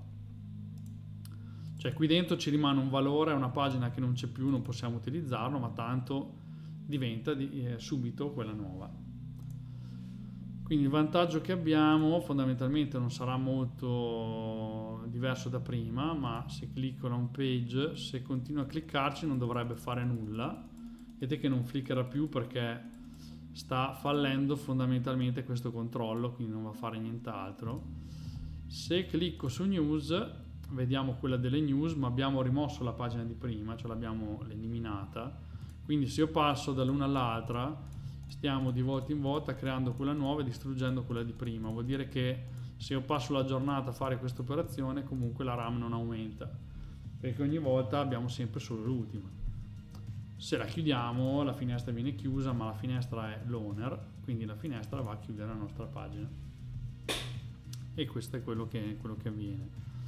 cioè qui dentro ci rimane un valore, una pagina che non c'è più, non possiamo utilizzarlo, ma tanto diventa subito quella nuova. Quindi il vantaggio che abbiamo fondamentalmente non sarà molto diverso da prima, ma se clicco la home page, se continuo a cliccarci non dovrebbe fare nulla. Vedete che non flickerà più perché sta fallendo fondamentalmente questo controllo, quindi non va a fare nient'altro. Se clicco su news, vediamo quella delle news, ma abbiamo rimosso la pagina di prima, cioè l'abbiamo eliminata. Quindi se io passo dall'una all'altra, stiamo di volta in volta creando quella nuova e distruggendo quella di prima. Vuol dire che se io passo la giornata a fare questa operazione, comunque la RAM non aumenta, perché ogni volta abbiamo sempre solo l'ultima. Se la chiudiamo, la finestra viene chiusa, ma la finestra è l'owner, quindi la finestra va a chiudere la nostra pagina. E questo è quello che avviene.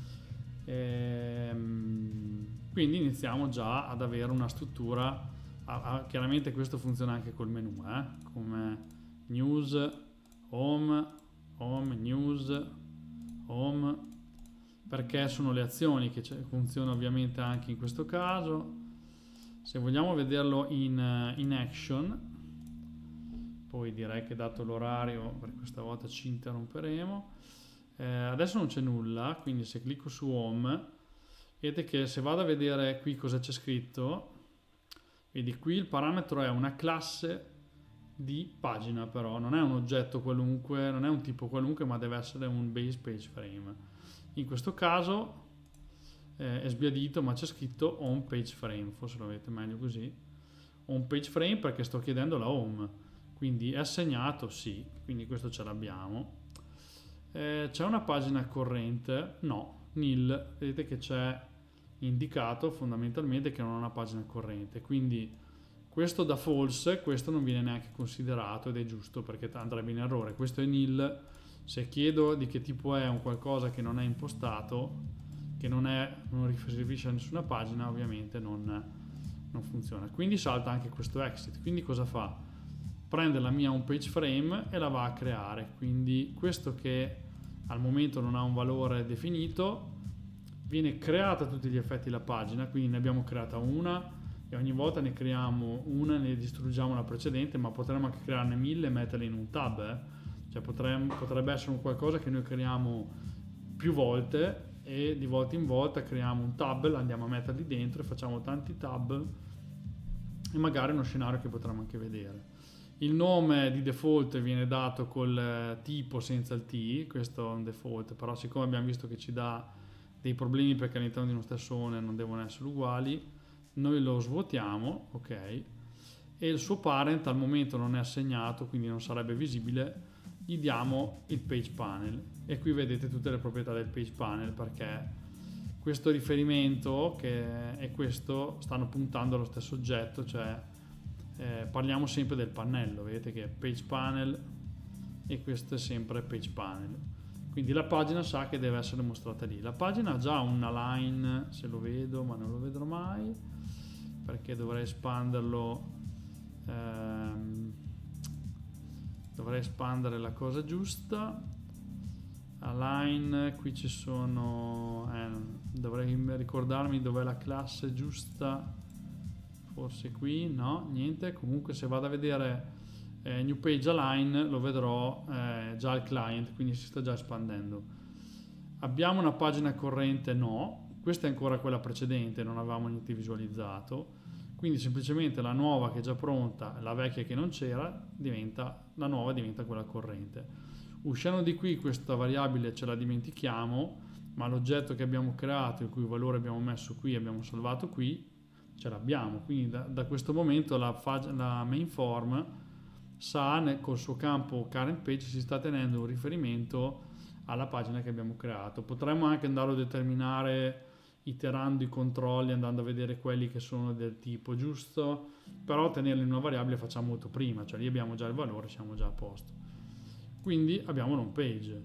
Quindi iniziamo già ad avere una struttura. Chiaramente questo funziona anche col menu, come news, home, news, home, perché sono le azioni che funzionano ovviamente anche in questo caso. Se vogliamo vederlo in action, poi direi che dato l'orario per questa volta ci interromperemo. Adesso non c'è nulla, quindi se clicco su home, vedete che se vado a vedere qui cosa c'è scritto, vedi qui il parametro è una classe di pagina, però non è un oggetto qualunque, non è un tipo qualunque, ma deve essere un base page frame. In questo caso è sbiadito, ma c'è scritto home page frame, forse lo vedete meglio così. Home page frame perché sto chiedendo la home, quindi è assegnato, sì, quindi questo ce l'abbiamo. C'è una pagina corrente? No, nil, vedete che c'è indicato fondamentalmente che non è una pagina corrente, quindi questo da false, questo non viene neanche considerato ed è giusto perché andrebbe in errore. Questo è nil. Se chiedo di che tipo è un qualcosa che non è impostato, che non riferisce a nessuna pagina, ovviamente non funziona. Quindi salta anche questo exit. Quindi cosa fa? Prende la mia home page frame e la va a creare. Quindi questo che al momento non ha un valore definito, viene creata a tutti gli effetti la pagina, quindi ne abbiamo creata una e ogni volta ne creiamo una e ne distruggiamo la precedente, ma potremmo anche crearne 1000 e metterle in un tab. Cioè potrebbe essere un qualcosa che noi creiamo più volte e di volta in volta creiamo un tab, la andiamo a metterli dentro e facciamo tanti tab e magari uno scenario che potremmo anche vedere. Il nome di default viene dato col tipo senza il T, questo è un default, però siccome abbiamo visto che ci dà dei problemi perché all'interno di uno stesso owner non devono essere uguali, noi lo svuotiamo, ok, e il suo parent al momento non è assegnato, quindi non sarebbe visibile, gli diamo il page panel e qui vedete tutte le proprietà del page panel perché questo riferimento che è questo stanno puntando allo stesso oggetto, cioè parliamo sempre del pannello, vedete che è page panel e questo è sempre page panel, quindi la pagina sa che deve essere mostrata lì. La pagina ha già una line, se lo vedo, ma non lo vedrò mai perché dovrei espanderlo, dovrei espandere la cosa giusta. Align, qui ci sono, dovrei ricordarmi dov'è la classe giusta, forse qui, no, niente. Comunque se vado a vedere new page align lo vedrò già il client, quindi si sta già espandendo. Abbiamo una pagina corrente? No, questa è ancora quella precedente, non avevamo niente visualizzato, quindi semplicemente la nuova che è già pronta, la vecchia che non c'era, la nuova diventa quella corrente. Uscendo di qui questa variabile ce la dimentichiamo, ma l'oggetto che abbiamo creato, il cui valore abbiamo messo qui, abbiamo salvato qui, ce l'abbiamo. Quindi da questo momento la main form sa col suo campo current page si sta tenendo un riferimento alla pagina che abbiamo creato. Potremmo anche andarlo a determinare iterando i controlli, andando a vedere quelli che sono del tipo giusto, però tenerli in una variabile facciamo molto prima, cioè lì abbiamo già il valore, siamo già a posto. Quindi abbiamo l'home page.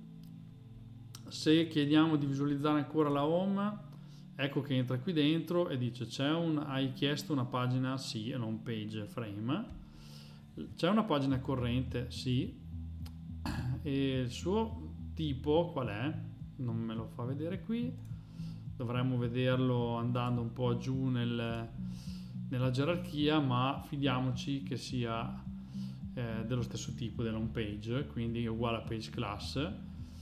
Se chiediamo di visualizzare ancora la home, ecco che entra qui dentro e dice hai chiesto una pagina? Sì, è l'home page frame. C'è una pagina corrente? Sì. E il suo tipo qual è? Non me lo fa vedere qui. Dovremmo vederlo andando un po' giù nella gerarchia, ma fidiamoci che sia dello stesso tipo della home page, quindi uguale a page class,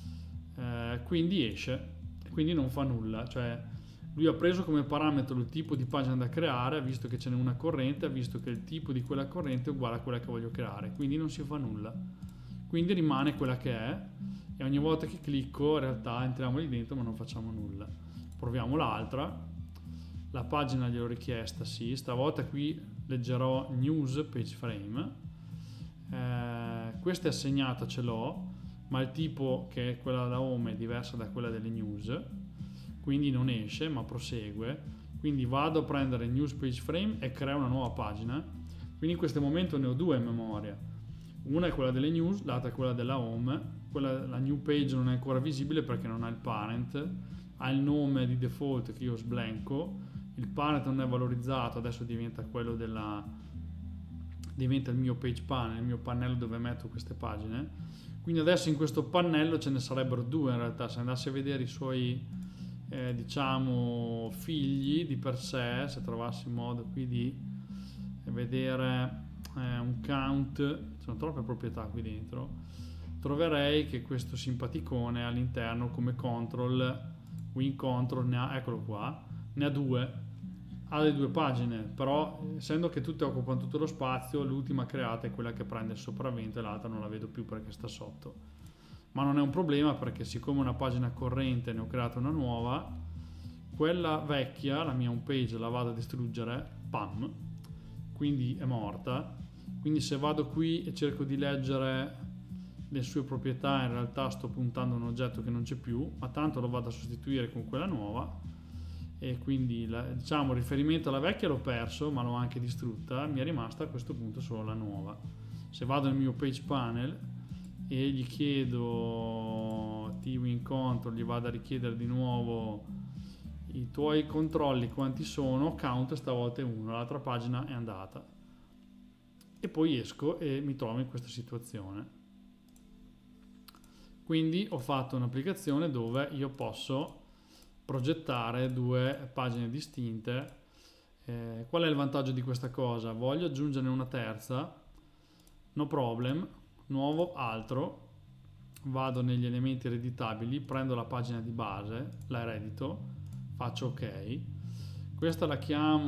quindi esce, quindi non fa nulla. Cioè lui ha preso come parametro il tipo di pagina da creare, ha visto che ce n'è una corrente, ha visto che il tipo di quella corrente è uguale a quella che voglio creare, quindi non si fa nulla, quindi rimane quella che è, e ogni volta che clicco in realtà entriamo lì dentro ma non facciamo nulla. Proviamo l'altra, la pagina gliel'ho richiesta, sì, stavolta qui leggerò news page frame, questa è assegnata, ce l'ho, ma il tipo che è quella da home è diversa da quella delle news, quindi non esce ma prosegue. Quindi vado a prendere news page frame e creo una nuova pagina, quindi in questo momento ne ho due in memoria, una è quella delle news, l'altra è quella della home. La new page non è ancora visibile perché non ha il parent, ha il nome di default che io sblanco, il parent non è valorizzato, adesso diventa quello diventa il mio page panel, il mio pannello dove metto queste pagine. Quindi adesso in questo pannello ce ne sarebbero due in realtà, se andassi a vedere i suoi diciamo figli di per sé, se trovassi modo qui di vedere un count, sono troppe proprietà qui dentro, troverei che questo simpaticone all'interno come control, win control, ne ha, eccolo qua, ne ha due, ha le due pagine, però essendo che tutte occupano tutto lo spazio, l'ultima creata è quella che prende il sopravvento e l'altra non la vedo più perché sta sotto. Ma non è un problema perché siccome una pagina corrente ne ho creata una nuova, quella vecchia, la mia home page, la vado a distruggere, pam, quindi è morta. Quindi se vado qui e cerco di leggere le sue proprietà, in realtà sto puntando a un oggetto che non c'è più, ma tanto lo vado a sostituire con quella nuova, e quindi diciamo il riferimento alla vecchia l'ho perso ma l'ho anche distrutta, mi è rimasta a questo punto solo la nuova. Se vado nel mio page panel e gli chiedo twin control, gli vado a richiedere di nuovo i tuoi controlli quanti sono, count stavolta è 1, l'altra pagina è andata, e poi esco e mi trovo in questa situazione. Quindi ho fatto un'applicazione dove io posso progettare due pagine distinte. Qual è il vantaggio di questa cosa? Voglio aggiungerne una terza, no problem, nuovo altro, vado negli elementi ereditabili, prendo la pagina di base, la eredito, faccio ok, questa la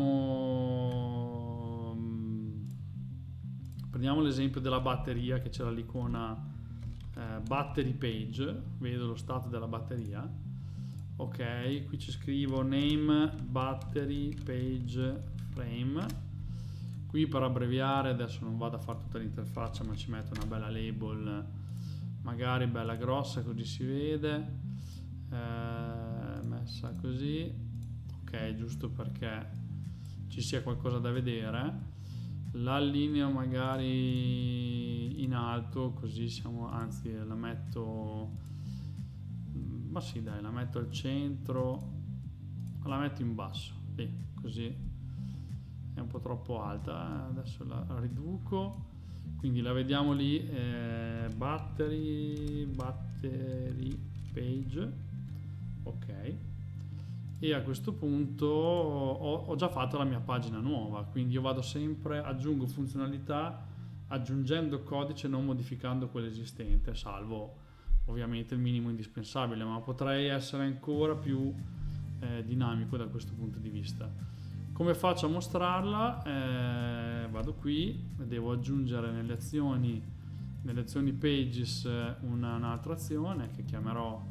chiamo, prendiamo l'esempio della batteria che c'era l'icona battery page, vedo lo stato della batteria, ok, qui ci scrivo name battery page frame, qui per abbreviare adesso non vado a fare tutta l'interfaccia ma ci metto una bella label, magari bella grossa così si vede, messa così, ok, giusto perché ci sia qualcosa da vedere. L'allineo magari in alto così siamo, anzi la metto, ma sì dai, la metto al centro, la metto in basso, lì, così è un po' troppo alta, adesso la riduco, quindi la vediamo lì, battery page, ok, e a questo punto ho già fatto la mia pagina nuova, quindi io vado sempre, aggiungo funzionalità aggiungendo codice, non modificando quello esistente, salvo ovviamente il minimo indispensabile, ma potrei essere ancora più dinamico da questo punto di vista. Come faccio a mostrarla? Vado qui, devo aggiungere nelle azioni pages un'altra azione che chiamerò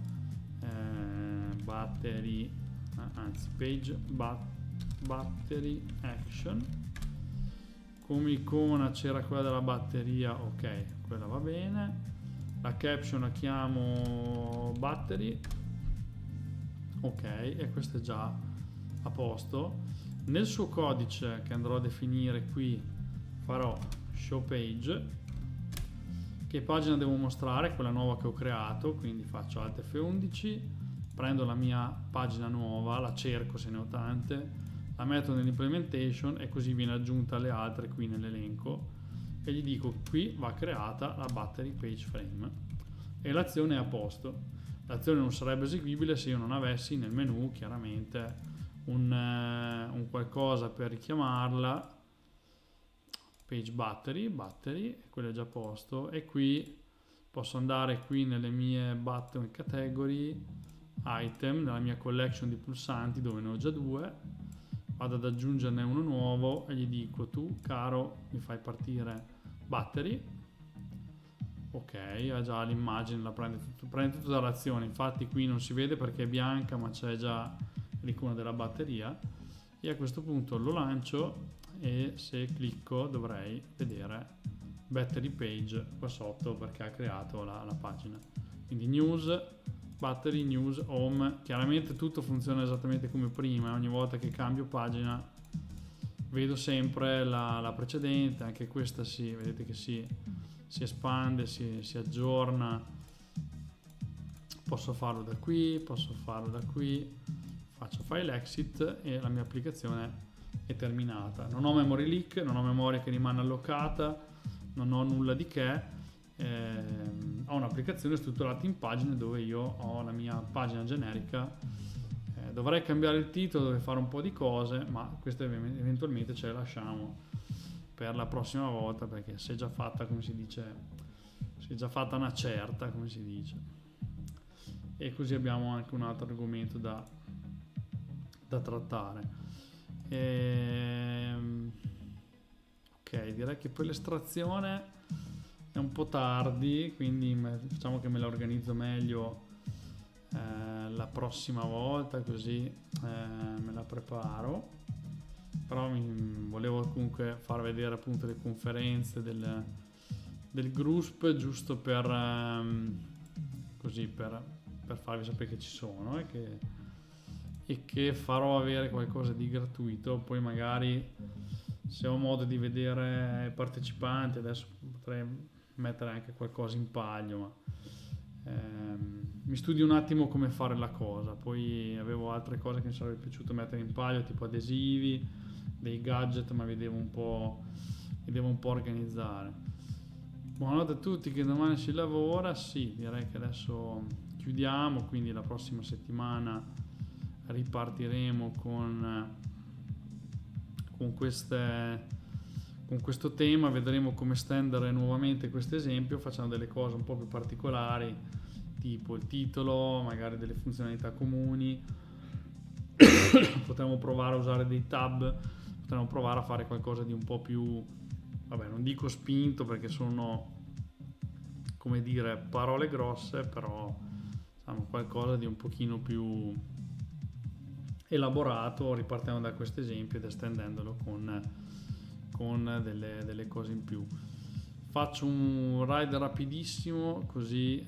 battery, anzi page battery action. Come icona c'era quella della batteria, ok, quella va bene. La caption la chiamo battery, ok, e questo è già a posto. Nel suo codice che andrò a definire qui farò show page. Che pagina devo mostrare? Quella nuova che ho creato, quindi faccio Alt F11, prendo la mia pagina nuova, la cerco se ne ho tante, la metto nell'implementation e così viene aggiunta alle altre qui nell'elenco, e gli dico qui va creata la battery page frame e l'azione è a posto. L'azione non sarebbe eseguibile se io non avessi nel menu chiaramente un qualcosa per richiamarla, page battery, quello è già a posto, e qui posso andare qui nelle mie button category, item, nella mia collection di pulsanti dove ne ho già 2, vado ad aggiungerne uno nuovo e gli dico: tu caro mi fai partire battery. Ok, ha già l'immagine, la prende tutta dall'azione, infatti qui non si vede perché è bianca ma c'è già l'icona della batteria, e a questo punto lo lancio e se clicco dovrei vedere battery page qua sotto perché ha creato la pagina. Quindi news, battery, news, home, chiaramente tutto funziona esattamente come prima, ogni volta che cambio pagina vedo sempre la precedente, anche questa vedete che si espande, si aggiorna. Posso farlo da qui, faccio file exit e la mia applicazione è terminata. Non ho memory leak, non ho memoria che rimane allocata, non ho nulla di che, ho un'applicazione strutturata in pagine dove io ho la mia pagina generica. Dovrei cambiare il titolo, dovrei fare un po' di cose, ma queste eventualmente ce le lasciamo per la prossima volta, perché si è già fatta, come si dice, si è già fatta una certa, come si dice. E così abbiamo anche un altro argomento da trattare. Ok, direi che poi l'estrazione è un po' tardi, quindi facciamo che me la organizzo meglio la prossima volta, così me la preparo. Però volevo comunque far vedere appunto le conferenze del GRUSP, giusto per così per farvi sapere che ci sono e che farò avere qualcosa di gratuito. Poi magari se ho modo di vedere i partecipanti, adesso potrei mettere anche qualcosa in palio, ma mi studio un attimo come fare la cosa. Poi avevo altre cose che mi sarebbe piaciuto mettere in palio, tipo adesivi, dei gadget, ma mi devo un po' organizzare. Buonanotte a tutti, che domani si lavora. Sì, direi che adesso chiudiamo, quindi la prossima settimana ripartiremo con questo tema, vedremo come stendere nuovamente questo esempio, facendo delle cose un po' più particolari, tipo il titolo, magari delle funzionalità comuni. Potremmo provare a usare dei tab, potremmo provare a fare qualcosa di un po' più, vabbè, non dico spinto perché sono, come dire, parole grosse, però diciamo qualcosa di un pochino più elaborato, ripartendo da questo esempio ed estendendolo con delle cose in più. Faccio un ride rapidissimo, così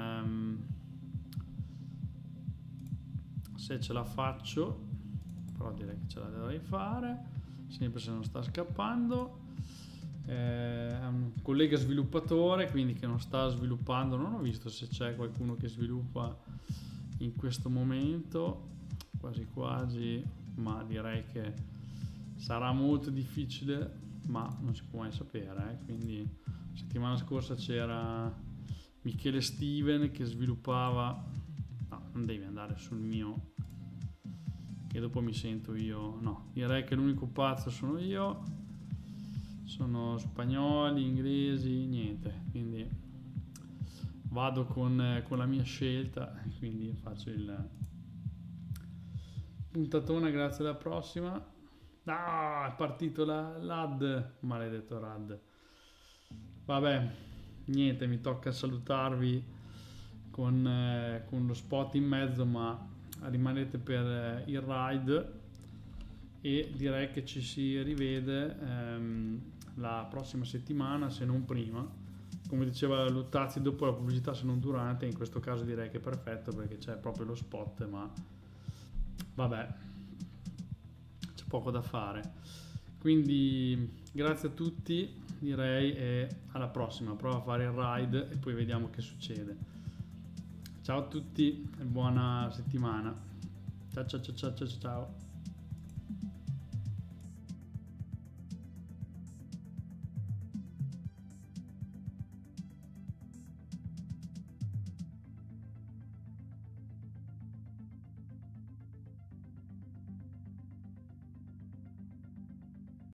se ce la faccio, però direi che ce la dovrei fare, sempre se non sta scappando. Un collega sviluppatore, quindi che non sta sviluppando, non ho visto se c'è qualcuno che sviluppa in questo momento, quasi quasi, ma direi che sarà molto difficile, ma non si può mai sapere, quindi settimana scorsa c'era Michele Steven che sviluppava, no, non devi andare sul mio che dopo mi sento io, no, direi che l'unico pazzo sono io, sono spagnoli, inglesi, niente, quindi vado con la mia scelta, quindi faccio il puntatona. Grazie, alla prossima. È partito l'ad, maledetto rad. Vabbè, niente, mi tocca salutarvi con lo spot in mezzo, ma rimanete per il ride e direi che ci si rivede la prossima settimana, se non prima. Come diceva Luttazzi, dopo la pubblicità se non durante, in questo caso direi che è perfetto perché c'è proprio lo spot, ma vabbè, c'è poco da fare. Quindi grazie a tutti, direi, e alla prossima. Provo a fare il ride e poi vediamo che succede. Ciao a tutti e buona settimana. Ciao ciao ciao ciao ciao ciao.